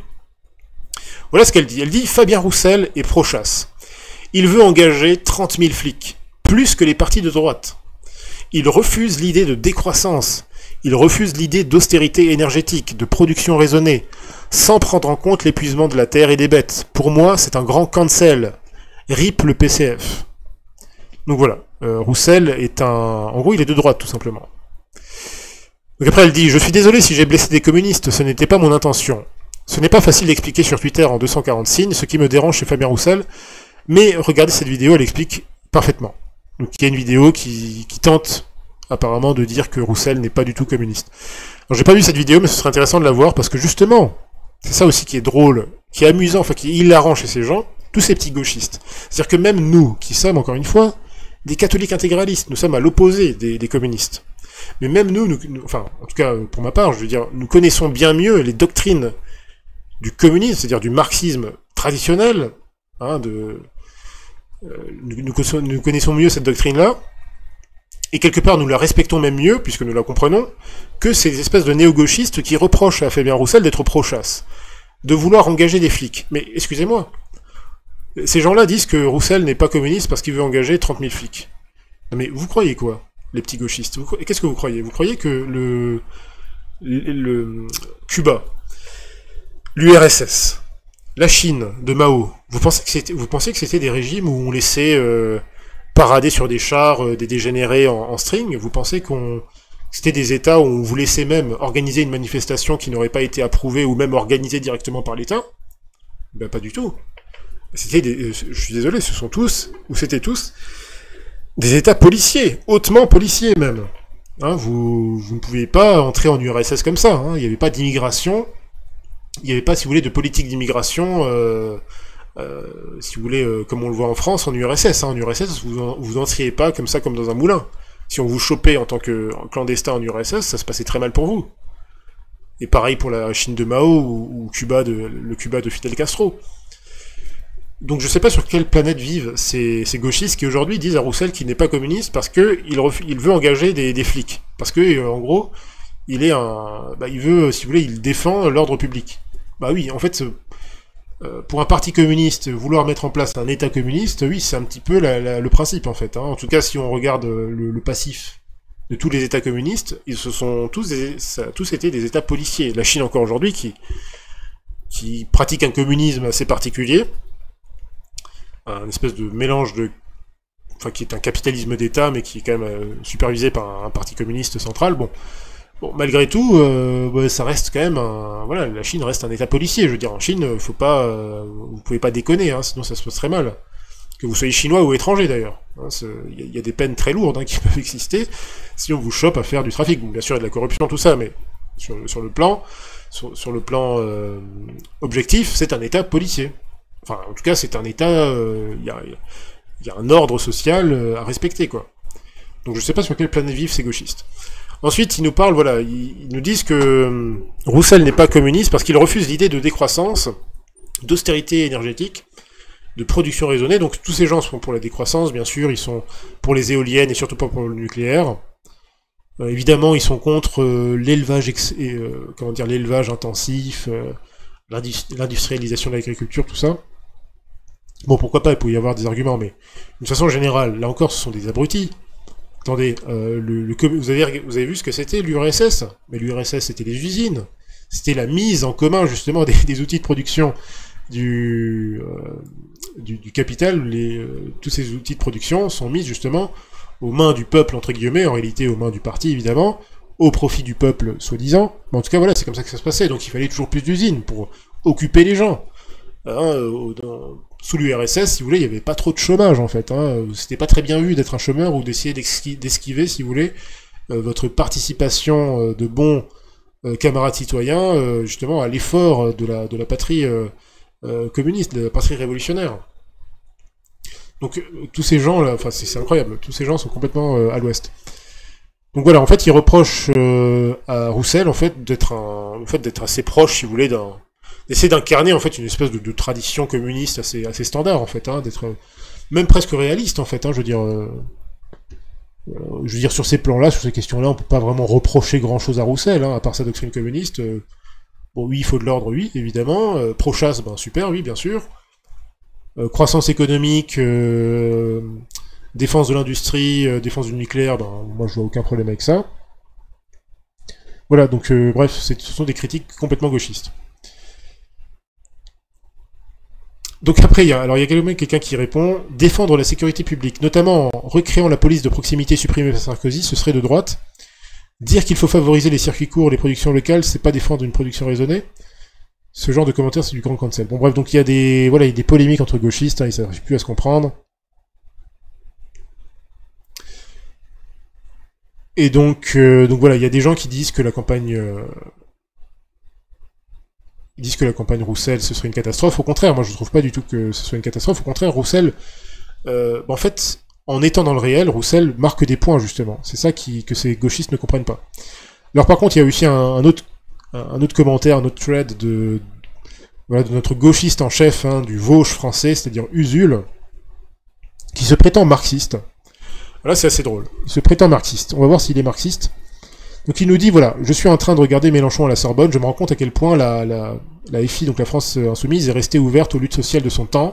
Voilà ce qu'elle dit. Elle dit Fabien Roussel est pro-chasse. Il veut engager trente mille flics, plus que les partis de droite. Il refuse l'idée de décroissance. Il refuse l'idée d'austérité énergétique, de production raisonnée, sans prendre en compte l'épuisement de la terre et des bêtes. Pour moi, c'est un grand cancel. R I P le P C F. Donc voilà, euh, Roussel est un... En gros, il est de droite, tout simplement. Donc après, elle dit « Je suis désolé si j'ai blessé des communistes, ce n'était pas mon intention. Ce n'est pas facile d'expliquer sur Twitter en deux cent quarante signes ce qui me dérange chez Fabien Roussel, mais regardez cette vidéo, elle explique parfaitement. » Donc il y a une vidéo qui, qui tente apparemment de dire que Roussel n'est pas du tout communiste. Alors j'ai pas vu cette vidéo, mais ce serait intéressant de la voir, parce que justement, c'est ça aussi qui est drôle, qui est amusant, enfin qui est hilarant chez ces gens, tous ces petits gauchistes. C'est-à-dire que même nous, qui sommes, encore une fois, des catholiques intégralistes, nous sommes à l'opposé des, des communistes. Mais même nous, nous, nous, enfin, en tout cas pour ma part, je veux dire, nous connaissons bien mieux les doctrines du communisme, c'est-à-dire du marxisme traditionnel, hein, de, euh, nous, nous, nous connaissons mieux cette doctrine-là, et quelque part nous la respectons même mieux, puisque nous la comprenons, que ces espèces de néo-gauchistes qui reprochent à Fabien Roussel d'être pro-chasse, de vouloir engager des flics. Mais excusez-moi, ces gens-là disent que Roussel n'est pas communiste parce qu'il veut engager trente mille flics. Non mais vous croyez quoi, les petits gauchistes? Qu'est-ce que vous croyez? Vous croyez que le, le, le Cuba, l'U R S S, la Chine de Mao, vous pensez que c'était, vous pensez que c'était des régimes où on laissait euh, parader sur des chars euh, des dégénérés en, en string? Vous pensez qu'on c'était des États où on vous laissait même organiser une manifestation qui n'aurait pas été approuvée ou même organisée directement par l'État? Ben pas du tout. C'était des, je suis désolé, ce sont tous, ou c'était tous, des États policiers, hautement policiers même. Hein, vous, vous ne pouviez pas entrer en U R S S comme ça, hein, il n'y avait pas d'immigration, il n'y avait pas, si vous voulez, de politique d'immigration, euh, euh, si vous voulez, euh, comme on le voit en France, en U R S S. Hein, en U R S S, vous, en, vous entriez pas comme ça, comme dans un moulin. Si on vous chopait en tant que clandestin en U R S S, ça se passait très mal pour vous. Et pareil pour la Chine de Mao ou, ou Cuba de, le Cuba de Fidel Castro. Donc je sais pas sur quelle planète vivent ces, ces gauchistes qui aujourd'hui disent à Roussel qu'il n'est pas communiste parce que il, il veut engager des, des flics. Parce que, euh, en gros, il est un, bah, il veut, si vous voulez, il défend l'ordre public. Bah oui, en fait, euh, pour un parti communiste, vouloir mettre en place un État communiste, oui, c'est un petit peu la, la, le principe, en fait. Hein. En tout cas, si on regarde le, le passif de tous les États communistes, ils se sont tous, des, ça a tous été des États policiers. La Chine encore aujourd'hui, qui, qui pratique un communisme assez particulier, un espèce de mélange de, enfin qui est un capitalisme d'État, mais qui est quand même euh, supervisé par un, un parti communiste central. Bon, bon, malgré tout, euh, bah, ça reste quand même un, voilà, la Chine reste un État policier. Je veux dire, en Chine, faut pas, euh, vous pouvez pas déconner, hein, sinon ça se passe très mal. Que vous soyez chinois ou étranger d'ailleurs, il hein, y, y a des peines très lourdes hein, qui peuvent exister si on vous chope à faire du trafic. Bon, bien sûr, il y a de la corruption, tout ça, mais sur, sur le plan, sur, sur le plan euh, objectif, c'est un État policier. Enfin, en tout cas, c'est un État, il euh, y, a, y a un ordre social euh, à respecter, quoi. Donc je sais pas sur quelle planète vivent ces gauchistes. Ensuite, ils nous parlent, voilà, ils, ils nous disent que euh, Roussel n'est pas communiste parce qu'il refuse l'idée de décroissance, d'austérité énergétique, de production raisonnée. Donc tous ces gens sont pour la décroissance, bien sûr, ils sont pour les éoliennes et surtout pas pour le nucléaire. Euh, évidemment, ils sont contre euh, l'élevage, ex- et, euh, comment dire, l'élevage intensif, euh, l'industrialisation de l'agriculture, tout ça. Bon, pourquoi pas, il peut y avoir des arguments, mais de façon générale, là encore, ce sont des abrutis. Attendez, euh, le, le, vous, avez, vous avez vu ce que c'était l'U R S S? Mais l'U R S S, c'était les usines. C'était la mise en commun, justement, des, des outils de production du, euh, du, du capital. Les, euh, tous ces outils de production sont mis, justement, aux mains du peuple, entre guillemets, en réalité aux mains du parti, évidemment, au profit du peuple, soi-disant. Mais en tout cas, voilà, c'est comme ça que ça se passait. Donc il fallait toujours plus d'usines pour occuper les gens. Hein, dans, sous l'U R S S, si vous voulez, il n'y avait pas trop de chômage, en fait. Hein. C'était pas très bien vu d'être un chômeur ou d'essayer d'esquiver, si vous voulez, euh, votre participation euh, de bons euh, camarades citoyens, euh, justement, à l'effort de la, de la patrie euh, euh, communiste, de la patrie révolutionnaire. Donc euh, tous ces gens là, enfin c'est incroyable, tous ces gens sont complètement euh, à l'ouest. Donc voilà, en fait, ils reprochent euh, à Roussel en fait d'être un, en fait d'être assez proche, si vous voulez, d'un, d'essayer d'incarner en fait une espèce de, de tradition communiste assez assez standard en fait, hein, d'être euh, même presque réaliste en fait, hein, je veux dire, euh, euh, je veux dire sur ces plans-là, sur ces questions-là, on peut pas vraiment reprocher grand-chose à Roussel, hein, à part sa doctrine communiste. Euh, bon, oui, il faut de l'ordre, oui, évidemment. Euh, pro-chasse, ben super, oui, bien sûr. Euh, croissance économique, euh, défense de l'industrie, euh, défense du nucléaire, ben, moi je vois aucun problème avec ça. Voilà, donc euh, bref, ce sont des critiques complètement gauchistes. Donc après, il y a, alors il y a quelqu'un qui répond « Défendre la sécurité publique, notamment en recréant la police de proximité supprimée par Sarkozy, ce serait de droite. Dire qu'il faut favoriser les circuits courts, les productions locales, c'est pas défendre une production raisonnée. Ce genre de commentaire, c'est du grand cancel. » Bon bref, donc il y a des, voilà, il y a des polémiques entre gauchistes, hein, ils n'arrivent plus à se comprendre. Et donc, euh, donc voilà, il y a des gens qui disent que la campagne, euh, ils disent que la campagne Roussel ce serait une catastrophe. Au contraire, moi je trouve pas du tout que ce soit une catastrophe. Au contraire, Roussel, euh, en fait, en étant dans le réel, Roussel marque des points justement. C'est ça qui, que ces gauchistes ne comprennent pas. Alors par contre, il y a aussi un, un autre un autre commentaire, un autre thread de, voilà, de notre gauchiste en chef, hein, du Vosges français, c'est-à-dire Usul, qui se prétend marxiste. Là, c'est assez drôle. Il se prétend marxiste. On va voir s'il est marxiste. Donc il nous dit, voilà, je suis en train de regarder Mélenchon à la Sorbonne, je me rends compte à quel point la, la, la F I, donc la France Insoumise, est restée ouverte aux luttes sociales de son temps.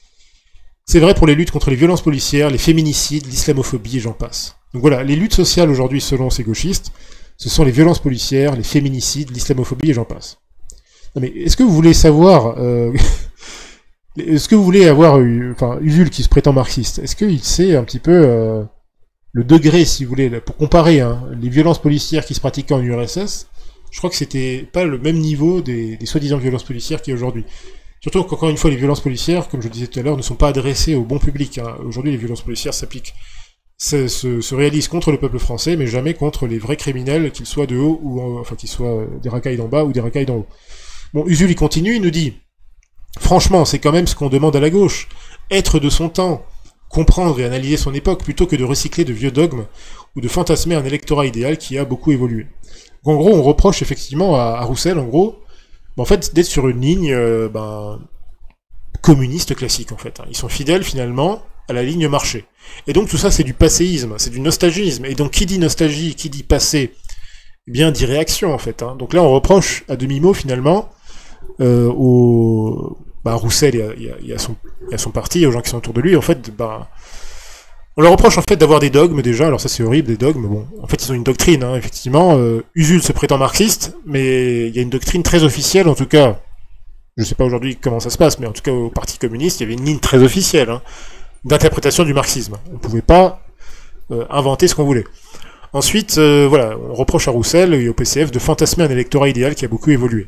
C'est vrai pour les luttes contre les violences policières, les féminicides, l'islamophobie et j'en passe. Donc voilà, les luttes sociales aujourd'hui, selon ces gauchistes, ce sont les violences policières, les féminicides, l'islamophobie et j'en passe. Non mais, est-ce que vous voulez savoir... Euh, est-ce que vous voulez avoir... Enfin, Usul qui se prétend marxiste, est-ce qu'il sait un petit peu euh, le degré, si vous voulez, pour comparer hein, les violences policières qui se pratiquaient en U R S S, je crois que c'était pas le même niveau des, des soi-disant violences policières qu'il y a aujourd'hui. Surtout qu'encore une fois, les violences policières, comme je le disais tout à l'heure, ne sont pas adressées au bon public. Hein. Aujourd'hui, les violences policières s'appliquent... Se, se, se réalise contre le peuple français, mais jamais contre les vrais criminels, qu'ils soient de haut ou en, enfin qu'ils soient des racailles d'en bas ou des racailles d'en haut. Bon, Usul il continue, il nous dit franchement, c'est quand même ce qu'on demande à la gauche, être de son temps, comprendre et analyser son époque, plutôt que de recycler de vieux dogmes ou de fantasmer un électorat idéal qui a beaucoup évolué. Donc, en gros, on reproche effectivement à, à Roussel, en gros, en fait, d'être sur une ligne euh, ben, communiste classique, en fait. Hein. Ils sont fidèles finalement à la ligne marché. Et donc tout ça c'est du passéisme, c'est du nostalgisme. Et donc qui dit nostalgie, qui dit passé, eh bien dit réaction en fait. Hein. Donc là on reproche à demi-mot finalement euh, au bah, Roussel et à, et, à, et, à son, et à son parti, aux gens qui sont autour de lui, en fait, bah, on leur reproche en fait d'avoir des dogmes déjà. Alors ça c'est horrible, des dogmes. Bon, en fait ils ont une doctrine, hein, effectivement. Euh, Usul se prétend marxiste, mais il y a une doctrine très officielle, en tout cas. Je sais pas aujourd'hui comment ça se passe, mais en tout cas au Parti communiste, il y avait une ligne très officielle. Hein, d'interprétation du marxisme. On ne pouvait pas euh, inventer ce qu'on voulait. Ensuite, euh, voilà, on reproche à Roussel et au P C F de fantasmer un électorat idéal qui a beaucoup évolué.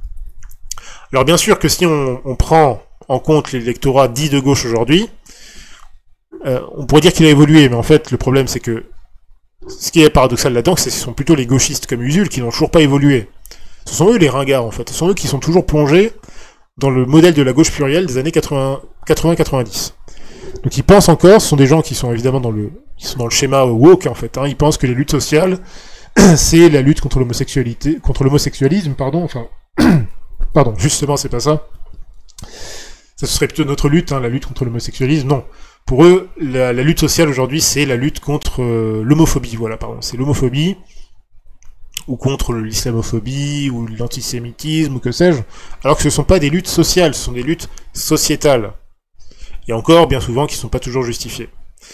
Alors bien sûr que si on, on prend en compte l'électorat dit de gauche aujourd'hui, euh, on pourrait dire qu'il a évolué, mais en fait le problème c'est que ce qui est paradoxal là-dedans, c'est que ce sont plutôt les gauchistes comme Usul qui n'ont toujours pas évolué. Ce sont eux les ringards en fait, ce sont eux qui sont toujours plongés dans le modèle de la gauche plurielle des années quatre-vingts quatre-vingt-dix. Donc ils pensent encore, ce sont des gens qui sont évidemment dans le, qui sont dans le schéma woke en fait, hein, ils pensent que les luttes sociales c'est la lutte contre l'homosexualité, contre l'homosexualisme, pardon, enfin, pardon, justement, c'est pas ça. Ça serait plutôt notre lutte, hein, la lutte contre l'homosexualisme. Non. Pour eux, la, la lutte sociale aujourd'hui, c'est la lutte contre euh, l'homophobie, voilà, pardon. C'est l'homophobie, ou contre l'islamophobie, ou l'antisémitisme, ou que sais-je, alors que ce ne sont pas des luttes sociales, ce sont des luttes sociétales. Et encore, bien souvent, qui ne sont pas toujours justifiées.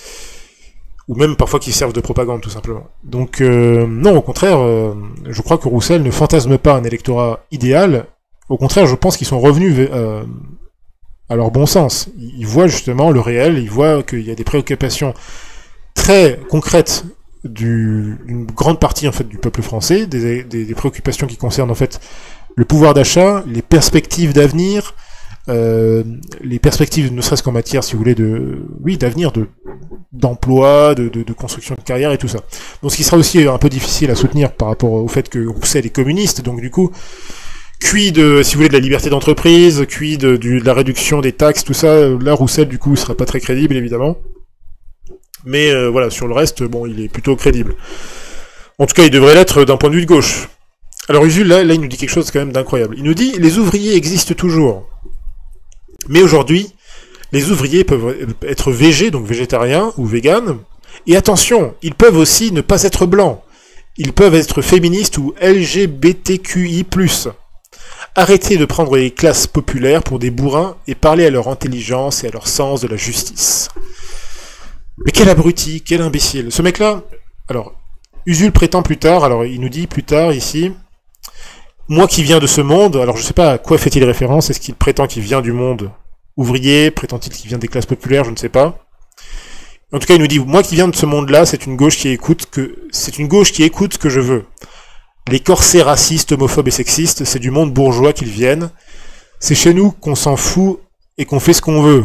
Ou même parfois qui servent de propagande, tout simplement. Donc, euh, non, au contraire, euh, je crois que Roussel ne fantasme pas un électorat idéal. Au contraire, je pense qu'ils sont revenus euh, à leur bon sens. Ils voient justement le réel, ils voient qu'il y a des préoccupations très concrètes d'une grande partie en fait du peuple français, des, des, des préoccupations qui concernent en fait le pouvoir d'achat, les perspectives d'avenir, euh, les perspectives ne serait-ce qu'en matière, si vous voulez, de oui d'avenir, de d'emploi, de, de, de construction de carrière et tout ça. Donc ce qui sera aussi un peu difficile à soutenir par rapport au fait que Roussel est communiste, donc du coup, quid de, si vous voulez, de la liberté d'entreprise, quid de, de la réduction des taxes, tout ça, là Roussel du coup sera pas très crédible évidemment. Mais euh, voilà, sur le reste, bon, il est plutôt crédible. En tout cas, il devrait l'être d'un point de vue de gauche. Alors Usul, là, là, il nous dit quelque chose quand même d'incroyable. Il nous dit, les ouvriers existent toujours. Mais aujourd'hui, les ouvriers peuvent être végés, donc végétariens ou véganes. Et attention, ils peuvent aussi ne pas être blancs. Ils peuvent être féministes ou L G B T Q I plus. Arrêtez de prendre les classes populaires pour des bourrins et parlez à leur intelligence et à leur sens de la justice. Mais quel abruti, quel imbécile. Ce mec-là, alors, Usul prétend plus tard, alors il nous dit plus tard ici, moi qui viens de ce monde, alors je sais pas à quoi fait-il référence, est-ce qu'il prétend qu'il vient du monde ouvrier, prétend-il qu'il vient des classes populaires, je ne sais pas. En tout cas, il nous dit, moi qui viens de ce monde-là, c'est une gauche qui écoute que, c'est une gauche qui écoute ce que je veux. Les corsets racistes, homophobes et sexistes, c'est du monde bourgeois qu'ils viennent. C'est chez nous qu'on s'en fout et qu'on fait ce qu'on veut.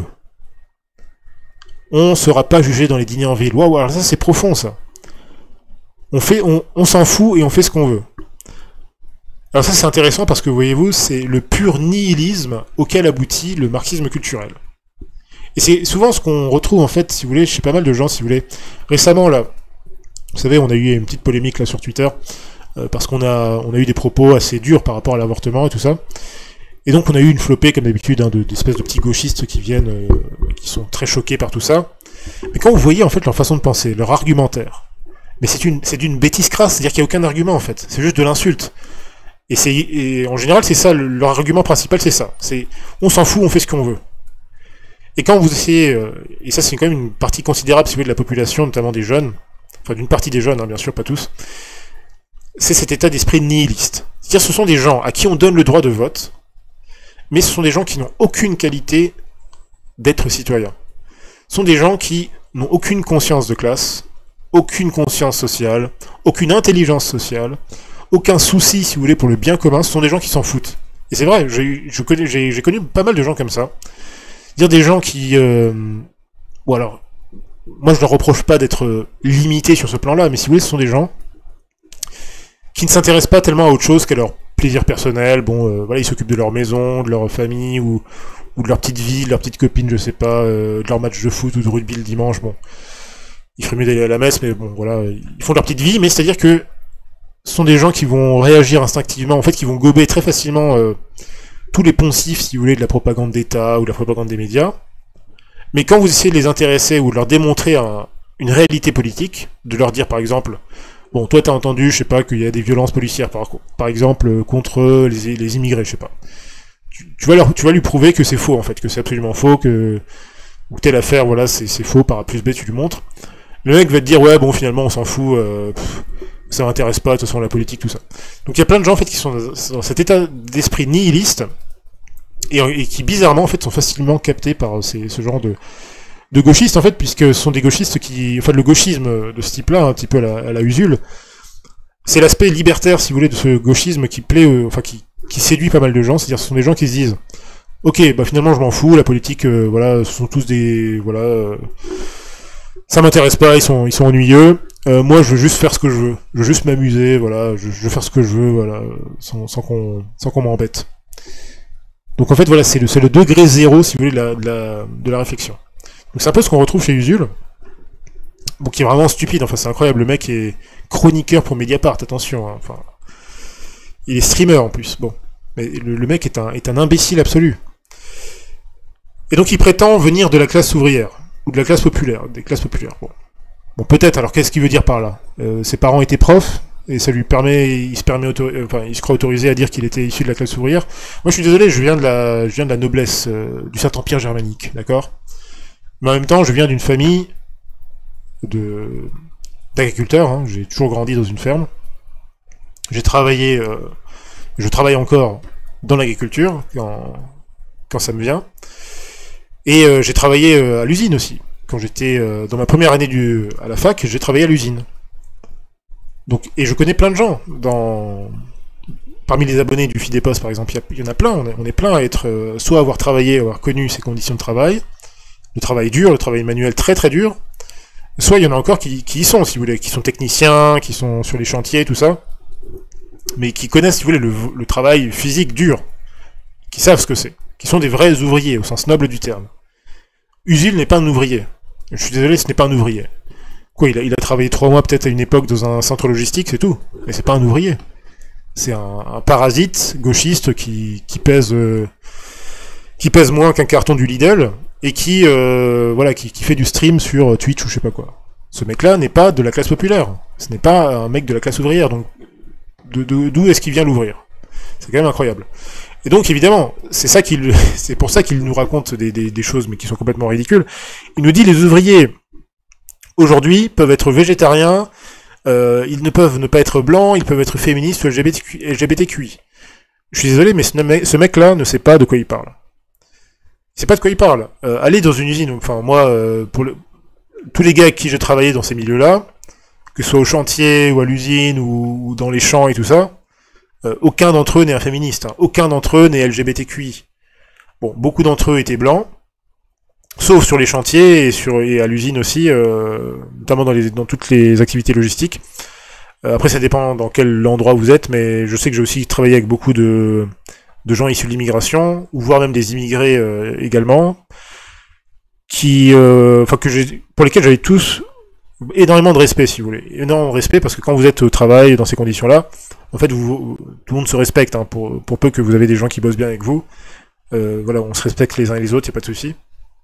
On sera pas jugé dans les dîners en ville. Waouh, alors ça c'est profond ça. On fait, on, on s'en fout et on fait ce qu'on veut. Alors ça c'est intéressant parce que voyez-vous, c'est le pur nihilisme auquel aboutit le marxisme culturel. Et c'est souvent ce qu'on retrouve en fait, si vous voulez, chez pas mal de gens, si vous voulez. Récemment là, vous savez, on a eu une petite polémique là sur Twitter euh, parce qu'on a, on a eu des propos assez durs par rapport à l'avortement et tout ça. Et donc on a eu une flopée, comme d'habitude, hein, d'espèces de, de petits gauchistes qui viennent, euh, qui sont très choqués par tout ça. Mais quand vous voyez en fait leur façon de penser, leur argumentaire, mais c'est une, c'est d'une bêtise crasse, c'est-à-dire qu'il n'y a aucun argument en fait, c'est juste de l'insulte. Et c'est, et en général c'est ça, le, leur argument principal c'est ça, c'est on s'en fout, on fait ce qu'on veut. Et quand vous essayez, euh, et ça c'est quand même une partie considérable, si vous voulez, de la population, notamment des jeunes, enfin d'une partie des jeunes, hein, bien sûr, pas tous, c'est cet état d'esprit nihiliste. C'est-à-dire ce sont des gens à qui on donne le droit de vote, mais ce sont des gens qui n'ont aucune qualité d'être citoyens. Ce sont des gens qui n'ont aucune conscience de classe, aucune conscience sociale, aucune intelligence sociale, aucun souci, si vous voulez, pour le bien commun. Ce sont des gens qui s'en foutent. Et c'est vrai, j'ai je connais, j'ai, j'ai connu pas mal de gens comme ça. Dire des gens qui... Euh, bon alors, moi je leur reproche pas d'être limités sur ce plan-là, mais si vous voulez, ce sont des gens qui ne s'intéressent pas tellement à autre chose qu'à leur plaisir personnel. Bon, euh, voilà, ils s'occupent de leur maison, de leur famille, ou, ou de leur petite vie, de leur petite copine, je sais pas, euh, de leur match de foot ou de rugby le dimanche. Bon, il ferait mieux d'aller à la messe, mais bon, voilà, ils font leur petite vie, mais c'est-à-dire que ce sont des gens qui vont réagir instinctivement, en fait, qui vont gober très facilement euh, tous les poncifs, si vous voulez, de la propagande d'État ou de la propagande des médias. Mais quand vous essayez de les intéresser ou de leur démontrer un, une réalité politique, de leur dire par exemple, bon, toi t'as entendu, je sais pas, qu'il y a des violences policières par, par exemple contre les, les immigrés, je sais pas. Tu, tu, vas leur, tu vas lui prouver que c'est faux en fait, que c'est absolument faux, que ou telle affaire, voilà, c'est faux, par A plus B, tu lui montres. Le mec va te dire, ouais, bon, finalement, on s'en fout, euh, pff, ça m'intéresse pas, de toute façon, la politique, tout ça. Donc il y a plein de gens, en fait, qui sont dans cet état d'esprit nihiliste, et, et qui, bizarrement, en fait, sont facilement captés par ces, ce genre de, de gauchistes, en fait, puisque ce sont des gauchistes qui... Enfin, le gauchisme de ce type-là, un petit peu à la, à la Usul, c'est l'aspect libertaire, si vous voulez, de ce gauchisme qui plaît, euh, enfin, qui, qui séduit pas mal de gens, c'est-à-dire ce sont des gens qui se disent, ok, bah finalement, je m'en fous, la politique, euh, voilà, ce sont tous des... Voilà... Euh, ça m'intéresse pas, ils sont, ils sont ennuyeux. Euh, moi, je veux juste faire ce que je veux. Je veux juste m'amuser, voilà. Je, je veux faire ce que je veux, voilà, sans, sans qu'on, sans qu'on m'embête. Donc en fait, voilà, c'est le, c'est le degré zéro, si vous voulez, de la, de la, de la réflexion. Donc c'est un peu ce qu'on retrouve chez Usul. Bon, qui est vraiment stupide. Enfin, c'est incroyable. Le mec est chroniqueur pour Mediapart, attention, hein, enfin... Il est streamer en plus, bon. Mais le, le mec est un, est un imbécile absolu. Et donc il prétend venir de la classe ouvrière, ou de la classe populaire, des classes populaires, bon. Bon, peut-être, alors qu'est-ce qu'il veut dire par là? euh, Ses parents étaient profs, et ça lui permet, il se permet, autori- enfin, il se croit autorisé à dire qu'il était issu de la classe ouvrière. Moi je suis désolé, je viens de la, je viens de la noblesse, euh, du Saint-Empire germanique, d'accord? Mais en même temps, je viens d'une famille de d'agriculteurs, hein. J'ai toujours grandi dans une ferme. J'ai travaillé, euh, je travaille encore dans l'agriculture quand, quand ça me vient. Et euh, j'ai travaillé euh, à l'usine aussi. Quand j'étais euh, dans ma première année du, à la fac, j'ai travaillé à l'usine. Donc, et je connais plein de gens. Dans, parmi les abonnés du Fidepos, par exemple, il y, y en a plein. On est, on est plein à être, euh, soit avoir travaillé, avoir connu ces conditions de travail, le travail dur, le travail manuel très très dur. Soit il y en a encore qui, qui y sont, si vous voulez, qui sont techniciens, qui sont sur les chantiers, tout ça, mais qui connaissent, si vous voulez, le, le travail physique dur, qui savent ce que c'est, qui sont des vrais ouvriers, au sens noble du terme. Usul n'est pas un ouvrier. Je suis désolé, ce n'est pas un ouvrier. Quoi, il a, il a travaillé trois mois peut-être à une époque dans un centre logistique, c'est tout. Mais c'est pas un ouvrier. C'est un, un parasite gauchiste qui, qui pèse euh, qui pèse moins qu'un carton du Lidl et qui euh, voilà qui, qui fait du stream sur Twitch ou je sais pas quoi. Ce mec-là n'est pas de la classe populaire. Ce n'est pas un mec de la classe ouvrière. Donc de, de, d'où est-ce qu'il vient l'ouvrir? C'est quand même incroyable. Et donc évidemment, c'est ça qu'il, c'est pour ça qu'il nous raconte des, des, des choses, mais qui sont complètement ridicules. Il nous dit les ouvriers aujourd'hui peuvent être végétariens, euh, ils ne peuvent ne pas être blancs, ils peuvent être féministes ou L G B T Q I. Je suis désolé, mais ce, mec, ce mec-là ne sait pas de quoi il parle. Il sait pas de quoi il parle. Euh, aller dans une usine, enfin moi, euh, pour le, tous les gars avec qui j'ai travaillé dans ces milieux-là, que ce soit au chantier ou à l'usine ou, ou dans les champs et tout ça. Euh, aucun d'entre eux n'est un féministe, hein. Aucun d'entre eux n'est L G B T Q I. Bon, beaucoup d'entre eux étaient blancs, sauf sur les chantiers et, sur, et à l'usine aussi, euh, notamment dans, les, dans toutes les activités logistiques. Euh, après, ça dépend dans quel endroit vous êtes, mais je sais que j'ai aussi travaillé avec beaucoup de, de gens issus de l'immigration, ou voire même des immigrés euh, également, qui, euh, enfin que j'ai, pour lesquels j'avais tous énormément de respect, si vous voulez, énormément de respect, parce que quand vous êtes au travail dans ces conditions-là, en fait, vous, tout le monde se respecte, hein, pour, pour peu que vous avez des gens qui bossent bien avec vous. Euh, voilà, on se respecte les uns et les autres, y a pas de souci.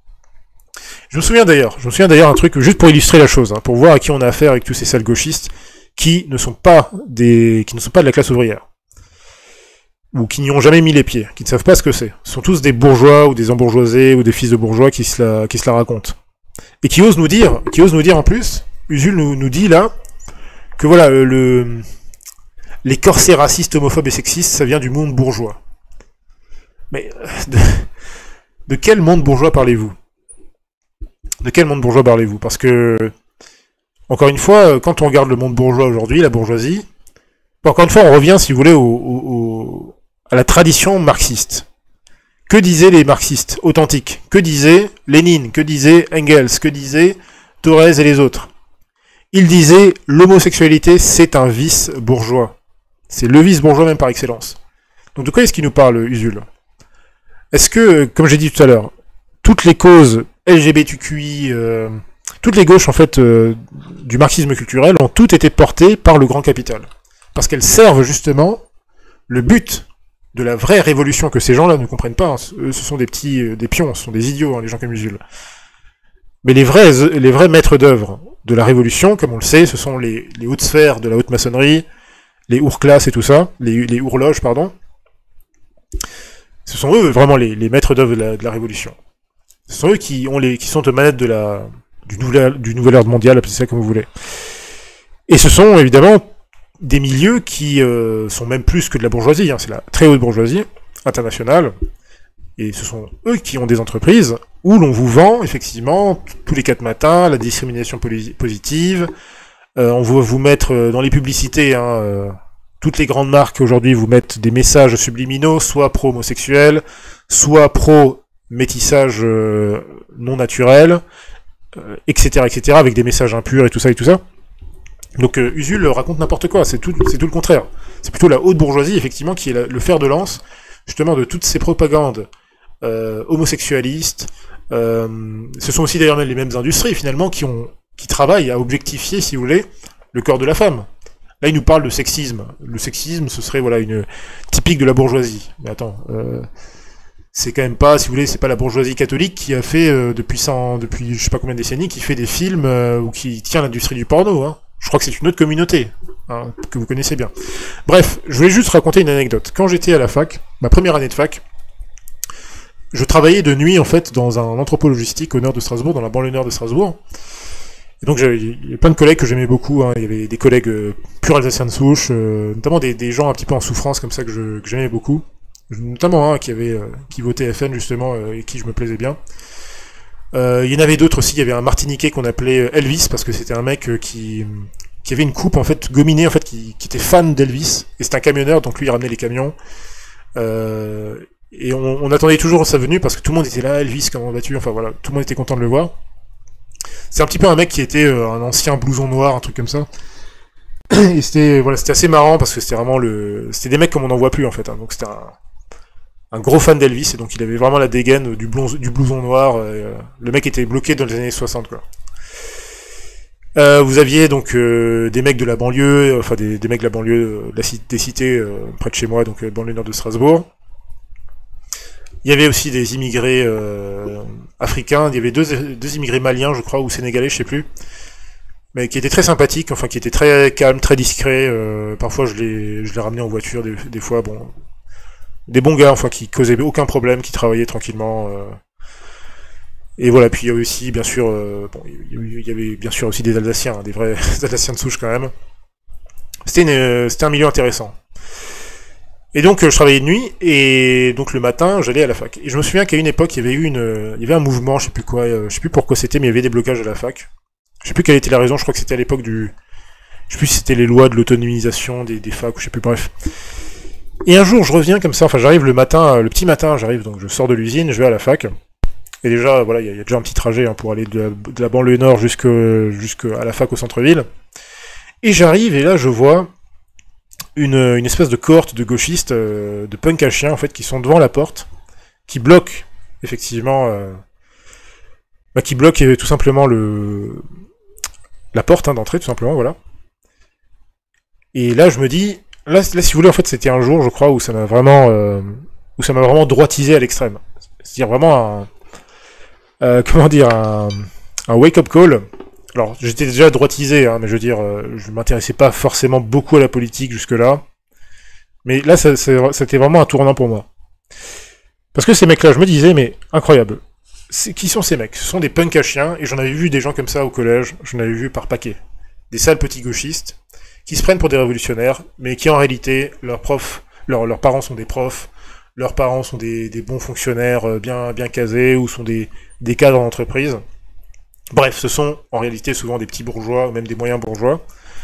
Je me souviens d'ailleurs, je me souviens d'ailleurs un truc, juste pour illustrer la chose, hein, pour voir à qui on a affaire avec tous ces sales gauchistes, qui ne sont pas des, qui ne sont pas de la classe ouvrière. Ou qui n'y ont jamais mis les pieds, qui ne savent pas ce que c'est. Ce sont tous des bourgeois, ou des embourgeoisés, ou des fils de bourgeois qui se la, qui se la racontent. Et qui osent nous dire, qui osent nous dire en plus, Usul nous, nous dit là, que voilà, euh, le, les corsets racistes, homophobes et sexistes, ça vient du monde bourgeois. Mais, de, de quel monde bourgeois parlez-vous? De quel monde bourgeois parlez-vous? Parce que, encore une fois, quand on regarde le monde bourgeois aujourd'hui, la bourgeoisie, encore une fois, on revient, si vous voulez, au, au, au, à la tradition marxiste. Que disaient les marxistes authentiques? Que disaient Lénine? Que disaient Engels? Que disaient Thorez et les autres? Ils disaient l'homosexualité, c'est un vice bourgeois. C'est le vice bourgeois même par excellence. Donc de quoi est-ce qu'il nous parle, Usul? Est-ce que, comme j'ai dit tout à l'heure, toutes les causes L G B T Q I, euh, toutes les gauches en fait euh, du marxisme culturel ont toutes été portées par le grand capital? Parce qu'elles servent justement le but de la vraie révolution que ces gens-là ne comprennent pas. Hein. Eux, ce sont des petits, euh, des pions, ce sont des idiots, hein, les gens comme Usul. Mais les vrais, les vrais maîtres d'œuvre de la révolution, comme on le sait, ce sont les, les hautes sphères de la haute maçonnerie, les hourclasses et tout ça, les, les hourloges, pardon. Ce sont eux vraiment les, les maîtres d'œuvre de la, de la révolution. Ce sont eux qui ont les, qui sont aux manettes de la, du nouvel, du nouvel ordre mondial, appelez ça comme vous voulez. Et ce sont évidemment des milieux qui euh, sont même plus que de la bourgeoisie, hein, c'est la très haute bourgeoisie internationale, et ce sont eux qui ont des entreprises où l'on vous vend, effectivement, tous les quatre matins, la discrimination positive, euh, on va vous mettre dans les publicités, hein, euh, toutes les grandes marques aujourd'hui vous mettent des messages subliminaux, soit pro-homosexuels, soit pro-métissage euh, non naturel, euh, et cetera, et cetera, avec des messages impurs et tout ça et tout ça. Donc euh, Usul raconte n'importe quoi, c'est tout, c'est tout le contraire. C'est plutôt la haute bourgeoisie, effectivement, qui est la, le fer de lance, justement, de toutes ces propagandes euh, homosexualistes. Euh, ce sont aussi d'ailleurs même les mêmes industries, finalement, qui ont qui travaillent à objectifier, si vous voulez, le corps de la femme. Là, il nous parle de sexisme. Le sexisme, ce serait voilà une typique de la bourgeoisie. Mais attends, euh, c'est quand même pas, si vous voulez, c'est pas la bourgeoisie catholique qui a fait euh, depuis cent, depuis je sais pas combien de décennies, qui fait des films euh, ou qui tient l'industrie du porno. Hein. Je crois que c'est une autre communauté hein, que vous connaissez bien. Bref, je voulais juste raconter une anecdote. Quand j'étais à la fac, ma première année de fac, je travaillais de nuit en fait dans un entrepôt logistique au nord de Strasbourg, dans la banlieue nord de Strasbourg. Et donc j'avais il y avait plein de collègues que j'aimais beaucoup, hein. Il y avait des collègues euh, purs alsaciens de souche, euh, notamment des, des gens un petit peu en souffrance comme ça que je- que j'aimais beaucoup. Notamment un qui avait euh, qui votait F N justement euh, et qui je me plaisais bien. Euh, il y en avait d'autres aussi, il y avait un Martiniquais qu'on appelait Elvis parce que c'était un mec euh, qui qui avait une coupe en fait gominée en fait qui, qui était fan d'Elvis et c'était un camionneur donc lui il ramenait les camions. Euh, et on, on attendait toujours sa venue parce que tout le monde était là, Elvis comment vas-tu, enfin voilà, tout le monde était content de le voir. C'est un petit peu un mec qui était euh, un ancien blouson noir, un truc comme ça. Et c'était voilà, c'était assez marrant parce que c'était vraiment le, c'était des mecs comme on n'en voit plus en fait. Hein. Donc c'était un, un gros fan d'Elvis et donc il avait vraiment la dégaine du, blonze, du blouson noir. Et, euh, le mec était bloqué dans les années soixante quoi. Euh, vous aviez donc euh, des mecs de la banlieue, enfin des, des mecs de la banlieue, euh, de la, des cités euh, près de chez moi, donc euh, banlieue nord de Strasbourg. Il y avait aussi des immigrés euh, africains, il y avait deux, deux immigrés maliens, je crois, ou sénégalais, je sais plus, mais qui étaient très sympathiques, enfin qui étaient très calmes, très discrets. Euh, parfois, je les, je les ramenais en voiture, des, des fois, bon, des bons gars, enfin qui causaient aucun problème, qui travaillaient tranquillement. Euh, et voilà, puis il y avait aussi, bien sûr, euh, bon, il y avait bien sûr aussi des Alsaciens, hein, des vrais Alsaciens de souche quand même. C'était, une, c'était un milieu intéressant. Et donc euh, je travaillais de nuit et donc le matin j'allais à la fac. Et je me souviens qu'à une époque il y avait eu une, euh, il y avait un mouvement, je sais plus quoi, euh, je sais plus pourquoi c'était, mais il y avait des blocages à la fac. Je sais plus quelle était la raison, je crois que c'était à l'époque du, je sais plus si c'était les lois de l'autonomisation des, des facs ou je sais plus, bref. Et un jour je reviens comme ça, enfin j'arrive le matin, euh, le petit matin j'arrive, donc je sors de l'usine, je vais à la fac. Et déjà voilà il y, y a déjà un petit trajet hein, pour aller de la, de la banlieue nord jusque jusqu'à la fac au centre-ville. Et j'arrive et là je vois Une, une espèce de cohorte de gauchistes, euh, de punk à chiens en fait, qui sont devant la porte, qui bloquent effectivement, euh, bah, qui bloquent euh, tout simplement le la porte hein, d'entrée tout simplement, voilà. Et là je me dis, là, là si vous voulez en fait c'était un jour je crois où ça m'a vraiment, euh, où ça m'a vraiment droitisé à l'extrême, c'est-à-dire vraiment un, euh, comment dire un, un wake-up call. Alors, j'étais déjà droitisé, hein, mais je veux dire, euh, je m'intéressais pas forcément beaucoup à la politique jusque-là. Mais là, ça, ça, c'était vraiment un tournant pour moi. Parce que ces mecs-là, je me disais, mais incroyable. C'est, qui sont ces mecs? Ce sont des punks à chiens, et j'en avais vu des gens comme ça au collège, j'en avais vu par paquet. Des sales petits gauchistes, qui se prennent pour des révolutionnaires, mais qui en réalité, leurs profs, leurs, leurs parents sont des profs, leurs parents sont des, des bons fonctionnaires bien, bien casés, ou sont des, des cadres d'entreprise. Bref, ce sont en réalité souvent des petits bourgeois, ou même des moyens bourgeois.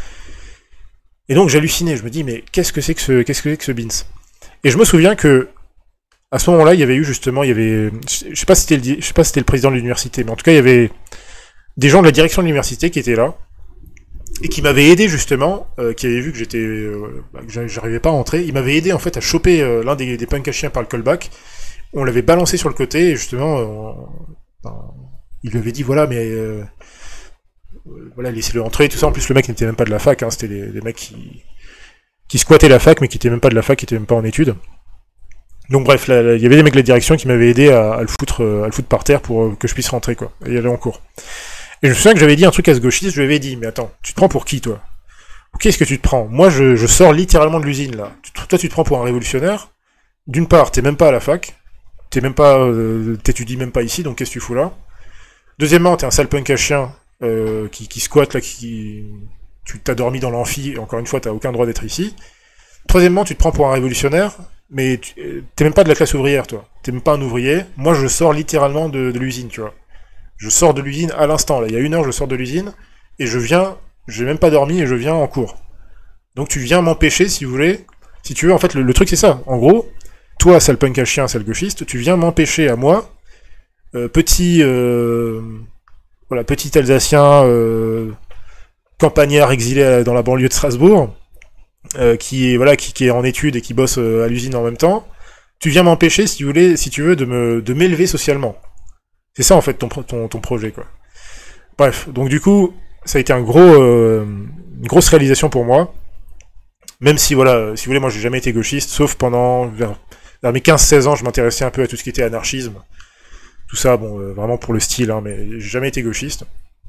Et donc j'hallucinais, je me dis, mais qu'est-ce que c'est que ce, qu'est-ce que c'est que ce Beans? Et je me souviens que, à ce moment-là, il y avait eu justement, il y avait, je sais pas si c'était le, je sais pas si c'était le président de l'université, mais en tout cas, il y avait des gens de la direction de l'université qui étaient là, et qui m'avaient aidé justement, euh, qui avaient vu que j'étais, euh, bah, que j'arrivais pas à rentrer, ils m'avaient aidé en fait à choper euh, l'un des, des punks à chiens par le callback, on l'avait balancé sur le côté, et justement, euh, ben, il lui avait dit, voilà, mais... Euh, voilà, laissez-le entrer, tout ça. En plus, le mec n'était même pas de la fac, hein, c'était des, des mecs qui, qui squattaient la fac, mais qui étaient même pas de la fac, qui étaient même pas en études. Donc bref, là, là, il y avait des mecs de la direction qui m'avaient aidé à, à le foutre, à le foutre par terre pour euh, que je puisse rentrer, quoi, et y aller en cours. Et je me souviens que j'avais dit un truc à ce gauchiste, je lui avais dit, mais attends, tu te prends pour qui, toi? Pour qui est-ce que tu te prends? Moi, je, je sors littéralement de l'usine, là. Tu, toi, tu te prends pour un révolutionnaire. D'une part, t'es même pas à la fac, t'es même pas, euh, t'étudies même pas ici, donc qu'est-ce que tu fous là? Deuxièmement, t'es un sale punk à chien, Euh, qui, qui squatte là, qui tu t'as dormi dans l'amphi, et encore une fois t'as aucun droit d'être ici. Troisièmement, tu te prends pour un révolutionnaire, mais tu, t'es même pas de la classe ouvrière, toi. T'es même pas un ouvrier. Moi, je sors littéralement de, de l'usine, tu vois. Je sors de l'usine à l'instant, là. Il y a une heure, je sors de l'usine, et je viens, j'ai même pas dormi, et je viens en cours. Donc tu viens m'empêcher, si vous voulez, si tu veux, en fait, le, le truc c'est ça. En gros, toi, sale punk à chien, sale gauchiste, tu viens m'empêcher à moi, euh, petit... Euh, Voilà, petit Alsacien, euh, campagnard exilé dans la banlieue de Strasbourg, euh, qui est voilà, qui, qui est en études et qui bosse euh, à l'usine en même temps. Tu viens m'empêcher, si tu voulais, si tu veux, de me, de m'élever socialement. C'est ça en fait ton, ton, ton projet, quoi. Bref, donc du coup, ça a été un gros, euh, une grosse réalisation pour moi, même si, voilà, si vous voulez, moi j'ai jamais été gauchiste, sauf pendant, vers, vers mes quinze seize ans, je m'intéressais un peu à tout ce qui était anarchisme, tout ça, bon, euh, vraiment pour le style, hein, mais j'ai jamais été gauchiste.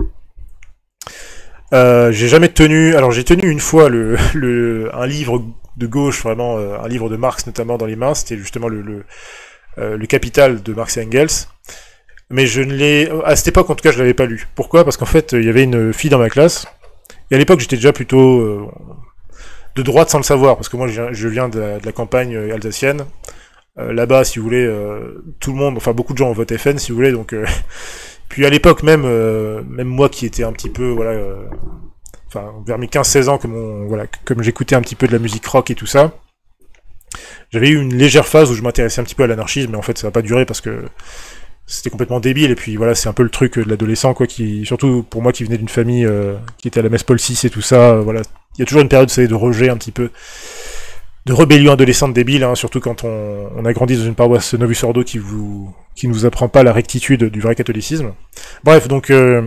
Euh, j'ai jamais tenu, alors j'ai tenu une fois le, le, un livre de gauche, vraiment, euh, un livre de Marx notamment dans les mains, c'était justement le, le, euh, le Capital de Marx et Engels, mais je ne l'ai, à cette époque en tout cas je l'avais pas lu. Pourquoi? Parce qu'en fait il y avait une fille dans ma classe, et à l'époque j'étais déjà plutôt euh, de droite sans le savoir, parce que moi je viens de la, de la campagne alsacienne, euh, là-bas si vous voulez, euh, tout le monde, enfin beaucoup de gens ont voté F N si vous voulez, donc... Euh, Puis à l'époque même, euh, même moi qui étais un petit peu, voilà, euh, enfin vers mes quinze seize ans, comme on, voilà, comme j'écoutais un petit peu de la musique rock et tout ça, j'avais eu une légère phase où je m'intéressais un petit peu à l'anarchisme, mais en fait ça n'a pas duré parce que c'était complètement débile. Et puis voilà, c'est un peu le truc de l'adolescent, quoi, qui, surtout pour moi qui venais d'une famille euh, qui était à la messe Paul six et tout ça, euh, voilà, il y a toujours une période, vous savez, de rejet un petit peu, de rébellion adolescente débile, hein, surtout quand on, on a grandi dans une paroisse Novus Ordo qui vous qui nous apprend pas la rectitude du vrai catholicisme. Bref, donc euh,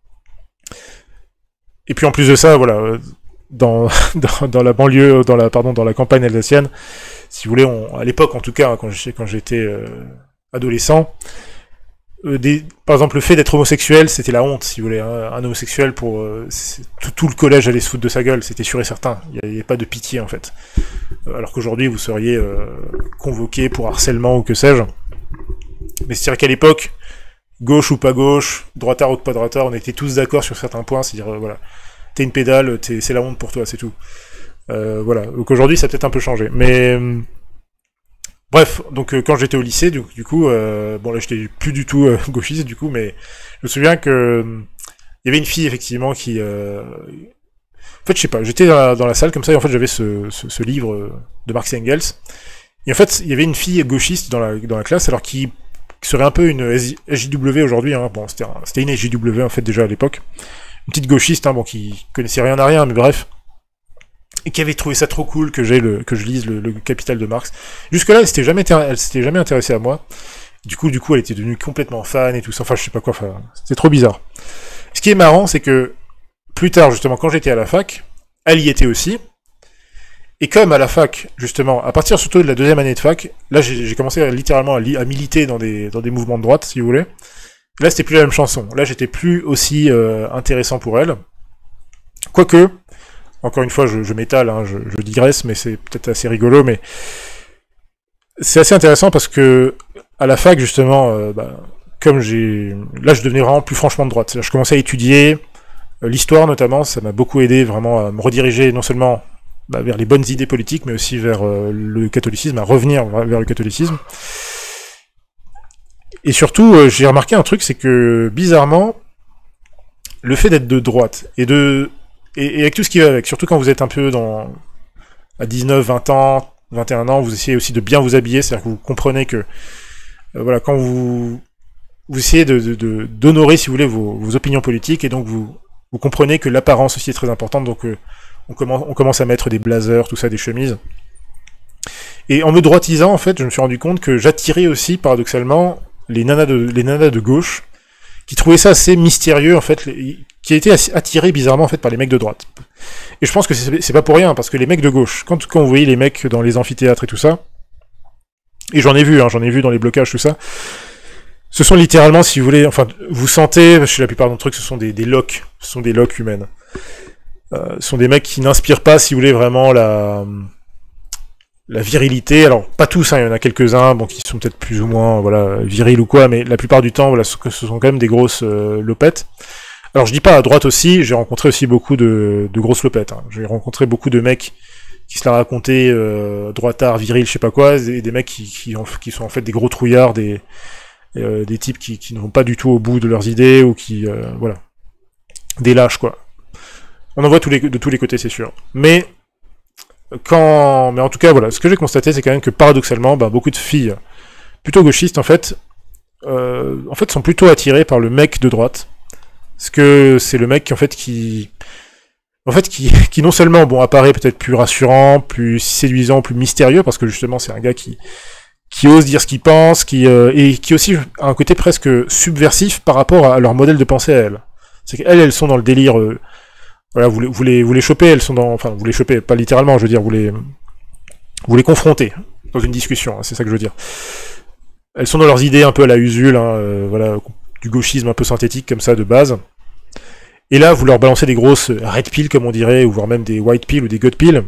et puis en plus de ça, voilà, dans dans, dans la banlieue, dans la pardon, dans la campagne alsacienne, si vous voulez, on, à l'époque en tout cas, quand j'étais quand j'étais euh, adolescent, euh, des, par exemple le fait d'être homosexuel, c'était la honte, si vous voulez, hein, un homosexuel pour euh, tout, tout le collège allait se foutre de sa gueule, c'était sûr et certain, il n'y avait pas de pitié en fait. Alors qu'aujourd'hui vous seriez euh, convoqué pour harcèlement ou que sais-je. Mais c'est-à-dire qu'à l'époque, gauche ou pas gauche, droitard ou pas droitard, on était tous d'accord sur certains points, c'est-à-dire, euh, voilà, t'es une pédale, t'es, c'est la honte pour toi, c'est tout. Euh, voilà, donc aujourd'hui ça a peut-être un peu changé. Mais, euh, bref, donc euh, quand j'étais au lycée, du, du coup, euh, bon là j'étais plus du tout euh, gauchiste du coup, mais je me souviens que euh, il y avait une fille effectivement qui... Euh, en fait, je sais pas, j'étais dans la, dans la salle comme ça, et en fait j'avais ce, ce, ce livre de Marx et Engels, et en fait il y avait une fille gauchiste dans la, dans la classe, alors qui... qui serait un peu une S J W aujourd'hui, hein. Bon, c'était, un, c'était une S J W en fait déjà à l'époque, une petite gauchiste, hein, bon, qui connaissait rien à rien, mais bref, et qui avait trouvé ça trop cool que j'ai le, que je lise le, le Capital de Marx. Jusque-là, elle s'était jamais, elle s'était jamais intéressée à moi. Du coup, du coup, elle était devenue complètement fan et tout ça. Enfin, je sais pas quoi. Enfin, c'était trop bizarre. Ce qui est marrant, c'est que plus tard, justement, quand j'étais à la fac, elle y était aussi. Et comme à la fac, justement, à partir surtout de la deuxième année de fac, là j'ai, j'ai commencé à, littéralement à, li- à militer dans des, dans des mouvements de droite, si vous voulez. Là c'était plus la même chanson. Là j'étais plus aussi euh, intéressant pour elle. Quoique, encore une fois je, je m'étale, hein, je, je digresse, mais c'est peut-être assez rigolo, mais c'est assez intéressant parce que à la fac justement, euh, bah, comme j'ai, là je devenais vraiment plus franchement de droite. C'est-à-dire, je commençais à étudier euh, l'histoire notamment, ça m'a beaucoup aidé vraiment à me rediriger non seulement bah, vers les bonnes idées politiques, mais aussi vers euh, le catholicisme, à revenir vers le catholicisme. Et surtout, euh, j'ai remarqué un truc, c'est que, bizarrement, le fait d'être de droite, et de et, et avec tout ce qui va avec, surtout quand vous êtes un peu dans à dix-neuf, vingt ans, vingt et un ans, vous essayez aussi de bien vous habiller, c'est-à-dire que vous comprenez que, euh, voilà, quand vous vous essayez de, de, de d'honorer, si vous voulez, vos, vos opinions politiques, et donc vous, vous comprenez que l'apparence aussi est très importante, donc euh, On commence, on commence à mettre des blazers, tout ça, des chemises. Et en me droitisant, en fait, je me suis rendu compte que j'attirais aussi, paradoxalement, les nanas de, les nanas de gauche, qui trouvaient ça assez mystérieux, en fait, les, qui étaient attirés bizarrement, en fait, par les mecs de droite. Et je pense que c'est, c'est pas pour rien, parce que les mecs de gauche, quand, quand vous voyez les mecs dans les amphithéâtres et tout ça, et j'en ai vu, hein, j'en ai vu dans les blocages, tout ça, ce sont littéralement, si vous voulez, enfin, vous sentez, chez la plupart d'entre eux, que ce sont des, des loques, ce sont des loques humaines. Euh, ce sont des mecs qui n'inspirent pas, si vous voulez, vraiment la la virilité. Alors, pas tous, hein, il y en a quelques-uns, bon, qui sont peut-être plus ou moins, voilà, virils ou quoi, mais la plupart du temps, voilà, ce sont quand même des grosses euh, lopettes. Alors, je dis pas à droite aussi, j'ai rencontré aussi beaucoup de, de grosses lopettes. Hein. J'ai rencontré beaucoup de mecs qui se la racontaient euh, droitard, viril, je sais pas quoi, et des mecs qui, qui, ont, qui sont en fait des gros trouillards, des, euh, des types qui, qui ne vont pas du tout au bout de leurs idées, ou qui, euh, voilà, des lâches, quoi. On en voit tous les, de tous les côtés, c'est sûr. Mais, quand, mais en tout cas, voilà, ce que j'ai constaté, c'est quand même que paradoxalement, bah, beaucoup de filles, plutôt gauchistes, en fait, euh, en fait, sont plutôt attirées par le mec de droite. Parce que c'est le mec, en fait, qui, en fait, qui, qui non seulement, bon, apparaît peut-être plus rassurant, plus séduisant, plus mystérieux, parce que justement, c'est un gars qui, qui ose dire ce qu'il pense, qui, euh, et qui aussi a un côté presque subversif par rapport à leur modèle de pensée à elles. C'est qu'elles, elles sont dans le délire, euh, Voilà, vous les, vous les, vous les chopez, elles sont dans, enfin, vous les chopez, pas littéralement, je veux dire, vous les, vous les confrontez dans une discussion, hein, c'est ça que je veux dire. Elles sont dans leurs idées un peu à la Usul, hein, euh, voilà, du gauchisme un peu synthétique comme ça de base. Et là, vous leur balancez des grosses red pills, comme on dirait, ou voire même des white pills ou des gut pills.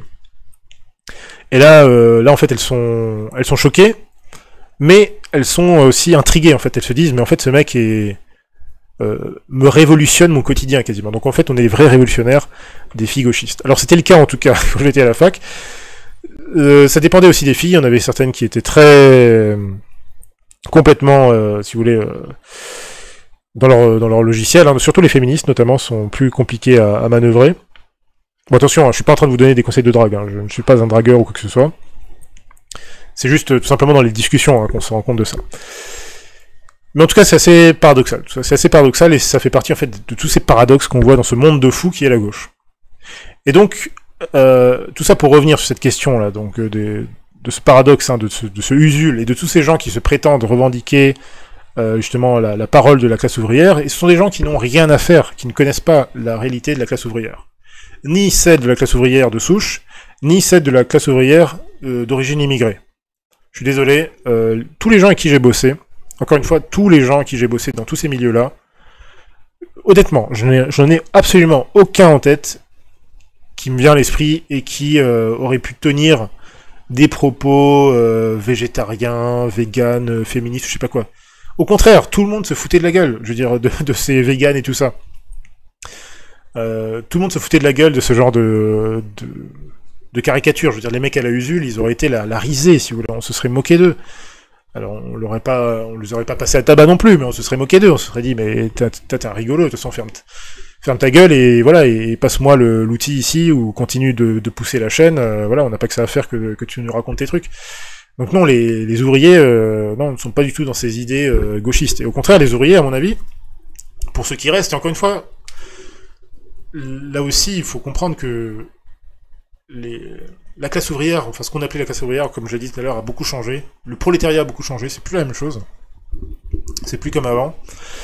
Et là, euh, là en fait, elles sont, elles sont choquées, mais elles sont aussi intriguées. En fait, elles se disent, mais en fait, ce mec est euh, me révolutionne mon quotidien quasiment. Donc en fait, on est les vrais révolutionnaires des filles gauchistes. Alors c'était le cas en tout cas quand j'étais à la fac. Euh, ça dépendait aussi des filles. Il y en avait certaines qui étaient très euh, complètement, euh, si vous voulez. Euh, dans leur, dans leur logiciel, hein. Surtout les féministes notamment sont plus compliqués à, à manœuvrer. Bon attention, hein, je suis pas en train de vous donner des conseils de drague, hein. Je ne suis pas un dragueur ou quoi que ce soit. C'est juste euh, tout simplement dans les discussions hein, qu'on se rend compte de ça. Mais en tout cas c'est assez paradoxal, c'est assez paradoxal et ça fait partie en fait de tous ces paradoxes qu'on voit dans ce monde de fous qui est la gauche. Et donc, euh, tout ça pour revenir sur cette question là, donc euh, de, de ce paradoxe, hein, de, ce, de ce usule et de tous ces gens qui se prétendent revendiquer Euh, justement la, la parole de la classe ouvrière, et ce sont des gens qui n'ont rien à faire, qui ne connaissent pas la réalité de la classe ouvrière. Ni celle de la classe ouvrière de souche, ni celle de la classe ouvrière euh, d'origine immigrée. Je suis désolé, euh, tous les gens avec qui j'ai bossé, encore une fois, tous les gens avec qui j'ai bossé dans tous ces milieux-là, honnêtement, je n'ai, je n'en ai absolument aucun en tête qui me vient à l'esprit et qui euh, aurait pu tenir des propos euh, végétariens, véganes, euh, féministes, je sais pas quoi. Au contraire, tout le monde se foutait de la gueule, je veux dire, de, de ces véganes et tout ça. Euh, tout le monde se foutait de la gueule de ce genre de, de, de caricature. Je veux dire, les mecs à la Usul, ils auraient été la, la risée, si vous voulez, on se serait moqué d'eux. Alors, on l'aurait pas, on les aurait pas passé à tabac non plus, mais on se serait moqué d'eux, on se serait dit, mais t'as, t'es un rigolo, de toute façon, ferme, ferme ta gueule et voilà, et, et passe-moi le, l'outil ici, ou continue de, de pousser la chaîne, euh, voilà, on n'a pas que ça à faire que, que tu nous racontes tes trucs. Donc non, les, les ouvriers euh, non, ne sont pas du tout dans ces idées euh, gauchistes. Et au contraire, les ouvriers, à mon avis, pour ceux qui restent, et encore une fois, là aussi, il faut comprendre que les, la classe ouvrière, enfin ce qu'on appelait la classe ouvrière, comme je l'ai dit tout à l'heure, a beaucoup changé. Le prolétariat a beaucoup changé, c'est plus la même chose. C'est plus comme avant.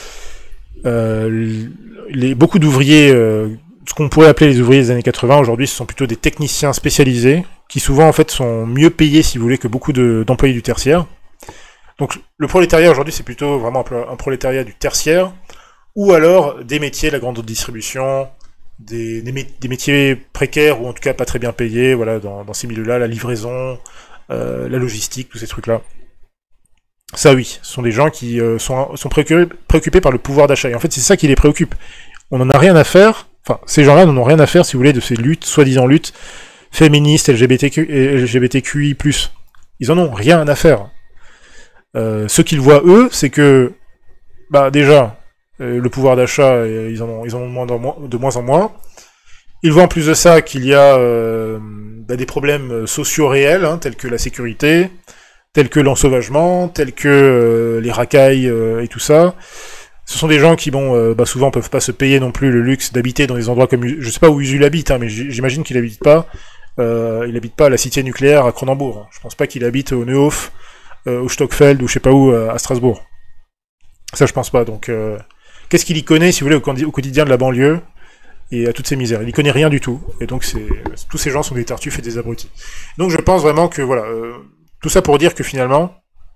Euh, les, beaucoup d'ouvriers, euh, ce qu'on pourrait appeler les ouvriers des années quatre-vingts, aujourd'hui, ce sont plutôt des techniciens spécialisés, qui souvent en fait sont mieux payés, si vous voulez, que beaucoup de, d'employés du tertiaire. Donc le prolétariat aujourd'hui c'est plutôt vraiment un, un prolétariat du tertiaire, ou alors des métiers, la grande distribution, des, des, des métiers précaires ou en tout cas pas très bien payés, voilà, dans, dans ces milieux-là, la livraison, euh, la logistique, tous ces trucs-là. Ça oui, ce sont des gens qui euh, sont, sont préoccupés, préoccupés par le pouvoir d'achat. Et en fait c'est ça qui les préoccupe. On n'en a rien à faire, enfin ces gens-là n'en ont rien à faire, si vous voulez, de ces luttes, soi-disant luttes, féministes, L G B T Q, L G B T Q I plus. Ils en ont rien à faire. Euh, ce qu'ils voient, eux, c'est que, bah déjà, euh, le pouvoir d'achat, euh, ils en ont, ils en ont de, moins en moins, de moins en moins. Ils voient en plus de ça qu'il y a euh, bah, des problèmes sociaux réels, hein, tels que la sécurité, tels que l'ensauvagement, tels que euh, les racailles euh, et tout ça. Ce sont des gens qui, bon, euh, bah, souvent peuvent pas se payer non plus le luxe d'habiter dans des endroits comme... Je sais pas où Usul habite, hein, mais j'imagine qu'il habite pas... Euh, il habite pas à la cité nucléaire à Cronenbourg. Hein. Je pense pas qu'il habite au Neuhof, euh, au Stockfeld ou je sais pas où euh, à Strasbourg. Ça je pense pas. Donc euh, qu'est-ce qu'il y connaît, si vous voulez, au, au quotidien de la banlieue et à toutes ces misères. Il y connaît rien du tout. Et donc c'est tous ces gens sont des tartuffes et des abrutis. Donc je pense vraiment que voilà, euh, tout ça pour dire que finalement,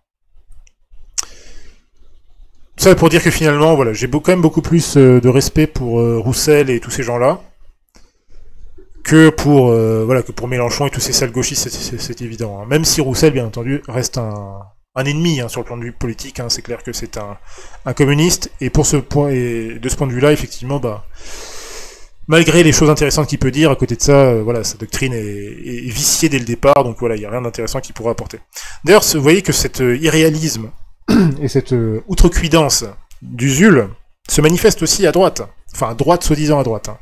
tout ça pour dire que finalement, voilà, j'ai quand même beaucoup plus euh, de respect pour euh, Roussel et tous ces gens-là. que pour euh, voilà que pour Mélenchon et tous ces sales gauchistes, c'est, c'est, c'est évident. Hein. Même si Roussel, bien entendu, reste un, un ennemi hein, sur le plan de vue politique, hein, c'est clair que c'est un, un communiste. Et pour ce point et de ce point de vue-là, effectivement, bah malgré les choses intéressantes qu'il peut dire, à côté de ça, euh, voilà, sa doctrine est, est viciée dès le départ, donc voilà, il y a rien d'intéressant qu'il pourra apporter. D'ailleurs, vous voyez que cet euh, irréalisme et cette euh, outrecuidance d'Usul se manifeste aussi à droite, enfin à droite, soi-disant à droite. Hein.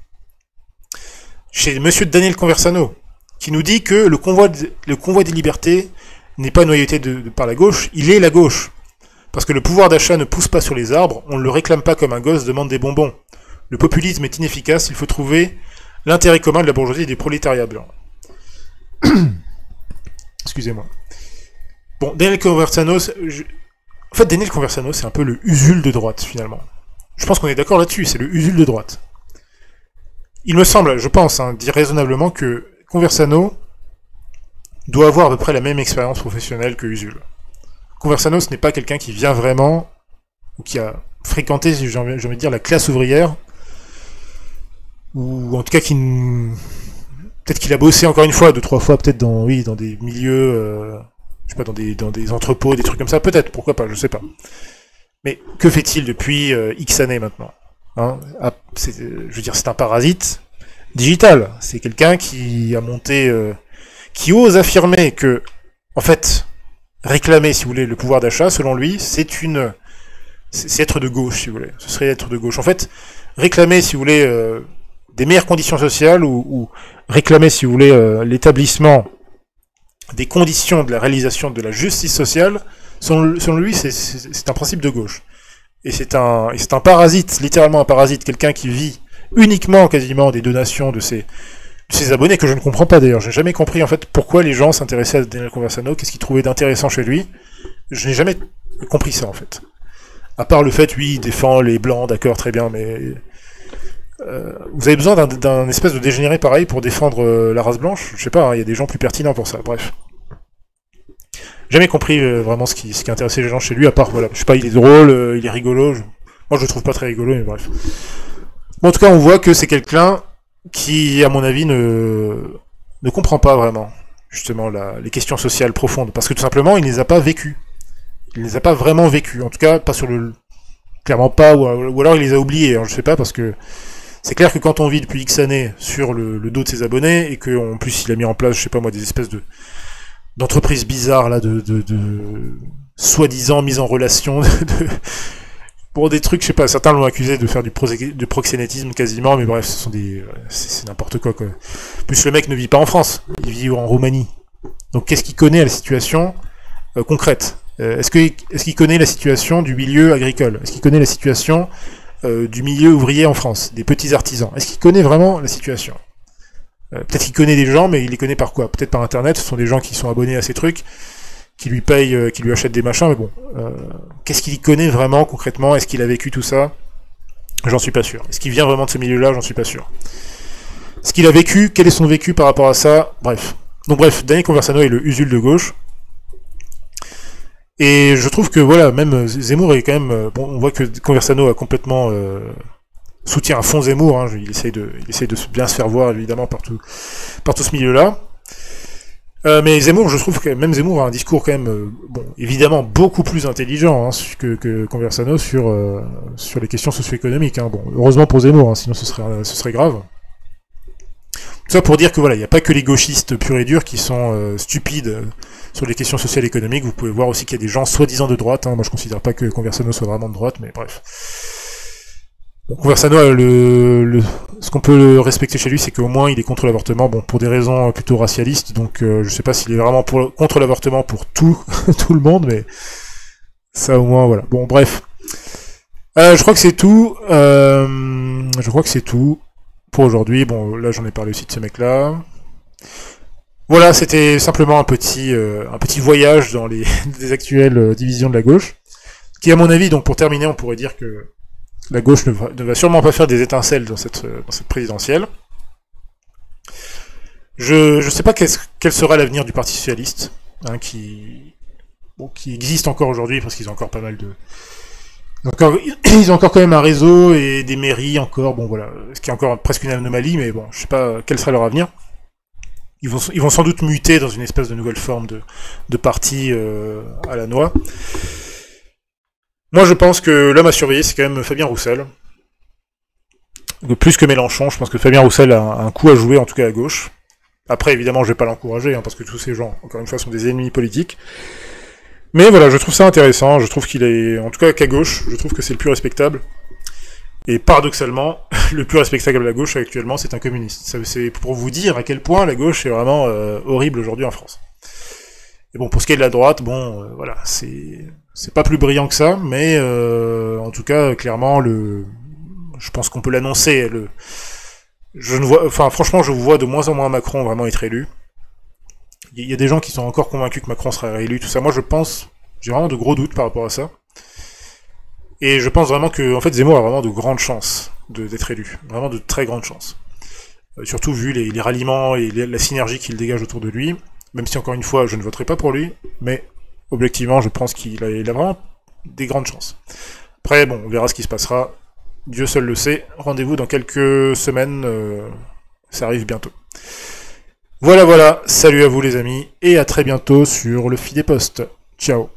Chez monsieur Daniel Conversano, qui nous dit que le convoi, de, le convoi des libertés n'est pas noyauté de, de, par la gauche, il est la gauche. Parce que le pouvoir d'achat ne pousse pas sur les arbres, on ne le réclame pas comme un gosse demande des bonbons. Le populisme est inefficace, il faut trouver l'intérêt commun de la bourgeoisie et des prolétariats blancs. Excusez-moi. Bon, Daniel Conversano, je... en fait, Daniel Conversano, c'est un peu le Usul de droite, finalement. Je pense qu'on est d'accord là-dessus, c'est le Usul de droite. il me semble, je pense, hein, dire raisonnablement que Conversano doit avoir à peu près la même expérience professionnelle que Usul. Conversano, ce n'est pas quelqu'un qui vient vraiment, ou qui a fréquenté, j'ai envie de dire, la classe ouvrière, ou en tout cas qui... Peut-être qu'il a bossé encore une fois, deux, trois fois, peut-être dans, oui, dans des milieux, euh, je sais pas, dans des, dans des entrepôts, des trucs comme ça, peut-être, pourquoi pas, je sais pas. Mais que fait-il depuis euh, X années maintenant, hein? Ah, c'est, je veux dire, c'est un parasite digital. C'est quelqu'un qui a monté, euh, qui ose affirmer que, en fait, réclamer, si vous voulez, le pouvoir d'achat, selon lui, c'est une, c'est être de gauche, si vous voulez. Ce serait être de gauche. En fait, réclamer, si vous voulez, euh, des meilleures conditions sociales ou, ou réclamer, si vous voulez, euh, l'établissement des conditions de la réalisation de la justice sociale, selon, selon lui, c'est, c'est, c'est un principe de gauche. Et c'est un, et c'est un parasite, littéralement un parasite, quelqu'un qui vit uniquement, quasiment, des donations de ses, de ses abonnés, que je ne comprends pas d'ailleurs. J'ai jamais compris, en fait, pourquoi les gens s'intéressaient à Daniel Conversano, qu'est-ce qu'ils trouvaient d'intéressant chez lui. Je n'ai jamais compris ça, en fait. À part le fait, oui, il défend les blancs, d'accord, très bien, mais... Euh, vous avez besoin d'un, d'un espèce de dégénéré pareil pour défendre euh, la race blanche? Je sais pas, il hein, y a des gens plus pertinents pour ça, bref. Jamais compris euh, vraiment ce qui, ce qui intéressait les gens chez lui, à part, voilà, je sais pas, il est drôle, euh, il est rigolo, je... moi je le trouve pas très rigolo, mais bref. Bon, en tout cas, on voit que c'est quelqu'un qui, à mon avis, ne, ne comprend pas vraiment, justement, la... les questions sociales profondes, parce que tout simplement, il ne les a pas vécues. Il ne les a pas vraiment vécues, en tout cas, pas sur le... clairement pas, ou, ou alors il les a oubliés, hein, je sais pas, parce que c'est clair que quand on vit depuis X années sur le, le dos de ses abonnés, et qu'en plus il a mis en place, je sais pas moi, des espèces de d'entreprises bizarres, là, de, de, de soi-disant mise en relation, de, de, pour des trucs, je sais pas, certains l'ont accusé de faire du, pro, du proxénétisme quasiment, mais bref, ce sont des... c'est, c'est n'importe quoi, quoi. En plus, le mec ne vit pas en France, il vit en Roumanie. Donc qu'est-ce qu'il connaît à la situation euh, concrète? euh, Est-ce que, est-ce qu'il connaît la situation du milieu agricole? Est-ce qu'il connaît la situation Euh, du milieu ouvrier en France, des petits artisans? Est-ce qu'il connaît vraiment la situation? euh, Peut-être qu'il connaît des gens, mais il les connaît par quoi? Peut-être par Internet, ce sont des gens qui sont abonnés à ces trucs, qui lui payent, euh, qui lui achètent des machins, mais bon. Euh, qu'est-ce qu'il y connaît vraiment, concrètement? Est-ce qu'il a vécu tout ça? J'en suis pas sûr. Est-ce qu'il vient vraiment de ce milieu-là? J'en suis pas sûr. Ce qu'il a vécu, quel est son vécu par rapport à ça? Bref. Donc bref, Daniel Conversano est le Usul de gauche. Et je trouve que voilà, même Zemmour est quand même... Bon, on voit que Conversano a complètement... Euh, soutient à fond Zemmour, hein, il essaye de, il essaye de bien se faire voir, évidemment, par tout, par tout ce milieu-là. Euh, mais Zemmour, je trouve que même Zemmour a un discours quand même, euh, bon, évidemment, beaucoup plus intelligent hein, que, que Conversano sur, euh, sur les questions socio-économiques. Hein. Bon, heureusement pour Zemmour, hein, sinon ce serait, ce serait grave. Tout ça pour dire que voilà, il n'y a pas que les gauchistes purs et durs qui sont euh, stupides euh, sur les questions sociales et économiques. Vous pouvez voir aussi qu'il y a des gens soi-disant de droite. Hein. Moi, je considère pas que Conversano soit vraiment de droite, mais bref. Bon, Conversano, le, le, ce qu'on peut le respecter chez lui, c'est qu'au moins il est contre l'avortement. Bon, pour des raisons plutôt racialistes. Donc, euh, je sais pas s'il est vraiment pour, contre l'avortement pour tout, tout le monde, mais ça au moins, voilà. Bon, bref. Euh, je crois que c'est tout. Euh, je crois que c'est tout. Pour aujourd'hui, bon là j'en ai parlé aussi de ce mec là. Voilà, c'était simplement un petit euh, un petit voyage dans les, les actuelles euh, divisions de la gauche, qui à mon avis, donc pour terminer, on pourrait dire que la gauche ne va, ne va sûrement pas faire des étincelles dans cette dans cette présidentielle. Je je sais pas quel sera l'avenir du Parti socialiste, hein, qui bon, qui existe encore aujourd'hui parce qu'ils ont encore pas mal de Encore, ils ont encore quand même un réseau et des mairies encore, bon voilà, ce qui est encore presque une anomalie, mais bon, je sais pas quel sera leur avenir. Ils vont, ils vont sans doute muter dans une espèce de nouvelle forme de, de parti euh, à la noix. Moi je pense que l'homme à surveiller c'est quand même Fabien Roussel. Plus que Mélenchon, je pense que Fabien Roussel a un, un coup à jouer, en tout cas à gauche. Après évidemment je vais pas l'encourager, hein, parce que tous ces gens, encore une fois, sont des ennemis politiques. Mais voilà, je trouve ça intéressant, je trouve qu'il est, en tout cas qu'à gauche, je trouve que c'est le plus respectable. Et paradoxalement, le plus respectable à gauche actuellement, c'est un communiste. Ça, c'est pour vous dire à quel point la gauche est vraiment euh, horrible aujourd'hui en France. Et bon, pour ce qui est de la droite, bon, euh, voilà, c'est c'est pas plus brillant que ça, mais euh, en tout cas, clairement, le, je pense qu'on peut l'annoncer. Le, je ne vois, enfin, franchement, je vous vois de moins en moins Macron vraiment être élu. Il y a des gens qui sont encore convaincus que Macron sera réélu, tout ça. Moi, je pense, j'ai vraiment de gros doutes par rapport à ça. Et je pense vraiment que, en fait, Zemmour a vraiment de grandes chances de, d'être élu. Vraiment de très grandes chances. euh, surtout vu les, les ralliements et les, la synergie qu'il dégage autour de lui, même si encore une fois je ne voterai pas pour lui, mais objectivement je pense qu'il a, il a vraiment des grandes chances. Après bon, on verra ce qui se passera, Dieu seul le sait, rendez-vous dans quelques semaines, euh, ça arrive bientôt. Voilà voilà, salut à vous les amis, et à très bientôt sur le Fidé Post. Ciao.